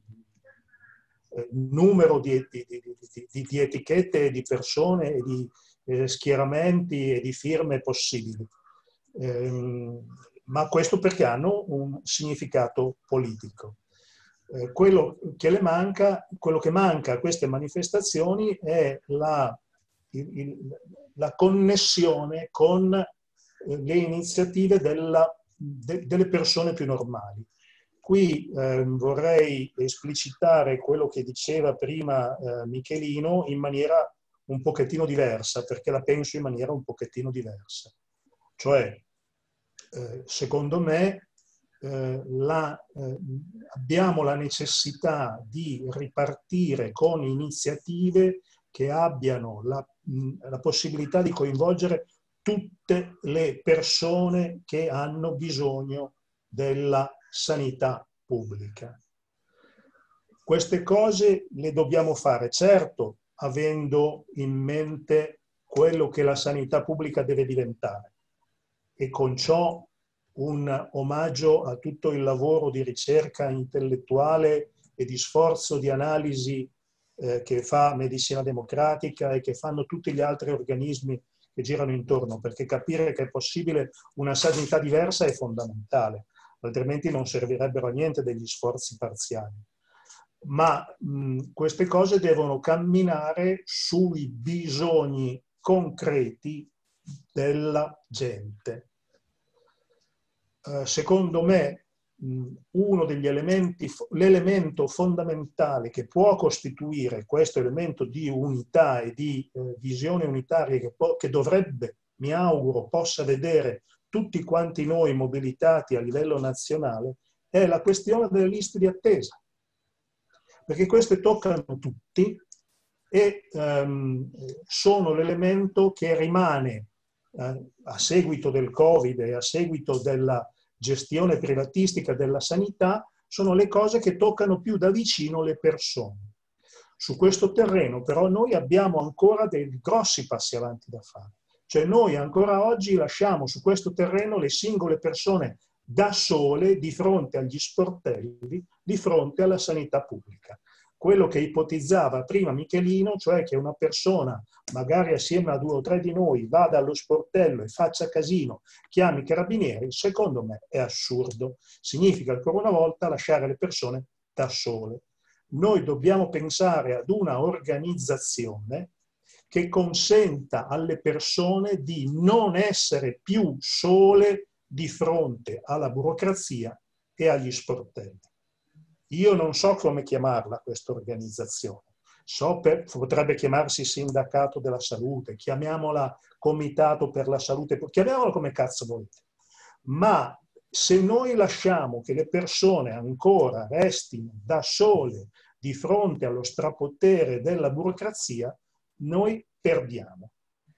P: numero di, di, di, di, di etichette e di persone e di eh, schieramenti e di firme possibili. Eh, ma questo perché hanno un significato politico. Eh, quello che le manca, quello che manca a queste manifestazioni è la Il, il, la connessione con le iniziative della, de, delle persone più normali. Qui eh, vorrei esplicitare quello che diceva prima eh, Michelino in maniera un pochettino diversa, perché la penso in maniera un pochettino diversa. Cioè, eh, secondo me, eh, la, eh, abbiamo la necessità di ripartire con iniziative che abbiano la, la possibilità di coinvolgere tutte le persone che hanno bisogno della sanità pubblica. Queste cose le dobbiamo fare, certo, avendo in mente quello che la sanità pubblica deve diventare e con ciò un omaggio a tutto il lavoro di ricerca intellettuale e di sforzo di analisi Eh, che fa Medicina Democratica e che fanno tutti gli altri organismi che girano intorno, perché capire che è possibile una sanità diversa è fondamentale, altrimenti non servirebbero a niente degli sforzi parziali. Ma mh, queste cose devono camminare sui bisogni concreti della gente. Eh, secondo me, uno degli elementi, l'elemento fondamentale che può costituire questo elemento di unità e di eh, visione unitaria che, che dovrebbe, mi auguro, possa vedere tutti quanti noi mobilitati a livello nazionale, è la questione delle liste di attesa. Perché queste toccano tutti e ehm, sono l'elemento che rimane eh, a seguito del Covid e a seguito della gestione privatistica della sanità, sono le cose che toccano più da vicino le persone. Su questo terreno però noi abbiamo ancora dei grossi passi avanti da fare. Cioè noi ancora oggi lasciamo su questo terreno le singole persone da sole di fronte agli sportelli, di fronte alla sanità pubblica. Quello che ipotizzava prima Michelino, cioè che una persona, magari assieme a due o tre di noi, vada allo sportello e faccia casino, chiami i carabinieri, secondo me è assurdo. Significa ancora una volta lasciare le persone da sole. Noi dobbiamo pensare ad una organizzazione che consenta alle persone di non essere più sole di fronte alla burocrazia e agli sportelli. Io non so come chiamarla questa organizzazione. So per, potrebbe chiamarsi sindacato della salute, chiamiamola comitato per la salute, chiamiamola come cazzo volete. Ma se noi lasciamo che le persone ancora restino da sole di fronte allo strapotere della burocrazia, noi perdiamo.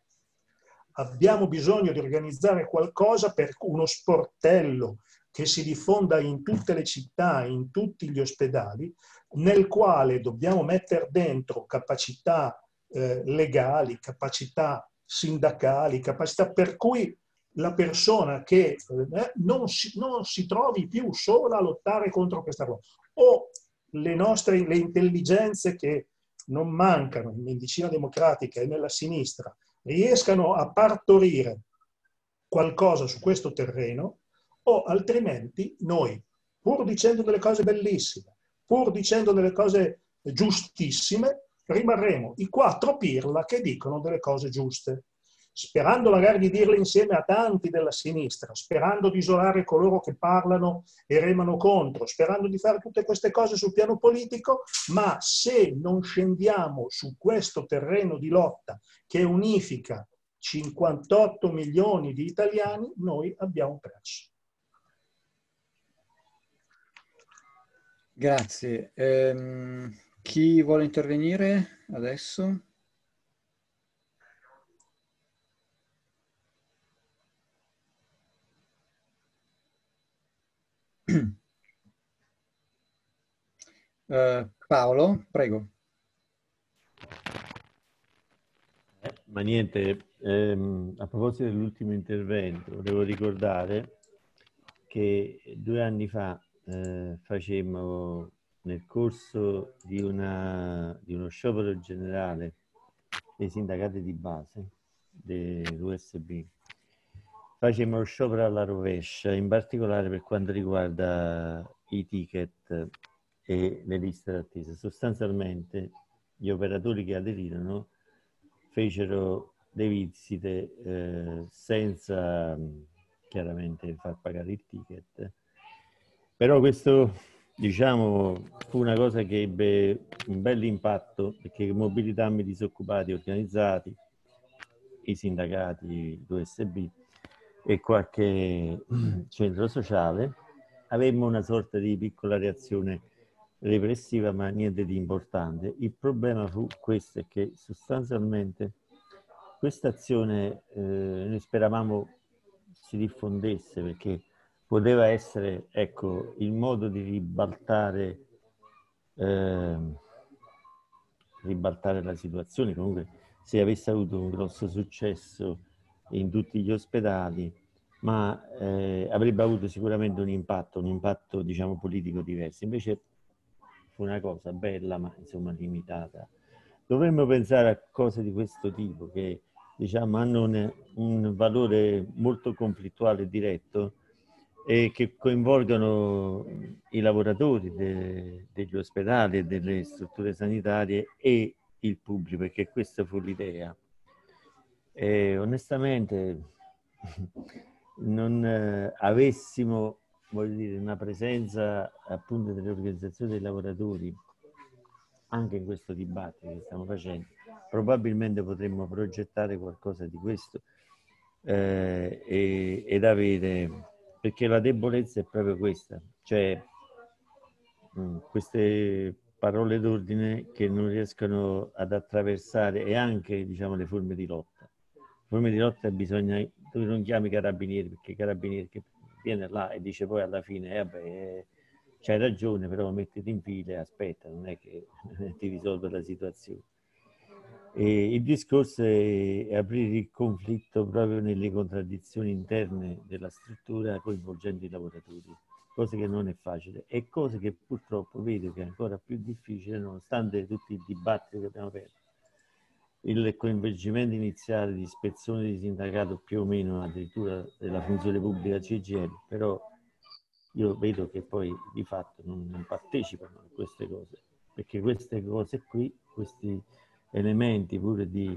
P: Abbiamo bisogno di organizzare qualcosa per uno sportello che si diffonda in tutte le città, in tutti gli ospedali, nel quale dobbiamo mettere dentro capacità eh, legali, capacità sindacali, capacità per cui la persona che eh, non, si, non si trovi più sola a lottare contro questa cosa. O le nostre le intelligenze che non mancano in medicina democratica e nella sinistra riescano a partorire qualcosa su questo terreno, o altrimenti noi, pur dicendo delle cose bellissime, pur dicendo delle cose giustissime, rimarremo i quattro pirla che dicono delle cose giuste, sperando magari di dirle insieme a tanti della sinistra, sperando di isolare coloro che parlano e remano contro, sperando di fare tutte queste cose sul piano politico, ma se non scendiamo su questo terreno di lotta che unifica cinquantotto milioni di italiani, noi abbiamo perso.
B: Grazie. Ehm, chi vuole intervenire adesso? Uh, Paolo, prego.
L: Eh, ma niente, ehm, a proposito dell'ultimo intervento, volevo ricordare che due anni fa eh, facemmo nel corso di, una, di uno sciopero generale dei sindacati di base dell'U S B, facemmo lo sciopero alla rovescia, in particolare per quanto riguarda i ticket e le liste d'attesa. Sostanzialmente gli operatori che aderirono fecero le visite eh, senza chiaramente far pagare il ticket, però questo, diciamo, fu una cosa che ebbe un bel impatto, perché mobilitammo i disoccupati organizzati, i sindacati U S B e qualche centro sociale. Avemmo una sorta di piccola reazione repressiva, ma niente di importante. Il problema fu questo, è che sostanzialmente questa azione eh, noi speravamo si diffondesse, perché poteva essere, ecco, il modo di ribaltare eh, ribaltare la situazione. Comunque, se avesse avuto un grosso successo in tutti gli ospedali, ma eh, avrebbe avuto sicuramente un impatto, un impatto, diciamo, politico diverso. Invece fu una cosa bella, ma insomma limitata. Dovremmo pensare a cose di questo tipo che, diciamo, hanno un, un valore molto conflittuale e diretto e che coinvolgono i lavoratori de, degli ospedali e delle strutture sanitarie e il pubblico, perché questa fu l'idea. E onestamente non eh, avessimo, voglio dire, una presenza appunto delle organizzazioni dei lavoratori anche in questo dibattito che stiamo facendo, probabilmente potremmo progettare qualcosa di questo eh, e, ed avere, perché la debolezza è proprio questa, cioè mh, queste parole d'ordine che non riescono ad attraversare, e anche, diciamo, le forme di lotta. Le forme di lotta bisogna, tu non chiami i carabinieri, perché i carabinieri che viene là e dice poi alla fine eh, vabbè, c'hai ragione, però mettiti in fila e aspetta, non è che ti risolve la situazione. E il discorso è aprire il conflitto proprio nelle contraddizioni interne della struttura coinvolgendo i lavoratori, cosa che non è facile e cosa che purtroppo vedo che è ancora più difficile nonostante tutti i dibattiti che abbiamo aperto. Il coinvolgimento iniziale di ispezione di sindacato più o meno addirittura della funzione pubblica C G I L, però io vedo che poi di fatto non, non partecipano a queste cose, perché queste cose qui, questi elementi pure di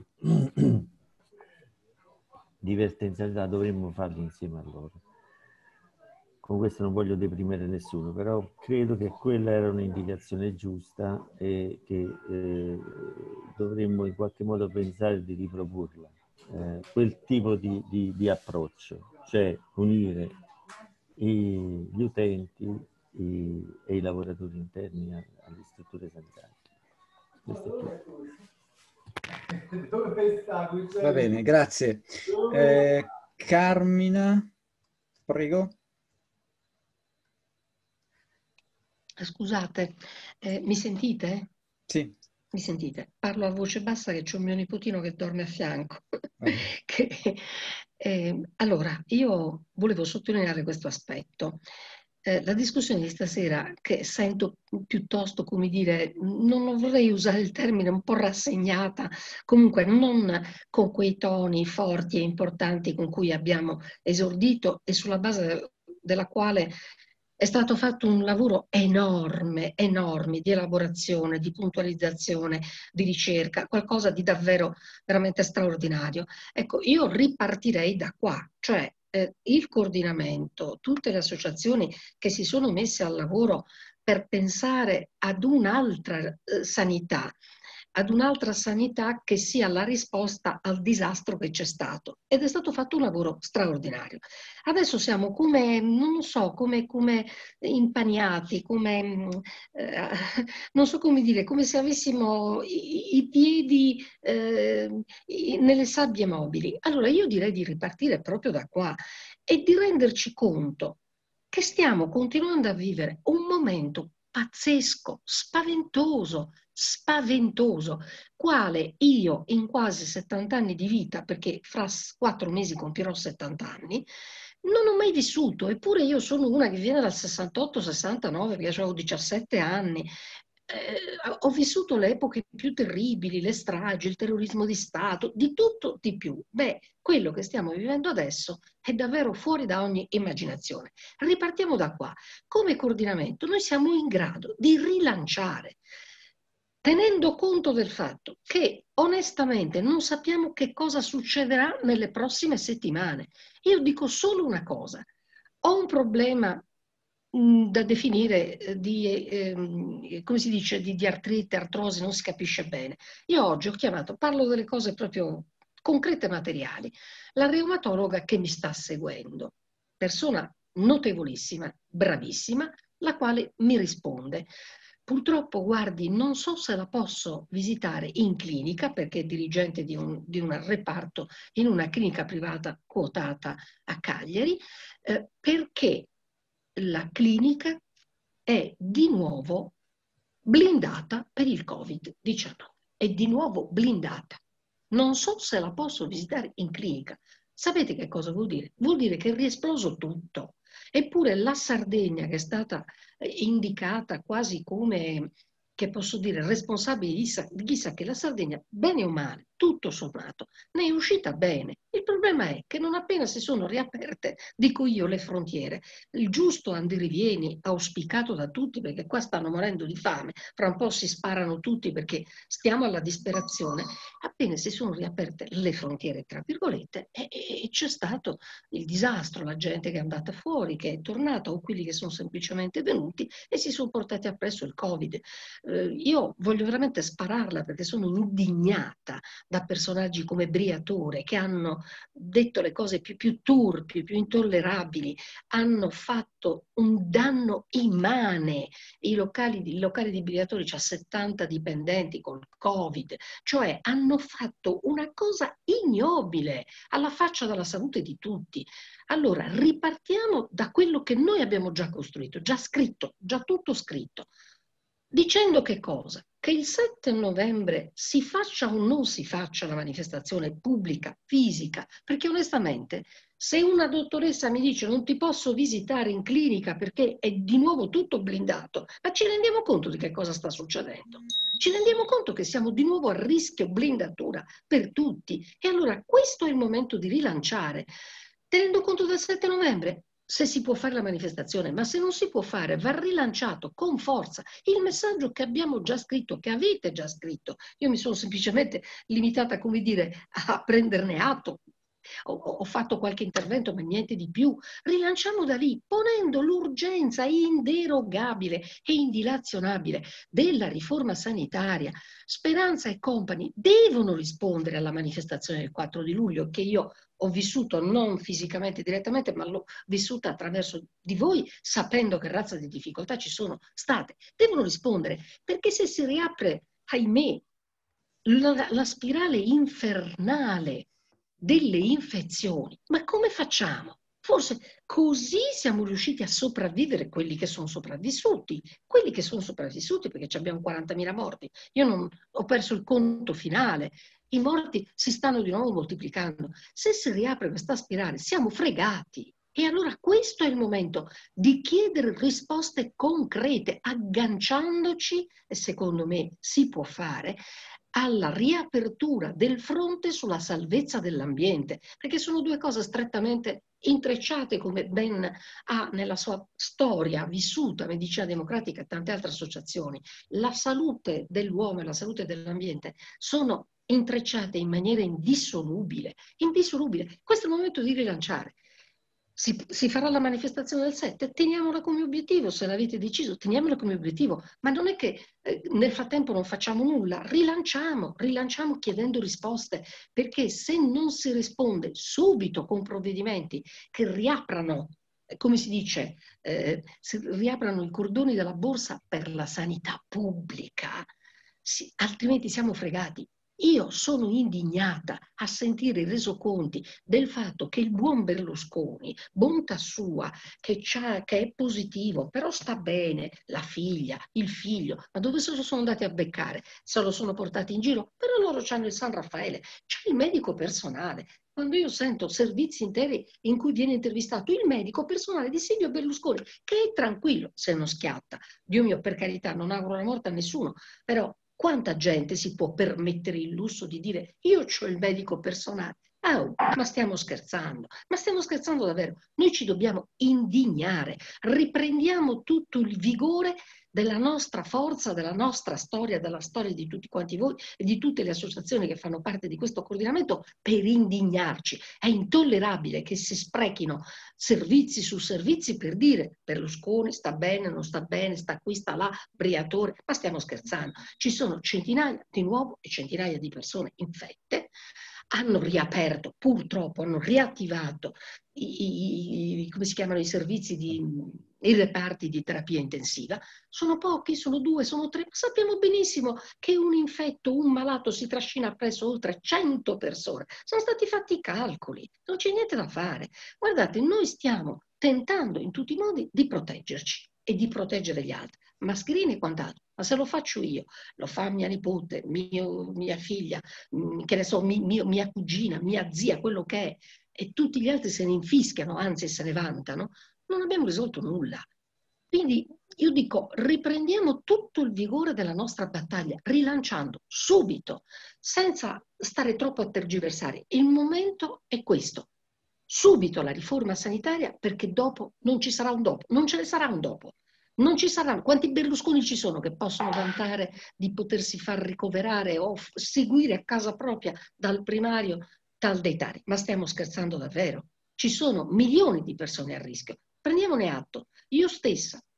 L: divertenzialità dovremmo farli insieme a loro. Con questo non voglio deprimere nessuno, però credo che quella era un'indicazione giusta e che eh, dovremmo in qualche modo pensare di riproporla, eh, quel tipo di, di, di approccio, cioè unire i, gli utenti i, e i lavoratori interni a, alle strutture sanitarie. Questo è tutto.
B: Va bene, grazie. Eh, Carmina, prego.
Q: Scusate, eh, mi sentite?
B: Sì.
Q: Mi sentite? Parlo a voce bassa che c'è un mio nipotino che dorme a fianco. che, eh, allora, io volevo sottolineare questo aspetto. Eh, la discussione di stasera, che sento piuttosto, come dire, non vorrei usare il termine, un po' rassegnata, comunque non con quei toni forti e importanti con cui abbiamo esordito e sulla base della quale è stato fatto un lavoro enorme, enorme di elaborazione, di puntualizzazione, di ricerca, qualcosa di davvero veramente straordinario. Ecco, io ripartirei da qua, cioè eh, il coordinamento, tutte le associazioni che si sono messe al lavoro per pensare ad un'altra eh, sanità, ad un'altra sanità che sia la risposta al disastro che c'è stato. Ed è stato fatto un lavoro straordinario. Adesso siamo come, non so, come, come impaniati, come, eh, non so come dire, come se avessimo i, i piedi eh, nelle sabbie mobili. Allora io direi di ripartire proprio da qua e di renderci conto che stiamo continuando a vivere un momento pazzesco, spaventoso, spaventoso, quale io in quasi settanta anni di vita, perché fra quattro mesi compierò settanta anni, non ho mai vissuto, eppure io sono una che viene dal sessantotto sessantanove, perché avevo diciassette anni. Eh, ho vissuto le epoche più terribili, le stragi, il terrorismo di Stato, di tutto di più. Beh, quello che stiamo vivendo adesso è davvero fuori da ogni immaginazione. Ripartiamo da qua. Come coordinamento noi siamo in grado di rilanciare, tenendo conto del fatto che onestamente non sappiamo che cosa succederà nelle prossime settimane. Io dico solo una cosa. Ho un problema da definire di, eh, come si dice, di, di artrite, artrosi, non si capisce bene. Io oggi ho chiamato, parlo delle cose proprio concrete e materiali, la reumatologa che mi sta seguendo, persona notevolissima, bravissima, la quale mi risponde. Purtroppo, guardi, non so se la posso visitare in clinica perché è dirigente di un, di un reparto in una clinica privata quotata a Cagliari, eh, perché la clinica è di nuovo blindata per il covid diciannove. È di nuovo blindata. Non so se la posso visitare in clinica. Sapete che cosa vuol dire? Vuol dire che è riesploso tutto. Eppure la Sardegna, che è stata indicata quasi come, che posso dire, responsabile di chissà, di chissà che la Sardegna, bene o male, tutto sommato, ne è uscita bene. Il problema è che non appena si sono riaperte, dico io, le frontiere, il giusto andirivieni auspicato da tutti, perché qua stanno morendo di fame, fra un po' si sparano tutti perché stiamo alla disperazione, appena si sono riaperte le frontiere, tra virgolette, e, e c'è stato il disastro, la gente che è andata fuori, che è tornata, o quelli che sono semplicemente venuti e si sono portati appresso il Covid. Eh, io voglio veramente spararla perché sono indignata da personaggi come Briatore che hanno detto le cose più, più turpi, più intollerabili, hanno fatto un danno immane. I locali, i locali di Briatore c'ha settanta dipendenti col Covid, cioè hanno fatto una cosa ignobile alla faccia della salute di tutti. Allora ripartiamo da quello che noi abbiamo già costruito, già scritto, già tutto scritto. Dicendo che cosa? Che il sette novembre si faccia o non si faccia la manifestazione pubblica, fisica, perché onestamente se una dottoressa mi dice non ti posso visitare in clinica perché è di nuovo tutto blindato, ma ci rendiamo conto di che cosa sta succedendo? Ci rendiamo conto che siamo di nuovo a rischio blindatura per tutti e allora questo è il momento di rilanciare, tenendo conto del sette novembre. Se si può fare la manifestazione, ma se non si può fare, va rilanciato con forza il messaggio che abbiamo già scritto, che avete già scritto. Io mi sono semplicemente limitata, come dire, a prenderne atto. Ho, ho fatto qualche intervento, ma niente di più. Rilanciamo da lì, ponendo l'urgenza inderogabile e indilazionabile della riforma sanitaria. Speranza e compagni devono rispondere alla manifestazione del quattro di luglio, che io ho vissuto non fisicamente direttamente, ma l'ho vissuta attraverso di voi, sapendo che razza di difficoltà ci sono state. Devono rispondere, perché se si riapre, ahimè, la, la spirale infernale delle infezioni, ma come facciamo? Forse così siamo riusciti a sopravvivere quelli che sono sopravvissuti, quelli che sono sopravvissuti perché abbiamo quarantamila morti. Io non ho perso il conto finale. I morti si stanno di nuovo moltiplicando. Se si riapre questa spirale siamo fregati. E allora questo è il momento di chiedere risposte concrete, agganciandoci, e secondo me si può fare, alla riapertura del fronte sulla salvezza dell'ambiente, perché sono due cose strettamente intrecciate, come ben ha nella sua storia vissuta Medicina Democratica e tante altre associazioni. La salute dell'uomo e la salute dell'ambiente sono intrecciate in maniera indissolubile, indissolubile. Questo è il momento di rilanciare. Si, si farà la manifestazione del sette, teniamola come obiettivo, se l'avete deciso, teniamola come obiettivo, ma non è che eh, nel frattempo non facciamo nulla, rilanciamo, rilanciamo chiedendo risposte, perché se non si risponde subito con provvedimenti che riaprano, eh, come si dice, eh, si riaprano i cordoni della borsa per la sanità pubblica, si, altrimenti siamo fregati. Io sono indignata a sentire i resoconti del fatto che il buon Berlusconi, bontà sua, che, che è positivo, però sta bene, la figlia, il figlio, ma dove se lo sono andati a beccare? Se lo sono portati in giro? Però loro c'hanno il San Raffaele, c'è il medico personale. Quando io sento servizi interi in cui viene intervistato il medico personale di Silvio Berlusconi, che è tranquillo se non schiatta, Dio mio, per carità, non auguro la morte a nessuno, però quanta gente si può permettere il lusso di dire io ho il medico personale? Oh, ma stiamo scherzando, ma stiamo scherzando davvero. Noi ci dobbiamo indignare, riprendiamo tutto il vigore della nostra forza, della nostra storia, della storia di tutti quanti voi e di tutte le associazioni che fanno parte di questo coordinamento per indignarci. È intollerabile che si sprechino servizi su servizi per dire Berlusconi sta bene, non sta bene, sta qui, sta là, Briatore, ma stiamo scherzando. Ci sono centinaia di nuovo e centinaia di persone infette, hanno riaperto, purtroppo hanno riattivato i, i, come si chiamano, i servizi di i reparti di terapia intensiva. Sono pochi, sono due, sono tre, ma sappiamo benissimo che un infetto, un malato si trascina presso oltre cento persone. Sono stati fatti i calcoli, non c'è niente da fare. Guardate, noi stiamo tentando in tutti i modi di proteggerci e di proteggere gli altri. Mascherine e quant'altro, ma se lo faccio io, lo fa mia nipote, mio, mia figlia, mh, che ne so, mi, mio, mia cugina, mia zia, quello che è, e tutti gli altri se ne infischiano, anzi se ne vantano, non abbiamo risolto nulla. Quindi io dico, riprendiamo tutto il vigore della nostra battaglia, rilanciando subito, senza stare troppo a tergiversare. Il momento è questo. Subito la riforma sanitaria, perché dopo non ci sarà un dopo, non ce ne sarà un dopo. Non ci saranno. Quanti Berlusconi ci sono che possono vantare di potersi far ricoverare o seguire a casa propria dal primario tal dei tali? Ma stiamo scherzando davvero? Ci sono milioni di persone a rischio. Prendiamone atto. Io stessa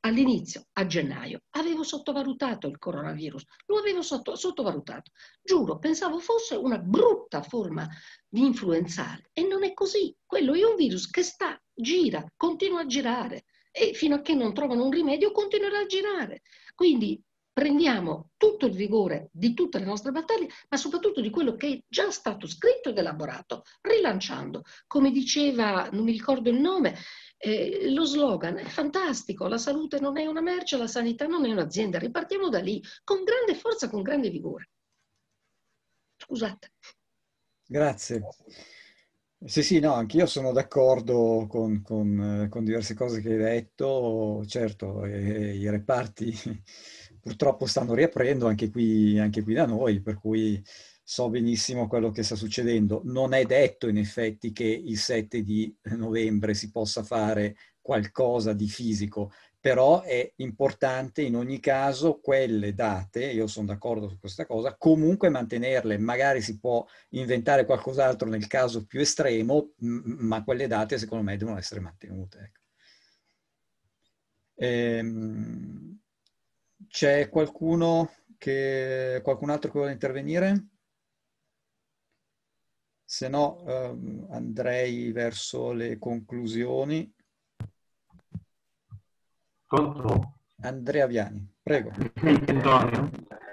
Q: all'inizio, a gennaio, avevo sottovalutato il coronavirus, lo avevo sotto, sottovalutato. Giuro, pensavo fosse una brutta forma di influenzale e non è così. Quello è un virus che sta, gira, continua a girare e fino a che non trovano un rimedio continuerà a girare. Quindi prendiamo tutto il vigore di tutte le nostre battaglie, ma soprattutto di quello che è già stato scritto ed elaborato, rilanciando. Come diceva, non mi ricordo il nome, eh, lo slogan è fantastico: la salute non è una merce, la sanità non è un'azienda. Ripartiamo da lì, con grande forza, con grande vigore. Scusate.
B: Grazie. Sì, sì, no, anch'io sono d'accordo con, con, con diverse cose che hai detto. Certo, eh, i reparti purtroppo stanno riaprendo anche qui, anche qui da noi, per cui so benissimo quello che sta succedendo. Non è detto in effetti che il sette di novembre si possa fare qualcosa di fisico, però è importante in ogni caso quelle date, io sono d'accordo su questa cosa, comunque mantenerle. Magari si può inventare qualcos'altro nel caso più estremo, ma quelle date secondo me devono essere mantenute. Ecco. Ehm, c'è qualcuno che, qualcun altro che vuole intervenire? Se no ehm, andrei verso le conclusioni.
F: Pronto?
B: Andrea Viani, prego.
F: Senti Antonio?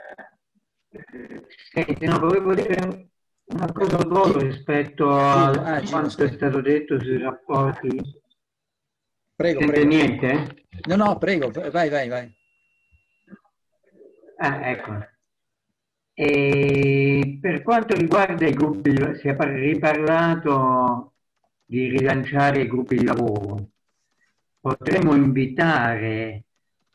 F: Senti, no, volevo dire una cosa al volo rispetto a
B: ah,
F: quanto è stato detto sui rapporti.
B: Prego,
F: Sente
B: prego.
F: niente?
B: No, no, prego, vai, vai, vai.
F: Ah, ecco. E per quanto riguarda i gruppi, si è riparlato di rilanciare i gruppi di lavoro. Potremmo invitare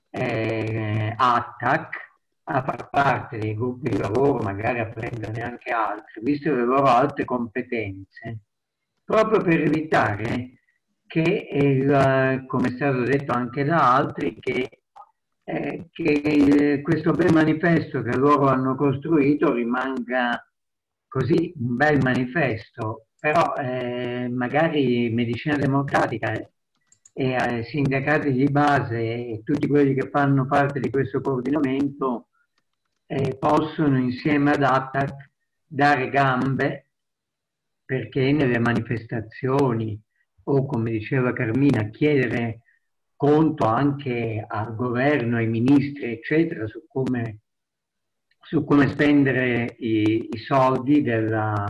F: eh, Attac a far parte dei gruppi di lavoro, magari a prenderne anche altri, visto le loro alte competenze, proprio per evitare che, il, come è stato detto anche da altri, che, eh, che questo bel manifesto che loro hanno costruito rimanga così un bel manifesto, però eh, magari Medicina Democratica e eh, sindacati di base e tutti quelli che fanno parte di questo coordinamento eh, possono insieme ad Attac dare gambe, perché nelle manifestazioni o, come diceva Carmina, chiedere conto anche al governo, ai ministri, eccetera, su come, su come spendere i, i soldi della,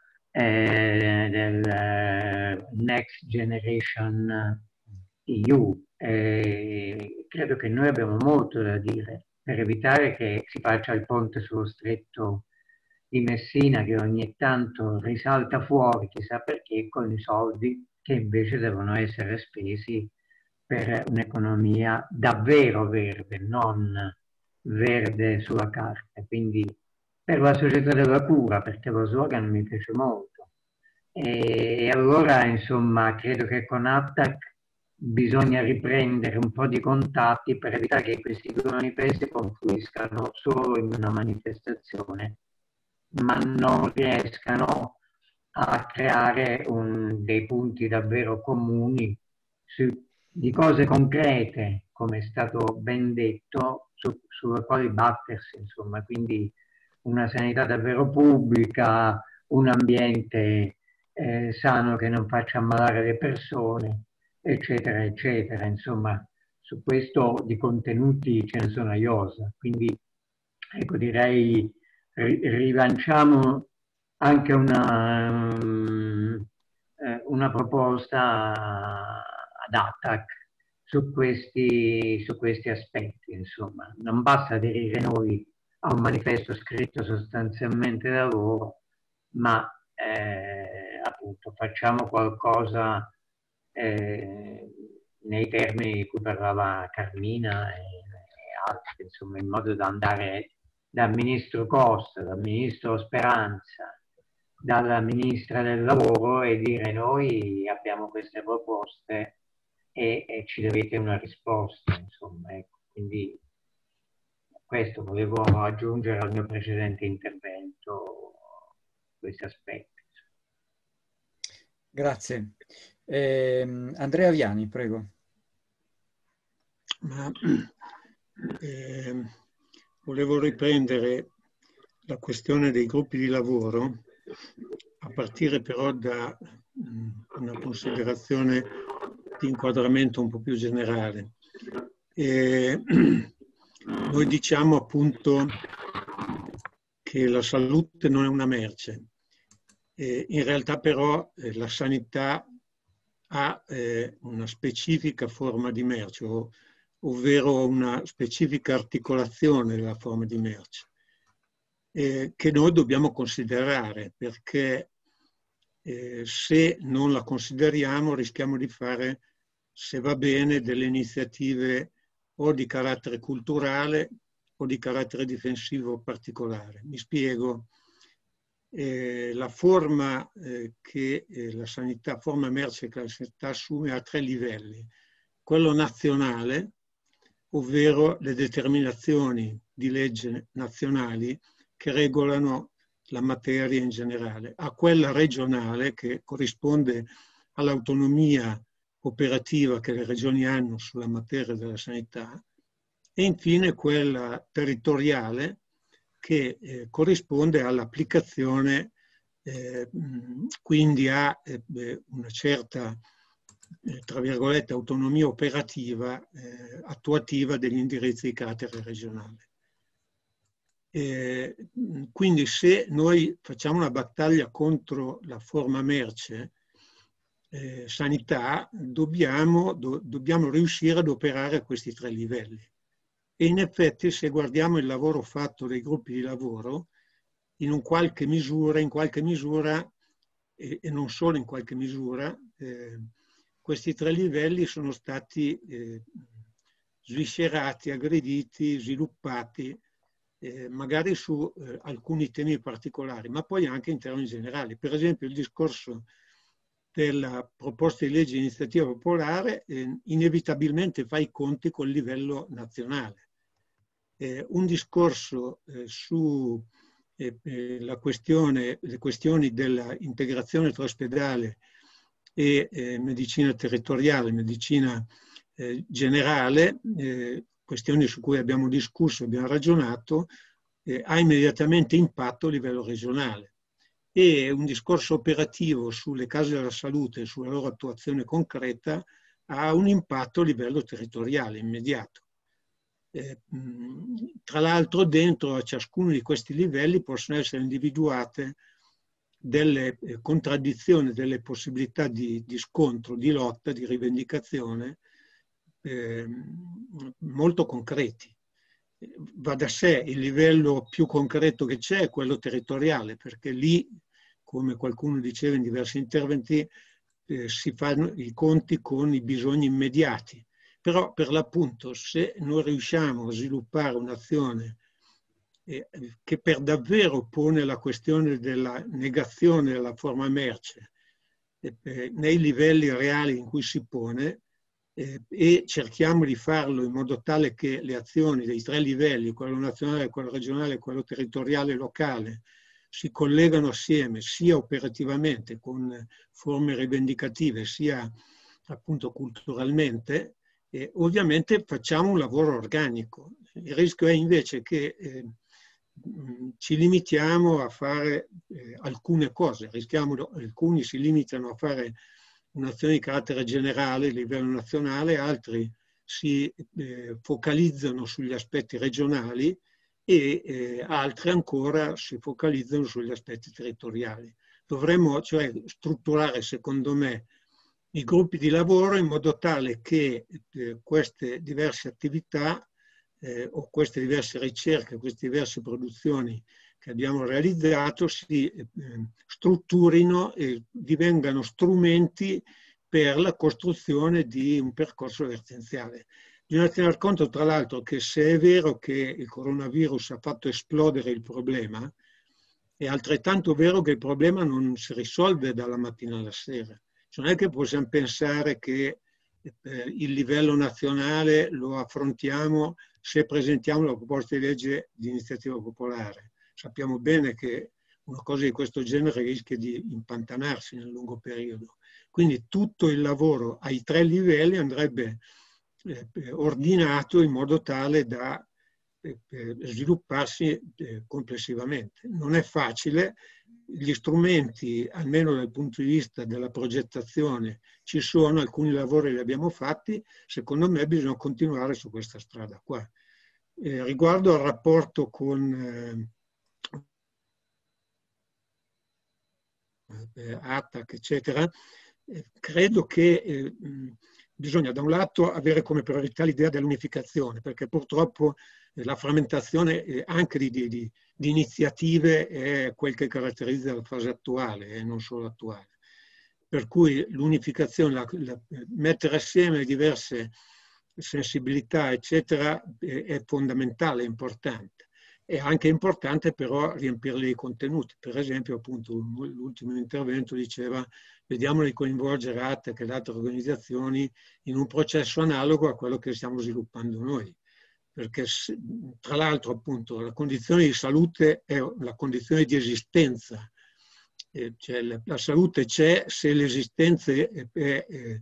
F: eh, del eh, Next Generation E U. Eh, credo che noi abbiamo molto da dire per evitare che si faccia il ponte sullo stretto di Messina, che ogni tanto risalta fuori, chissà perché, con i soldi che invece devono essere spesi per un'economia davvero verde, non verde sulla carta. Quindi per la società della cura, perché lo slogan mi piace molto. E allora, insomma, credo che con Attac bisogna riprendere un po' di contatti per evitare che questi due manifesti confluiscano solo in una manifestazione, ma non riescano a creare un, dei punti davvero comuni su, di cose concrete, come è stato ben detto, su, sulle quali battersi, insomma. Quindi una sanità davvero pubblica, un ambiente eh, sano che non faccia ammalare le persone, eccetera, eccetera. Insomma, su questo di contenuti ce ne sono a iosa. Quindi, ecco, direi rilanciamo anche una, um, una proposta ad Attac su questi, su questi aspetti. Insomma, non basta aderire noi a un manifesto scritto sostanzialmente da loro, ma eh, appunto facciamo qualcosa eh, nei termini di cui parlava Carmina e, e altri, insomma, in modo da andare dal ministro Costa, dal ministro Speranza, dalla ministra del lavoro e dire: noi abbiamo queste proposte e, e ci dovete una risposta, insomma. Ecco. Quindi questo volevo aggiungere al mio precedente intervento, questi aspetti.
B: Grazie. Eh, Andrea Viani, prego.
R: ma eh, volevo riprendere la questione dei gruppi di lavoro, a partire però da mh, una considerazione di inquadramento un po' più generale. Eh, noi diciamo appunto che la salute non è una merce. Eh, in realtà però eh, la sanità ha eh, una specifica forma di merce, o, ovvero una specifica articolazione della forma di merce, eh, che noi dobbiamo considerare, perché eh, se non la consideriamo rischiamo di fare, se va bene, delle iniziative o di carattere culturale o di carattere difensivo particolare. Mi spiego. Eh, la forma eh, che eh, la sanità, forma merce che la sanità assume ha tre livelli. Quello nazionale, ovvero le determinazioni di legge nazionali che regolano la materia in generale, a quella regionale che corrisponde all'autonomia operativa che le regioni hanno sulla materia della sanità, e infine quella territoriale che eh, corrisponde all'applicazione, eh, quindi a eh, una certa, eh, tra virgolette, autonomia operativa, eh, attuativa degli indirizzi di carattere regionale. Eh, quindi se noi facciamo una battaglia contro la forma merce eh, sanità, dobbiamo, do, dobbiamo riuscire ad operare a questi tre livelli. E in effetti, se guardiamo il lavoro fatto dai gruppi di lavoro, in un qualche misura, in qualche misura, e, e non solo in qualche misura, eh, questi tre livelli sono stati eh, sviscerati, aggrediti, sviluppati, eh, magari su eh, alcuni temi particolari, ma poi anche in termini generali. Per esempio, il discorso della proposta di legge di iniziativa popolare eh, inevitabilmente fa i conti col livello nazionale. Eh, un discorso eh, su eh, eh, la questione, le questioni dell'integrazione tra ospedale e eh, medicina territoriale, medicina eh, generale, eh, questioni su cui abbiamo discusso, abbiamo ragionato, eh, ha immediatamente impatto a livello regionale. E un discorso operativo sulle case della salute e sulla loro attuazione concreta ha un impatto a livello territoriale immediato. Eh, tra l'altro, dentro a ciascuno di questi livelli possono essere individuate delle eh, contraddizioni, delle possibilità di, di scontro, di lotta, di rivendicazione eh, molto concreti. Va da sé, il livello più concreto che c'è è quello territoriale, perché lì, come qualcuno diceva in diversi interventi, eh, si fanno i conti con i bisogni immediati. Però per l'appunto, se non riusciamo a sviluppare un'azione eh, che per davvero pone la questione della negazione della forma merce eh, nei livelli reali in cui si pone, eh, e cerchiamo di farlo in modo tale che le azioni dei tre livelli, quello nazionale, quello regionale, quello territoriale e locale, si collegano assieme sia operativamente con forme rivendicative sia appunto culturalmente, eh, ovviamente facciamo un lavoro organico. Il rischio è invece che eh, ci limitiamo a fare eh, alcune cose, rischiamo, alcuni si limitano a fare un'azione di carattere generale a livello nazionale, altri si eh, focalizzano sugli aspetti regionali e eh, altri ancora si focalizzano sugli aspetti territoriali. Dovremmo cioè strutturare, secondo me, i gruppi di lavoro in modo tale che eh, queste diverse attività eh, o queste diverse ricerche, queste diverse produzioni che abbiamo realizzato si eh, strutturino e divengano strumenti per la costruzione di un percorso vertenziale. Bisogna tener conto, tra l'altro, che se è vero che il coronavirus ha fatto esplodere il problema, è altrettanto vero che il problema non si risolve dalla mattina alla sera. Non è che possiamo pensare che eh, il livello nazionale lo affrontiamo se presentiamo la proposta di legge di iniziativa popolare. Sappiamo bene che una cosa di questo genere rischia di impantanarsi nel lungo periodo. Quindi tutto il lavoro ai tre livelli andrebbe eh, ordinato in modo tale da eh, svilupparsi eh, complessivamente. Non è facile, gli strumenti, almeno dal punto di vista della progettazione, ci sono, alcuni lavori li abbiamo fatti, secondo me bisogna continuare su questa strada qua. Eh, riguardo al rapporto con eh, eh, A T A C, eccetera, eh, credo che eh, bisogna da un lato avere come priorità l'idea dell'unificazione, perché purtroppo eh, la frammentazione eh, anche di, di, di, di iniziative è quel che caratterizza la fase attuale e non solo attuale. Per cui l'unificazione, la, la, mettere assieme diverse sensibilità, eccetera, è, è fondamentale, è importante. È anche importante però riempirli di contenuti. Per esempio, appunto, l'ultimo intervento diceva vediamo di coinvolgere A T A C e altre organizzazioni in un processo analogo a quello che stiamo sviluppando noi. Perché tra l'altro, appunto, la condizione di salute è la condizione di esistenza. Eh, cioè, la, la salute c'è se l'esistenza è, è, è, è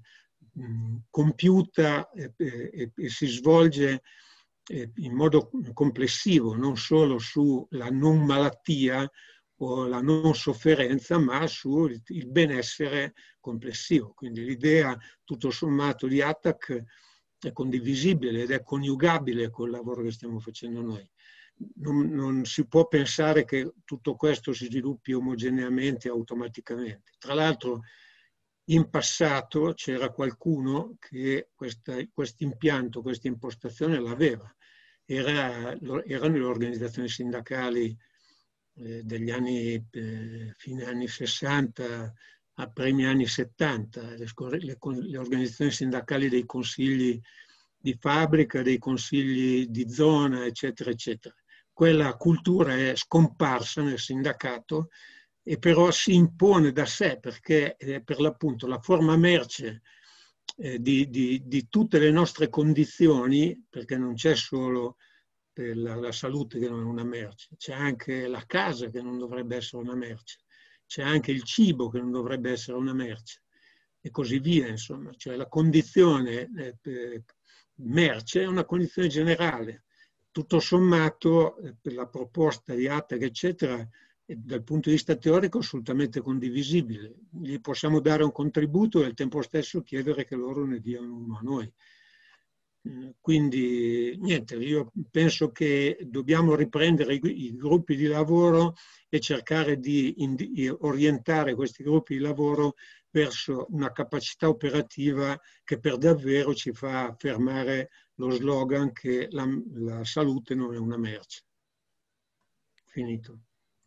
R: compiuta e, e, e si svolge in modo complessivo, non solo sulla non malattia o la non sofferenza, ma sul benessere complessivo. Quindi l'idea, tutto sommato, di A T A C è condivisibile ed è coniugabile col lavoro che stiamo facendo noi. Non, non si può pensare che tutto questo si sviluppi omogeneamente, automaticamente. Tra l'altro, in passato c'era qualcuno che questo impianto, questa impostazione l'aveva. Era, erano le organizzazioni sindacali eh, degli anni, eh, fine anni sessanta a primi anni settanta, le, le, le organizzazioni sindacali dei consigli di fabbrica, dei consigli di zona, eccetera, eccetera. Quella cultura è scomparsa nel sindacato e però si impone da sé perché eh, per l'appunto la forma merce eh, di, di, di tutte le nostre condizioni, perché non c'è solo la, la salute che non è una merce, c'è anche la casa che non dovrebbe essere una merce, c'è anche il cibo che non dovrebbe essere una merce e così via, insomma. Cioè la condizione eh, merce è una condizione generale. Tutto sommato eh, per la proposta di A T A C, eccetera, dal punto di vista teorico assolutamente condivisibile. Gli possiamo dare un contributo e al tempo stesso chiedere che loro ne diano uno a noi. Quindi niente, io penso che dobbiamo riprendere i, i gruppi di lavoro e cercare di, di orientare questi gruppi di lavoro verso una capacità operativa che per davvero ci fa affermare lo slogan che la, la salute non è una merce. Finito.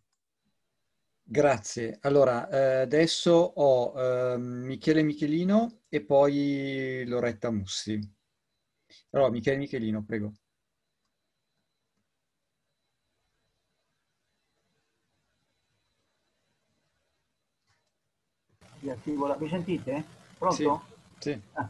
B: Grazie. Allora, eh, adesso ho eh, Michele Michelino e poi Loretta Mussi. Allora, Michele Michelino, prego.
S: Mi sentite? Pronto?
B: Sì. Sì.
S: Ah.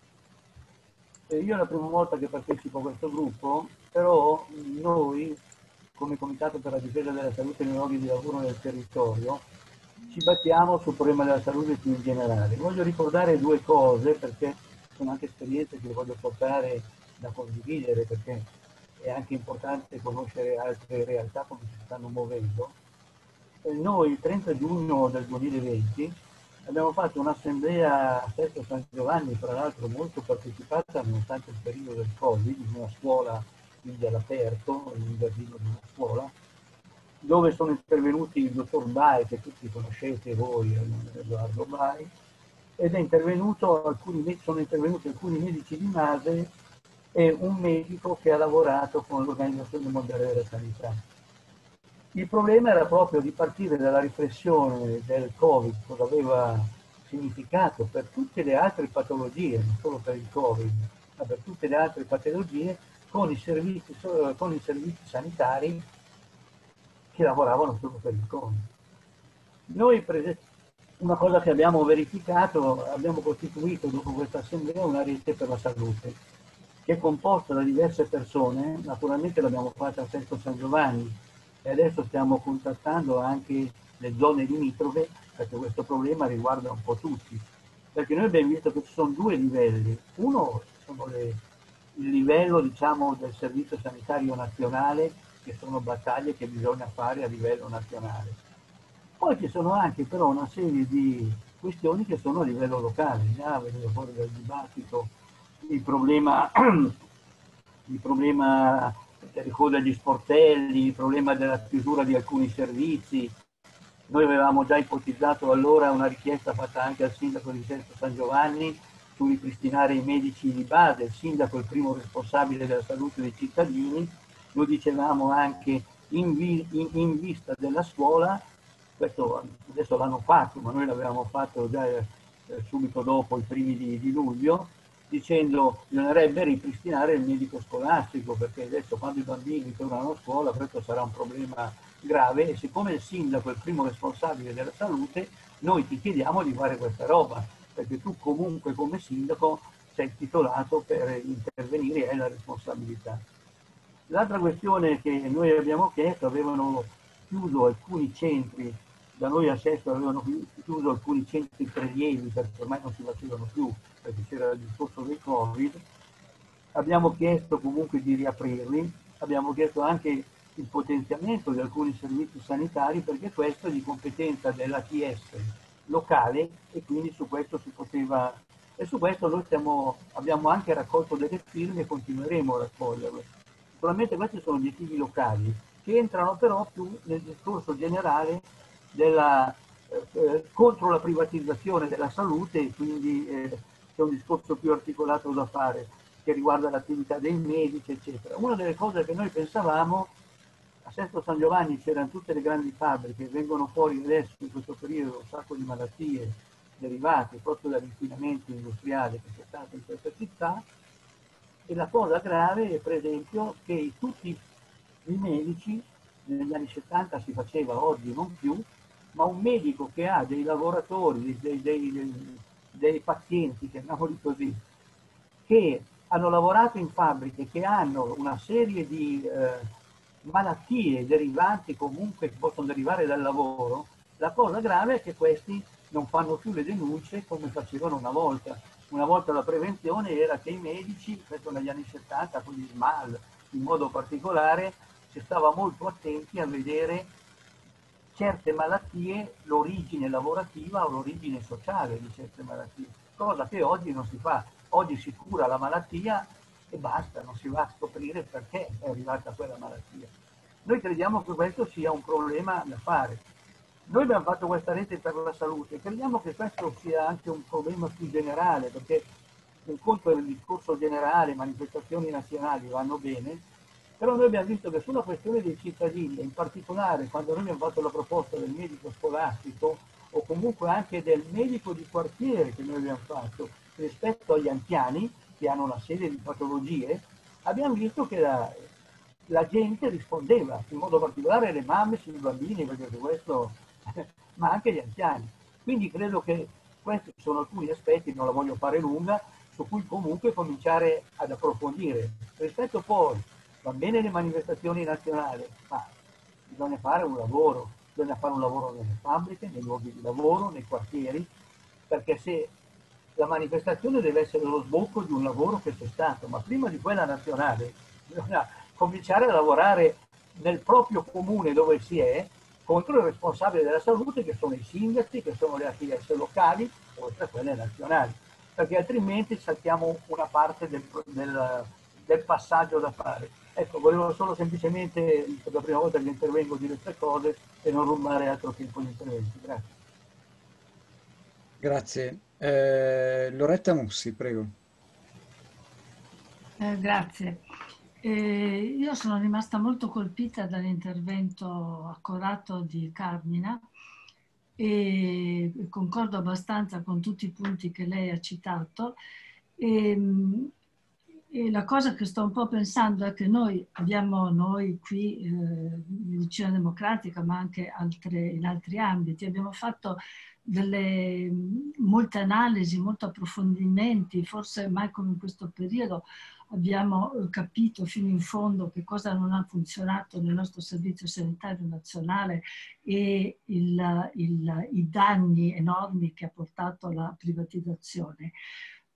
S: Io è la prima volta che partecipo a questo gruppo, però noi, come Comitato per la difesa della salute nei luoghi di lavoro nel territorio, ci battiamo sul problema della salute più in generale. Voglio ricordare due cose perché sono anche esperienze che voglio portare da condividere, perché è anche importante conoscere altre realtà come si stanno muovendo. E noi il trenta giugno del duemilaventi abbiamo fatto un'assemblea a Sesto San Giovanni, tra l'altro molto partecipata nonostante il periodo del Covid, in una scuola quindi all'aperto, in un giardino di una scuola, dove sono intervenuti il dottor Bai, che tutti conoscete voi, Edoardo Bai, ed è intervenuto alcuni, sono intervenuti alcuni medici di base e un medico che ha lavorato con l'Organizzazione Mondiale della Sanità. Il problema era proprio di partire dalla riflessione del Covid, cosa aveva significato per tutte le altre patologie, non solo per il Covid, ma per tutte le altre patologie, con i servizi, con i servizi sanitari che lavoravano solo per il Covid. Noi, una cosa che abbiamo verificato, abbiamo costituito dopo questa assemblea una rete per la salute, che è composta da diverse persone, naturalmente l'abbiamo fatta a Sesto San Giovanni, e adesso stiamo contattando anche le zone limitrofe perché questo problema riguarda un po' tutti. Perché noi abbiamo visto che ci sono due livelli. Uno sono le, il livello, diciamo, del Servizio Sanitario Nazionale, che sono battaglie che bisogna fare a livello nazionale. Poi ci sono anche però una serie di questioni che sono a livello locale. Già vedevo fuori dal dibattito il problema, il problema delle cose agli sportelli, il problema della chiusura di alcuni servizi. Noi avevamo già ipotizzato allora una richiesta fatta anche al sindaco di Sesto San Giovanni su ripristinare i medici di base. Il sindaco è il primo responsabile della salute dei cittadini. Lo dicevamo anche in, vi, in, in vista della scuola. Questo adesso l'hanno fatto, ma noi l'avevamo fatto già eh, subito dopo i primi di, di luglio, dicendo che bisognerebbe ripristinare il medico scolastico, perché adesso quando i bambini tornano a scuola questo sarà un problema grave, e siccome il sindaco è il primo responsabile della salute, noi ti chiediamo di fare questa roba, perché tu comunque come sindaco sei titolato per intervenire e hai la responsabilità. L'altra questione che noi abbiamo chiesto, avevano chiuso alcuni centri, da noi a Sesto avevano chiuso alcuni centri prelievi perché ormai non si facevano più, perché c'era il discorso del Covid. Abbiamo chiesto comunque di riaprirli, abbiamo chiesto anche il potenziamento di alcuni servizi sanitari, perché questo è di competenza dell'A T S locale e quindi su questo si poteva, e su questo noi stiamo, abbiamo anche raccolto delle firme e continueremo a raccoglierle. Naturalmente questi sono obiettivi locali che entrano però più nel discorso generale della, eh, contro la privatizzazione della salute, e quindi eh, c'è un discorso più articolato da fare che riguarda l'attività dei medici, eccetera. Una delle cose che noi pensavamo, a Sesto San Giovanni c'erano tutte le grandi fabbriche, vengono fuori adesso in questo periodo un sacco di malattie derivate proprio dall'inquinamento industriale che c'è stato in questa città, e la cosa grave è per esempio che tutti i medici, negli anni settanta si faceva, oggi non più, ma un medico che ha dei lavoratori, dei, dei, dei, dei pazienti, chiamiamoli così, che hanno lavorato in fabbriche, che hanno una serie di eh, malattie derivanti comunque che possono derivare dal lavoro, la cosa grave è che questi non fanno più le denunce come facevano una volta. Una volta la prevenzione era che i medici, questo negli anni settanta, con gli S M A L in modo particolare, si stava molto attenti a vedere certe malattie, l'origine lavorativa o l'origine sociale di certe malattie, cosa che oggi non si fa. Oggi si cura la malattia e basta, non si va a scoprire perché è arrivata quella malattia. Noi crediamo che questo sia un problema da fare. Noi abbiamo fatto questa rete per la salute e crediamo che questo sia anche un problema più generale, perché un conto è il discorso generale, manifestazioni nazionali vanno bene, però noi abbiamo visto che sulla questione dei cittadini, e in particolare quando noi abbiamo fatto la proposta del medico scolastico o comunque anche del medico di quartiere che noi abbiamo fatto rispetto agli anziani che hanno una serie di patologie, abbiamo visto che la, la gente rispondeva, in modo particolare le mamme sui bambini, perché questo, ma anche gli anziani. Quindi credo che questi sono alcuni aspetti, non la voglio fare lunga, su cui comunque cominciare ad approfondire. Rispetto poi, va bene le manifestazioni nazionali, ma bisogna fare un lavoro, bisogna fare un lavoro nelle fabbriche, nei luoghi di lavoro, nei quartieri, perché se la manifestazione deve essere lo sbocco di un lavoro che c'è stato, ma prima di quella nazionale bisogna cominciare a lavorare nel proprio comune dove si è contro il responsabile della salute, che sono i sindaci, che sono le A T S locali, oltre a quelle nazionali, perché altrimenti saltiamo una parte del, del, del passaggio da fare. Ecco, volevo solo semplicemente, per la prima volta che intervengo, dire queste cose e non rubare altro tempo di interventi. Grazie.
B: Grazie. Eh, Loretta Mussi, prego.
H: Eh, grazie. Eh, io sono rimasta molto colpita dall'intervento accorato di Carmina e concordo abbastanza con tutti i punti che lei ha citato. E, e la cosa che sto un po' pensando è che noi abbiamo, noi qui, eh, Medicina Democratica, ma anche altre, in altri ambiti, abbiamo fatto delle molte analisi, molti approfondimenti, forse mai come in questo periodo abbiamo capito fino in fondo che cosa non ha funzionato nel nostro Servizio Sanitario Nazionale e il, il, i danni enormi che ha portato la privatizzazione.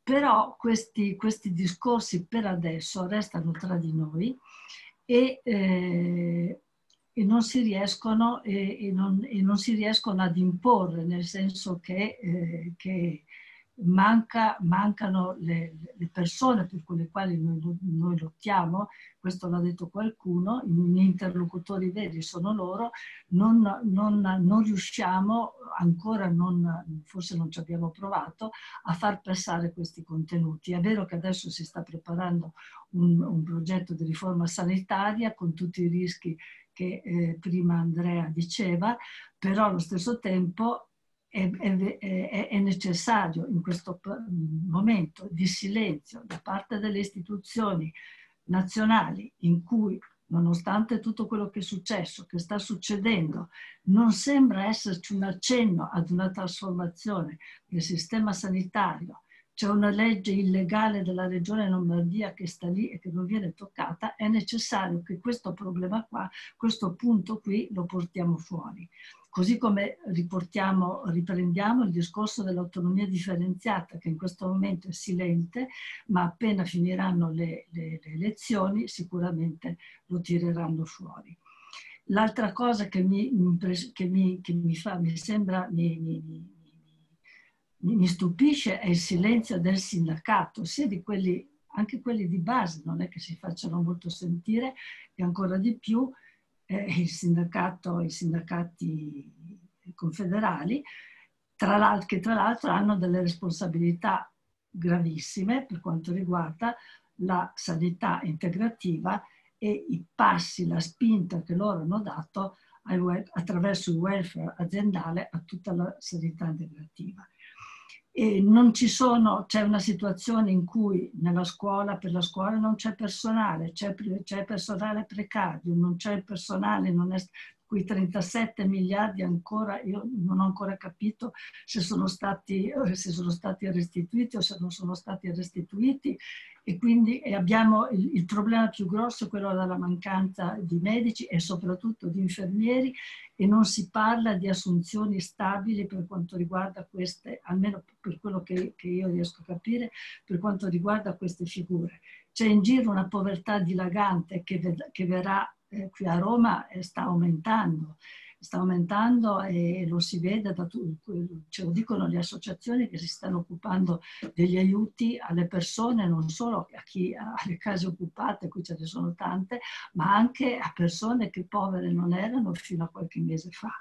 H: però questi, questi discorsi per adesso restano tra di noi e, eh, e, non, si riescono, e, e, non, e non si riescono ad imporre, nel senso che, eh, che manca, mancano le, le persone per le quali noi, noi lottiamo. Questo l'ha detto qualcuno, i miei interlocutori veri sono loro, non, non, non riusciamo ancora, non, forse non ci abbiamo provato, a far passare questi contenuti. È vero che adesso si sta preparando un, un progetto di riforma sanitaria con tutti i rischi che eh, prima Andrea diceva, però allo stesso tempo È, è, è necessario in questo momento di silenzio da parte delle istituzioni nazionali, in cui, nonostante tutto quello che è successo, che sta succedendo, non sembra esserci un accenno ad una trasformazione del sistema sanitario. C'è una legge illegale della Regione Lombardia che sta lì e che non viene toccata. È necessario che questo problema qua, questo punto qui, lo portiamo fuori. Così come riportiamo, riprendiamo il discorso dell'autonomia differenziata, che in questo momento è silente, ma appena finiranno le, le, le elezioni sicuramente lo tireranno fuori. L'altra cosa che mi, che mi, che mi, fa, mi sembra, mi, mi, mi, mi stupisce è il silenzio del sindacato, sia di quelli, anche quelli di base, non è che si facciano molto sentire, e ancora di più il sindacato, i sindacati confederali, tra l'altro, che tra l'altro hanno delle responsabilità gravissime per quanto riguarda la sanità integrativa e i passi, la spinta che loro hanno dato attraverso il welfare aziendale a tutta la sanità integrativa. E non ci sono, c'è una situazione in cui nella scuola, per la scuola non c'è personale, c'è, c'è personale precario, non c'è il personale, non è, quei trentasette miliardi ancora, io non ho ancora capito se sono stati, se sono stati restituiti o se non sono stati restituiti, e quindi abbiamo il, il problema più grosso, quello della mancanza di medici e soprattutto di infermieri, e non si parla di assunzioni stabili per quanto riguarda queste, almeno per quello che, che io riesco a capire, per quanto riguarda queste figure. C'è in giro una povertà dilagante che, che verrà eh, qui a Roma e sta aumentando, sta aumentando e lo si vede, da ce lo dicono le associazioni che si stanno occupando degli aiuti alle persone, non solo a chi ha le case occupate, qui ce ne sono tante, ma anche a persone che povere non erano fino a qualche mese fa.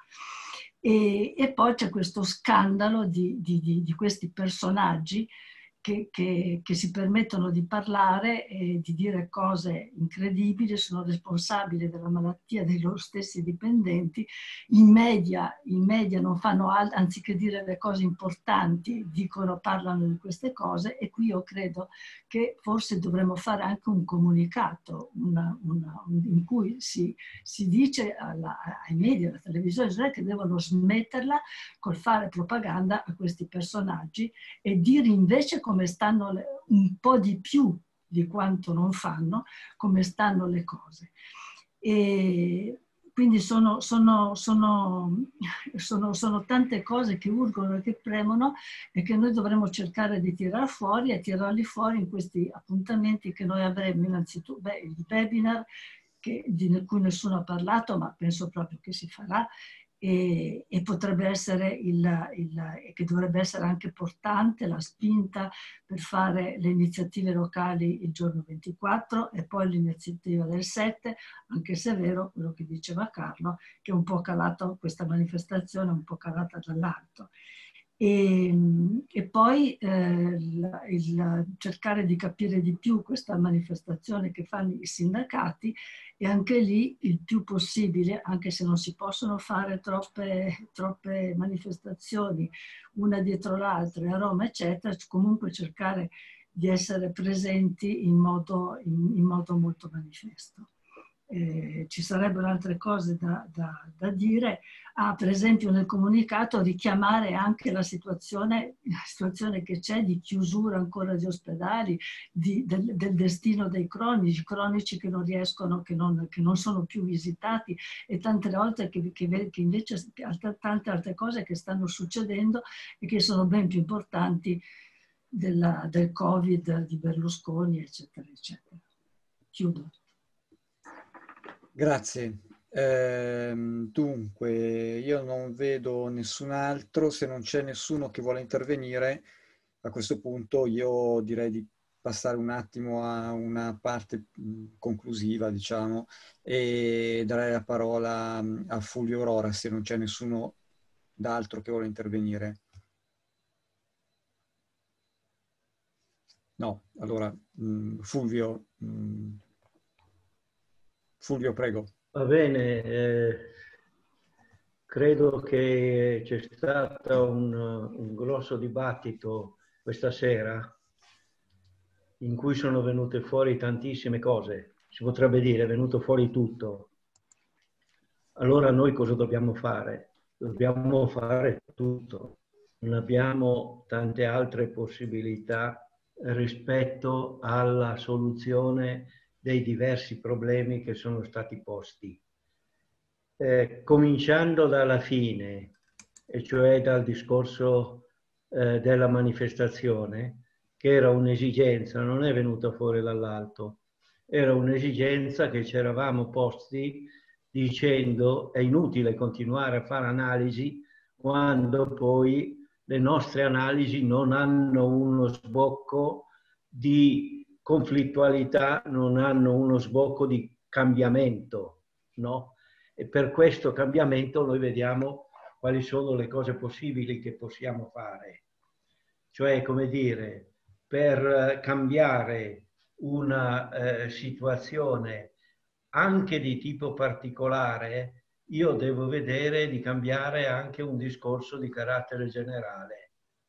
H: E, e poi c'è questo scandalo di, di, di, di questi personaggi Che, che, che si permettono di parlare e di dire cose incredibili, sono responsabili della malattia dei loro stessi dipendenti. I media, i media non fanno altro, anziché dire le cose importanti, dicono, parlano di queste cose, e qui io credo che forse dovremmo fare anche un comunicato una, una, un, in cui si, si dice alla, ai media, alla televisione, che devono smetterla col fare propaganda a questi personaggi e dire invece come stanno le, un po' di più di quanto non fanno, come stanno le cose. E quindi sono, sono, sono, sono, sono tante cose che urgono e che premono e che noi dovremmo cercare di tirar fuori e tirarli fuori in questi appuntamenti che noi avremo. Innanzitutto, beh, il webinar che, di cui nessuno ha parlato, ma penso proprio che si farà, E, e potrebbe essere il, il, che dovrebbe essere anche portante la spinta per fare le iniziative locali il giorno ventiquattro e poi l'iniziativa del sette, anche se è vero quello che diceva Carlo, che è un po' calato, questa manifestazione è un po' calata dall'alto. E, e poi eh, il, il cercare di capire di più questa manifestazione che fanno i sindacati, e anche lì il più possibile, anche se non si possono fare troppe, troppe manifestazioni una dietro l'altra a Roma eccetera, comunque cercare di essere presenti in modo, in, in modo molto manifesto. Eh, ci sarebbero altre cose da, da, da dire. Ah, per esempio nel comunicato richiamare anche la situazione, la situazione che c'è di chiusura ancora di ospedali, di, del, del destino dei cronici, cronici che non riescono, che non, che non sono più visitati, e tante volte che, che, che invece tante altre cose che stanno succedendo e che sono ben più importanti della, del Covid di Berlusconi, eccetera, eccetera. Chiudo.
B: Grazie. Eh, dunque, io non vedo nessun altro. Se non c'è nessuno che vuole intervenire, a questo punto io direi di passare un attimo a una parte conclusiva, diciamo, e dare la parola a Fulvio Aurora, se non c'è nessuno d'altro che vuole intervenire. No, allora, Fulvio, Fulvio, prego.
T: Va bene, eh, credo che c'è stato un, un grosso dibattito questa sera in cui sono venute fuori tantissime cose. Si potrebbe dire, è venuto fuori tutto. Allora noi cosa dobbiamo fare? Dobbiamo fare tutto. Non abbiamo tante altre possibilità rispetto alla soluzione dei diversi problemi che sono stati posti. Eh, cominciando dalla fine, e cioè dal discorso eh, della manifestazione, che era un'esigenza, non è venuta fuori dall'alto, era un'esigenza che ci eravamo posti dicendo è inutile continuare a fare analisi quando poi le nostre analisi non hanno uno sbocco di conflittualità, non hanno uno sbocco di cambiamento, no? E per questo cambiamento noi vediamo quali sono le cose possibili che possiamo fare. Cioè, come dire, per cambiare una eh, situazione anche di tipo particolare, io devo vedere di cambiare anche un discorso di carattere generale.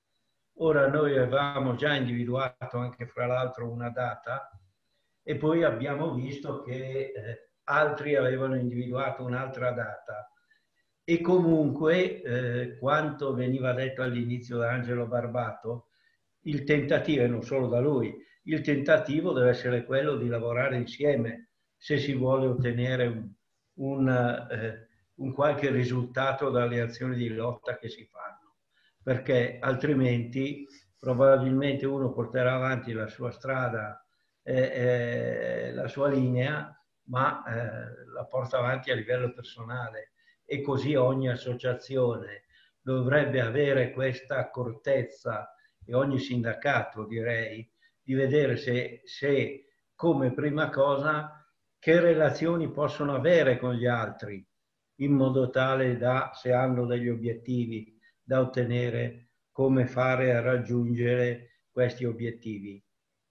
T: Ora noi avevamo già individuato anche fra l'altro una data e poi abbiamo visto che eh, altri avevano individuato un'altra data. E comunque, eh, quanto veniva detto all'inizio da Angelo Barbato, il tentativo, e non solo da lui, il tentativo deve essere quello di lavorare insieme se si vuole ottenere un, un, eh, un qualche risultato dalle azioni di lotta che si fanno. Perché altrimenti probabilmente uno porterà avanti la sua strada, eh, eh, la sua linea, ma eh, la porta avanti a livello personale. E così ogni associazione dovrebbe avere questa accortezza, e ogni sindacato direi, di vedere se, se come prima cosa che relazioni possono avere con gli altri, in modo tale da, se hanno degli obiettivi da ottenere, come fare a raggiungere questi obiettivi.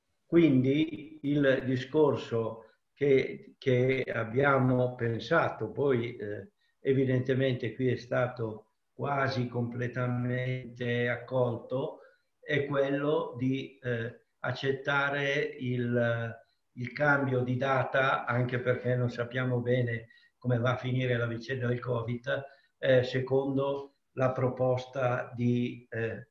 T: Quindi il discorso che, che abbiamo pensato, poi eh, evidentemente qui è stato quasi completamente accolto, è quello di eh, accettare il, il cambio di data, anche perché non sappiamo bene come va a finire la vicenda del Covid, eh, secondo la proposta di, eh,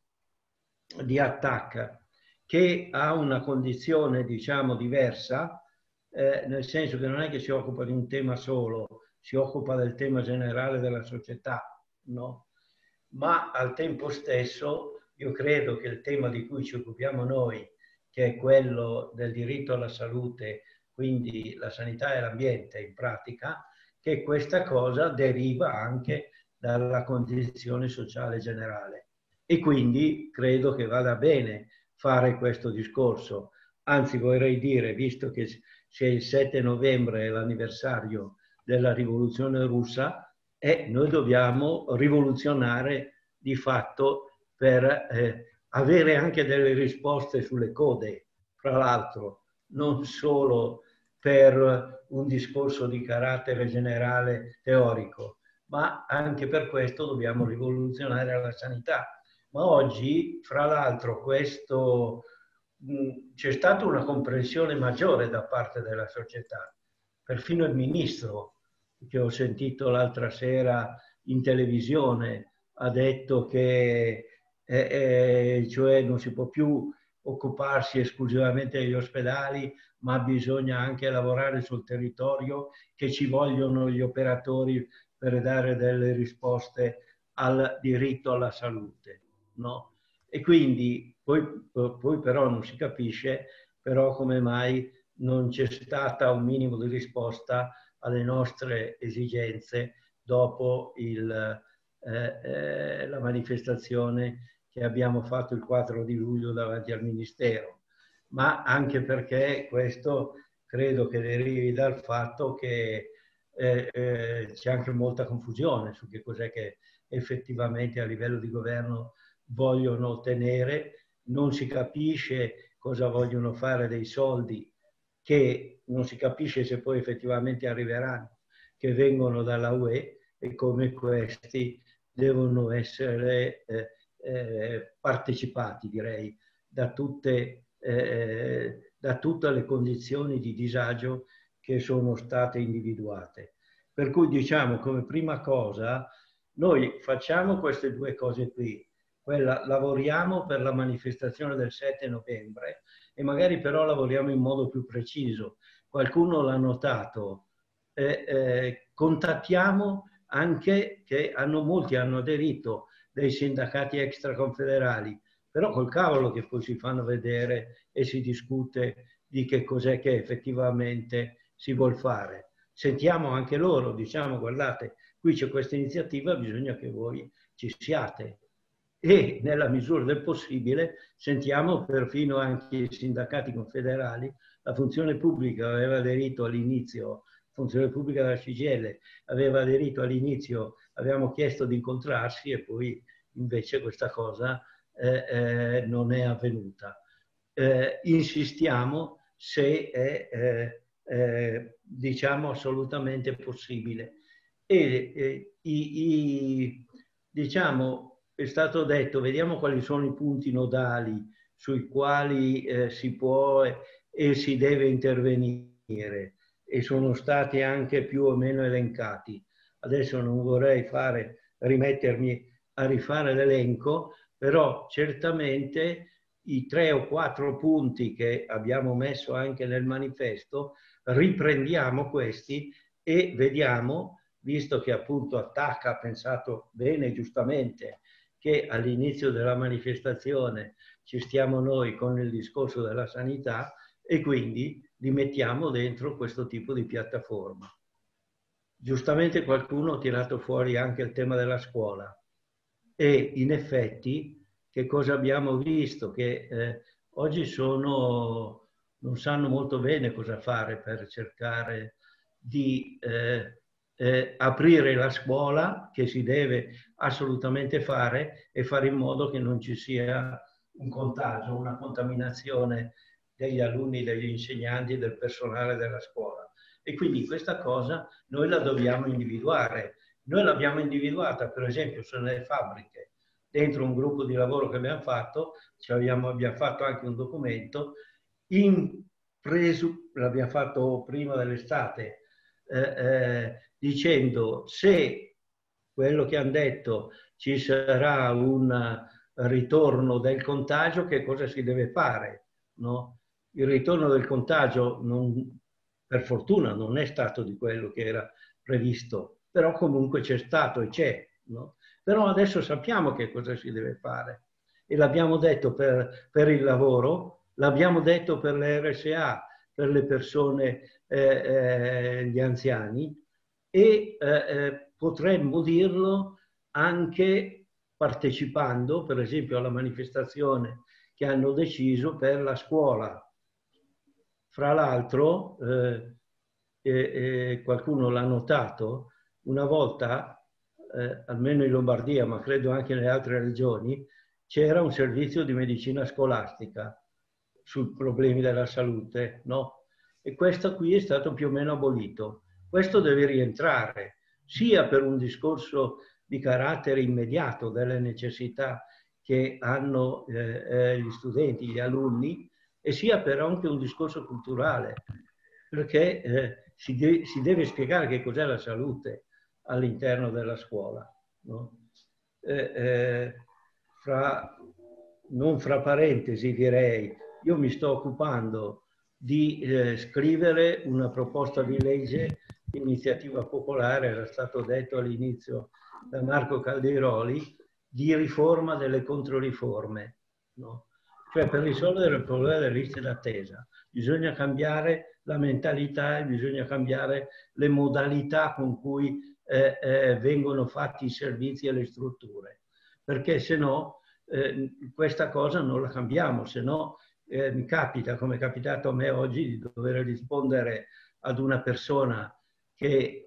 T: di Attac, che ha una condizione, diciamo, diversa, eh, nel senso che non è che si occupa di un tema solo, si occupa del tema generale della società, no? Ma al tempo stesso io credo che il tema di cui ci occupiamo noi, che è quello del diritto alla salute, quindi la sanità e l'ambiente in pratica, che questa cosa deriva anche dalla condizione sociale generale. E quindi credo che vada bene fare questo discorso. Anzi, vorrei dire, visto che se il sette novembre è l'anniversario della rivoluzione russa, e noi dobbiamo rivoluzionare di fatto per eh, avere anche delle risposte sulle code, fra l'altro, non solo per un discorso di carattere generale teorico, ma anche per questo dobbiamo rivoluzionare la sanità. Ma oggi, fra l'altro, questo c'è stata una comprensione maggiore da parte della società. Perfino il ministro, che ho sentito l'altra sera in televisione, ha detto che eh, eh, cioè non si può più occuparsi esclusivamente degli ospedali, ma bisogna anche lavorare sul territorio, che ci vogliono gli operatori per dare delle risposte al diritto alla salute, no? E quindi poi, poi però non si capisce però come mai non c'è stata un minimo di risposta alle nostre esigenze dopo il, eh, eh, la manifestazione che abbiamo fatto il quattro di luglio davanti al Ministero, ma anche perché questo credo che derivi dal fatto che eh, eh, c'è anche molta confusione su che cos'è che effettivamente a livello di governo vogliono ottenere, non si capisce cosa vogliono fare dei soldi che non si capisce se poi effettivamente arriveranno, che vengono dalla U E e come questi devono essere eh, eh, partecipati, direi, da tutte, eh, da tutte le condizioni di disagio che sono state individuate. Per cui diciamo come prima cosa, noi facciamo queste due cose qui, quella, lavoriamo per la manifestazione del sette novembre e magari però lavoriamo in modo più preciso. Qualcuno l'ha notato, eh, eh, contattiamo anche che hanno, molti hanno aderito dei sindacati extraconfederali, però col cavolo che poi si fanno vedere e si discute di che cos'è che effettivamente si vuol fare. Sentiamo anche loro, diciamo guardate, qui c'è questa iniziativa, bisogna che voi ci siate. E nella misura del possibile sentiamo perfino anche i sindacati confederali, la funzione pubblica aveva aderito all'inizio, funzione pubblica della C G I L aveva aderito all'inizio, avevamo chiesto di incontrarsi e poi invece questa cosa eh, eh, non è avvenuta. Eh, insistiamo se è eh, eh, diciamo assolutamente possibile. E eh, i, i, diciamo è stato detto, vediamo quali sono i punti nodali sui quali eh, si può e, e si deve intervenire e sono stati anche più o meno elencati. Adesso non vorrei fare, rimettermi a rifare l'elenco, però certamente i tre o quattro punti che abbiamo messo anche nel manifesto, riprendiamo questi e vediamo, visto che appunto Attacca ha pensato bene, giustamente, che all'inizio della manifestazione ci stiamo noi con il discorso della sanità e quindi li mettiamo dentro questo tipo di piattaforma. Giustamente qualcuno ha tirato fuori anche il tema della scuola e in effetti che cosa abbiamo visto? Che eh, oggi sono, non sanno molto bene cosa fare per cercare di eh, Eh, aprire la scuola, che si deve assolutamente fare, e fare in modo che non ci sia un contagio, una contaminazione degli alunni, degli insegnanti, del personale della scuola. E quindi questa cosa noi la dobbiamo individuare. Noi l'abbiamo individuata, per esempio, sulle fabbriche. Dentro un gruppo di lavoro che abbiamo fatto, ci abbiamo, abbiamo fatto anche un documento, in presu, l'abbiamo fatto prima dell'estate, eh, eh, dicendo se quello che hanno detto ci sarà un ritorno del contagio, che cosa si deve fare, no? Il ritorno del contagio non, per fortuna non è stato di quello che era previsto, però comunque c'è stato e c'è, no? Però adesso sappiamo che cosa si deve fare e l'abbiamo detto per, per il lavoro, l'abbiamo detto per le R S A, per le persone, eh, eh, gli anziani, e eh, eh, potremmo dirlo anche partecipando, per esempio, alla manifestazione che hanno deciso per la scuola. Fra l'altro, eh, eh, qualcuno l'ha notato, una volta, eh, almeno in Lombardia, ma credo anche nelle altre regioni, c'era un servizio di medicina scolastica sui problemi della salute, no? E questo qui è stato più o meno abolito. Questo deve rientrare, sia per un discorso di carattere immediato delle necessità che hanno eh, gli studenti, gli alunni, e sia però anche un discorso culturale, perché eh, si, de si deve spiegare che cos'è la salute all'interno della scuola, no? eh, eh, fra, non fra parentesi direi, io mi sto occupando di eh, scrivere una proposta di legge di iniziativa popolare, era stato detto all'inizio da Marco Calderoli, di riforma delle controriforme, no? Cioè, per risolvere il problema delle liste d'attesa bisogna cambiare la mentalità e bisogna cambiare le modalità con cui eh, eh, vengono fatti i servizi e le strutture, perché se no eh, questa cosa non la cambiamo, se no eh, mi capita, come è capitato a me oggi, di dover rispondere ad una persona che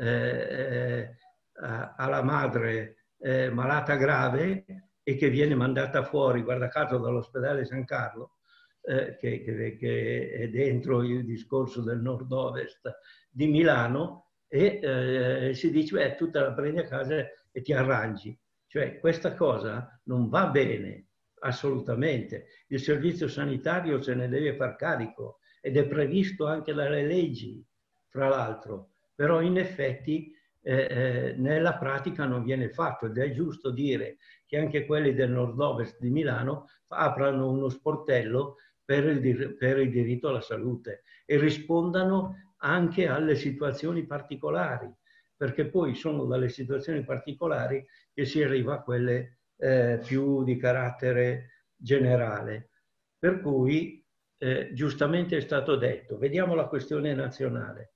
T: eh, ha la madre eh, malata grave e che viene mandata fuori, guarda caso, dall'ospedale San Carlo, eh, che, che, che è dentro il discorso del nord-ovest di Milano, e eh, si dice, beh, tu te la prendi a casa e ti arrangi. Cioè, questa cosa non va bene, assolutamente. Il servizio sanitario se ne deve far carico ed è previsto anche dalle leggi, fra l'altro, però in effetti eh, eh, nella pratica non viene fatto, ed è giusto dire che anche quelli del nord-ovest di Milano aprano uno sportello per il, per il diritto alla salute e rispondano anche alle situazioni particolari, perché poi sono dalle situazioni particolari che si arriva a quelle eh, più di carattere generale. Per cui eh, giustamente è stato detto, vediamo la questione nazionale.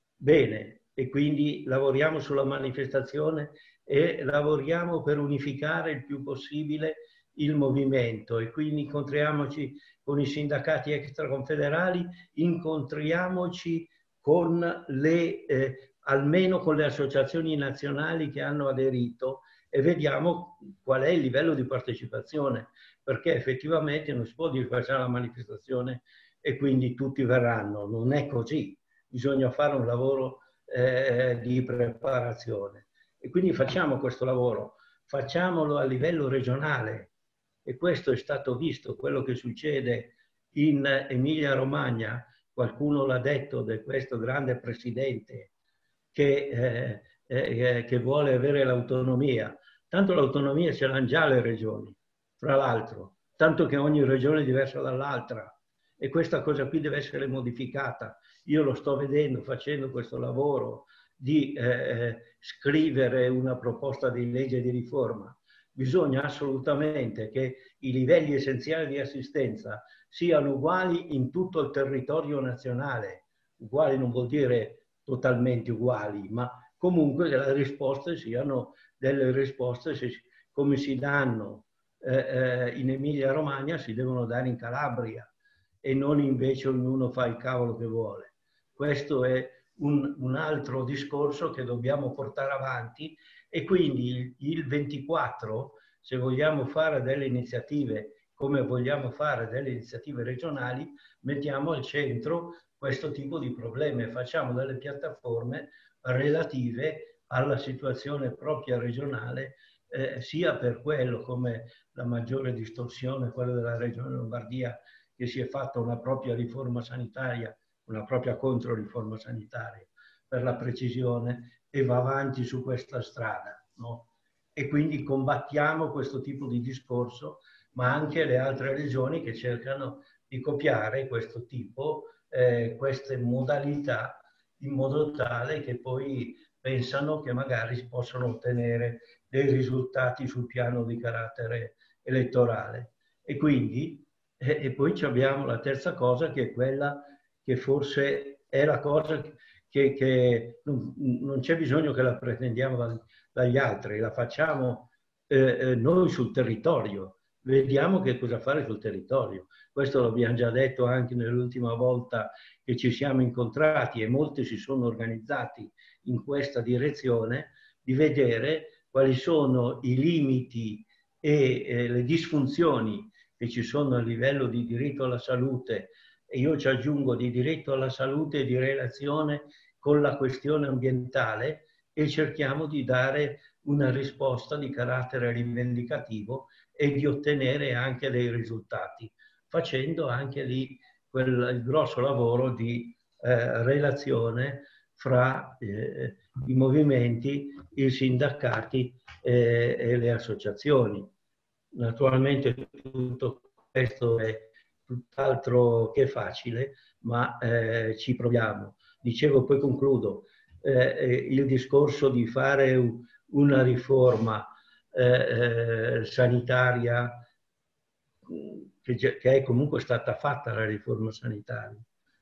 T: Bene, e quindi lavoriamo sulla manifestazione e lavoriamo per unificare il più possibile il movimento, e quindi incontriamoci con i sindacati extraconfederali, incontriamoci con le, eh, almeno con le associazioni nazionali che hanno aderito, e vediamo qual è il livello di partecipazione, perché effettivamente non si può dire che facciamo la manifestazione e quindi tutti verranno, non è così, bisogna fare un lavoro eh, di preparazione. E quindi facciamo questo lavoro, facciamolo a livello regionale, e questo è stato visto, quello che succede in Emilia-Romagna. Qualcuno l'ha detto, di questo grande presidente che, eh, eh, che vuole avere l'autonomia. Tanto l'autonomia ce l'hanno già le regioni, fra l'altro, tanto che ogni regione è diversa dall'altra, e questa cosa qui deve essere modificata. Io lo sto vedendo facendo questo lavoro di eh, scrivere una proposta di legge di riforma. Bisogna assolutamente che i livelli essenziali di assistenza siano uguali in tutto il territorio nazionale. Uguali non vuol dire totalmente uguali, ma comunque che le risposte siano delle risposte, se, come si danno eh, eh, in Emilia-Romagna, si devono dare in Calabria, e non invece ognuno fa il cavolo che vuole. Questo è un, un altro discorso che dobbiamo portare avanti, e quindi il ventiquattro, se vogliamo fare delle iniziative, come vogliamo fare delle iniziative regionali, mettiamo al centro questo tipo di problemi e facciamo delle piattaforme relative alla situazione propria regionale, eh, sia per quello come la maggiore distorsione, quella della Regione Lombardia, che si è fatta una propria riforma sanitaria, una propria controriforma sanitaria, per la precisione, e va avanti su questa strada, no? E quindi combattiamo questo tipo di discorso, ma anche le altre regioni che cercano di copiare questo tipo, eh, queste modalità, in modo tale che poi pensano che magari si possono ottenere dei risultati sul piano di carattere elettorale. E quindi, eh, e poi abbiamo la terza cosa, che è quella che forse è la cosa che, che non, non c'è bisogno che la pretendiamo da, dagli altri, la facciamo eh, noi sul territorio, vediamo che cosa fare sul territorio. Questo l'abbiamo già detto anche nell'ultima volta che ci siamo incontrati, e molti si sono organizzati in questa direzione, di vedere quali sono i limiti e eh, le disfunzioni che ci sono a livello di diritto alla salute, e io ci aggiungo di diritto alla salute e di relazione con la questione ambientale, e cerchiamo di dare una risposta di carattere rivendicativo e di ottenere anche dei risultati, facendo anche lì quel, il grosso lavoro di eh, relazione fra eh, i movimenti, i sindacati eh, e le associazioni. Naturalmente tutto questo è tutt'altro che facile, ma eh, ci proviamo. Dicevo, poi concludo, eh, il discorso di fare una riforma eh, sanitaria, che, che è comunque stata fatta la riforma sanitaria,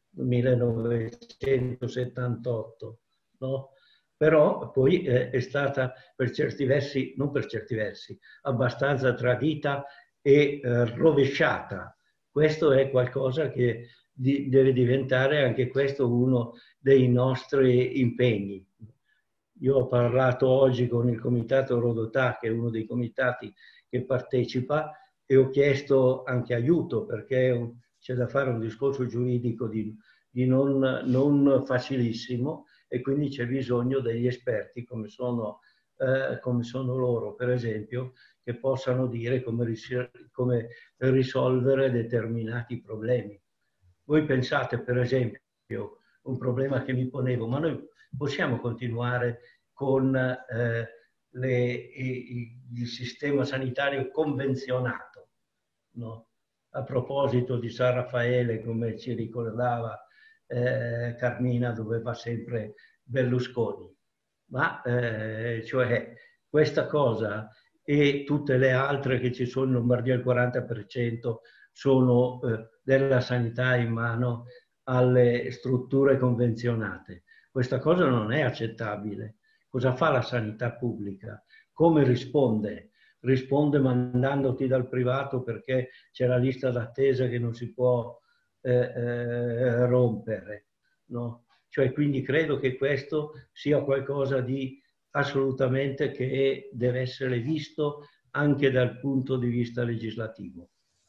T: millenovecentosettantotto, no? Però poi eh, è stata per certi versi, non per certi versi, abbastanza tradita e eh, rovesciata. Questo è qualcosa che di, deve diventare anche questo uno dei nostri impegni. Io ho parlato oggi con il Comitato Rodotà, che è uno dei comitati che partecipa, e ho chiesto anche aiuto, perché c'è da fare un discorso giuridico di, di non, non facilissimo, e quindi c'è bisogno degli esperti come sono, eh, come sono loro, per esempio, che possano dire come, ris- come risolvere determinati problemi. Voi pensate, per esempio, un problema che mi ponevo, ma noi possiamo continuare con eh, le, i, il sistema sanitario convenzionato, no? A proposito di San Raffaele, come ci ricordava eh, Carmina, dove va sempre Berlusconi. Ma eh, cioè questa cosa e tutte le altre che ci sono in Lombardia, il quaranta per cento sono eh, della sanità in mano alle strutture convenzionate. Questa cosa non è accettabile. Cosa fa la sanità pubblica? Come risponde? Risponde mandandoti dal privato perché c'è la lista d'attesa che non si può eh, eh, rompere, no? Cioè, quindi credo che questo sia qualcosa di assolutamente che deve essere visto anche dal punto di vista legislativo.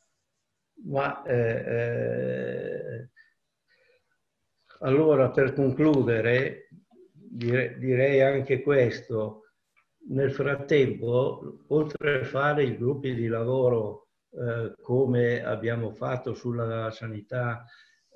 T: Ma eh, eh, allora, per concludere, dire, direi anche questo. Nel frattempo, oltre a fare i gruppi di lavoro eh, come abbiamo fatto sulla sanità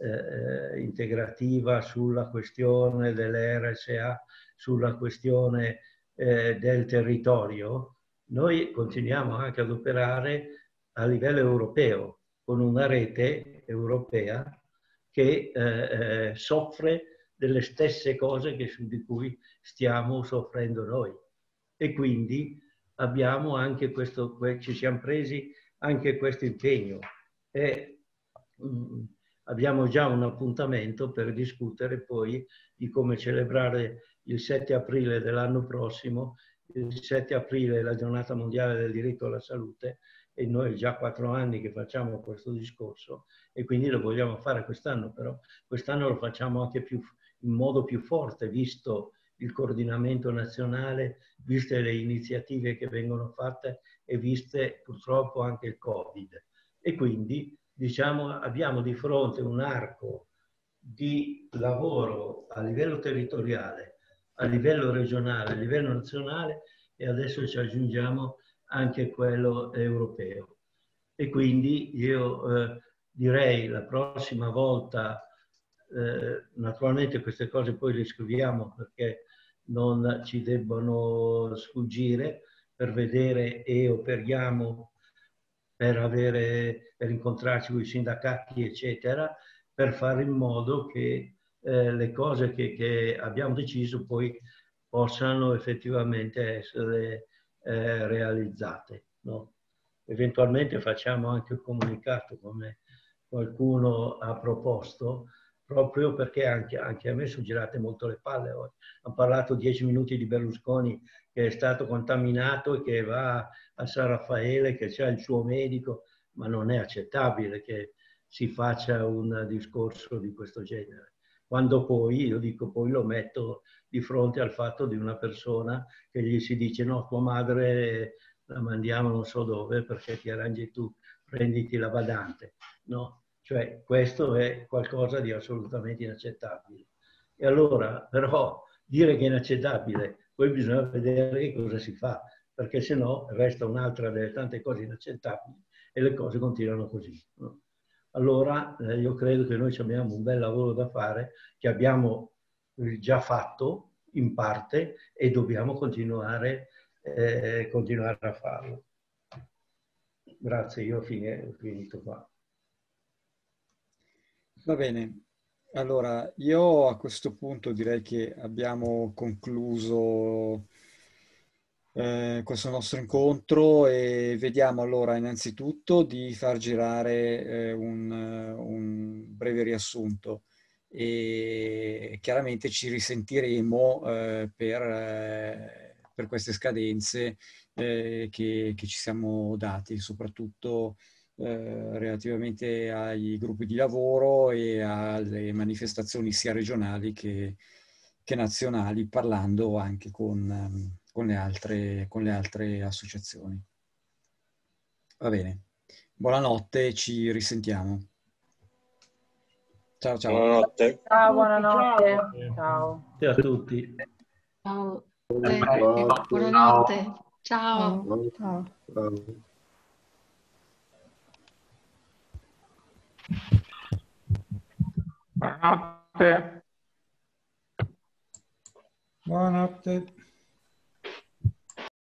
T: eh, integrativa, sulla questione delle R S A, sulla questione eh, del territorio, noi continuiamo anche ad operare a livello europeo, con una rete europea che eh, soffre delle stesse cose che, di cui stiamo soffrendo noi. E quindi abbiamo anche questo, ci siamo presi anche questo impegno e mh, abbiamo già un appuntamento per discutere poi di come celebrare il sette aprile dell'anno prossimo. Il sette aprile è la giornata mondiale del diritto alla salute e noi già quattro anni che facciamo questo discorso e quindi lo vogliamo fare quest'anno, però quest'anno lo facciamo anche più, in modo più forte, visto il coordinamento nazionale, viste le iniziative che vengono fatte e viste purtroppo anche il Covid. E quindi diciamo abbiamo di fronte un arco di lavoro a livello territoriale, a livello regionale, a livello nazionale e adesso ci aggiungiamo anche quello europeo. E quindi io eh, direi la prossima volta, eh, naturalmente queste cose poi le scriviamo perché non ci debbono sfuggire, per vedere e operiamo per, avere, per incontrarci con i sindacati, eccetera, per fare in modo che eh, le cose che, che abbiamo deciso poi possano effettivamente essere eh, realizzate, no? Eventualmente facciamo anche il comunicato, come qualcuno ha proposto, proprio perché anche, anche a me sono girate molto le palle oggi. Hanno parlato dieci minuti di Berlusconi che è stato contaminato e che va a San Raffaele, che c'ha il suo medico, ma non è accettabile che si faccia un discorso di questo genere. Quando poi, io dico, poi lo metto di fronte al fatto di una persona che gli si dice no, tua madre la mandiamo non so dove perché ti arrangi tu, prenditi la badante, no? Cioè questo è qualcosa di assolutamente inaccettabile. E allora però dire che è inaccettabile, poi bisogna vedere che cosa si fa, perché se no resta un'altra delle tante cose inaccettabili e le cose continuano così, no? Allora eh, io credo che noi abbiamo un bel lavoro da fare, che abbiamo già fatto in parte e dobbiamo continuare, eh, continuare a farlo. Grazie, io ho finito qua.
B: Va bene, allora io a questo punto direi che abbiamo concluso eh, questo nostro incontro e vediamo allora innanzitutto di far girare eh, un, un breve riassunto e chiaramente ci risentiremo eh, per, eh, per queste scadenze eh, che, che ci siamo dati, soprattutto eh, relativamente ai gruppi di lavoro e alle manifestazioni sia regionali che, che nazionali, parlando anche con, con, le altre, con le altre associazioni. Va bene, buonanotte, ci risentiamo. Ciao ciao.
N: Buonanotte.
K: Ciao, buonanotte. Ciao.
T: Ciao a tutti.
Q: Ciao. Eh, buonanotte. Ciao.
K: Ciao.
G: Buonanotte.
B: Buonanotte.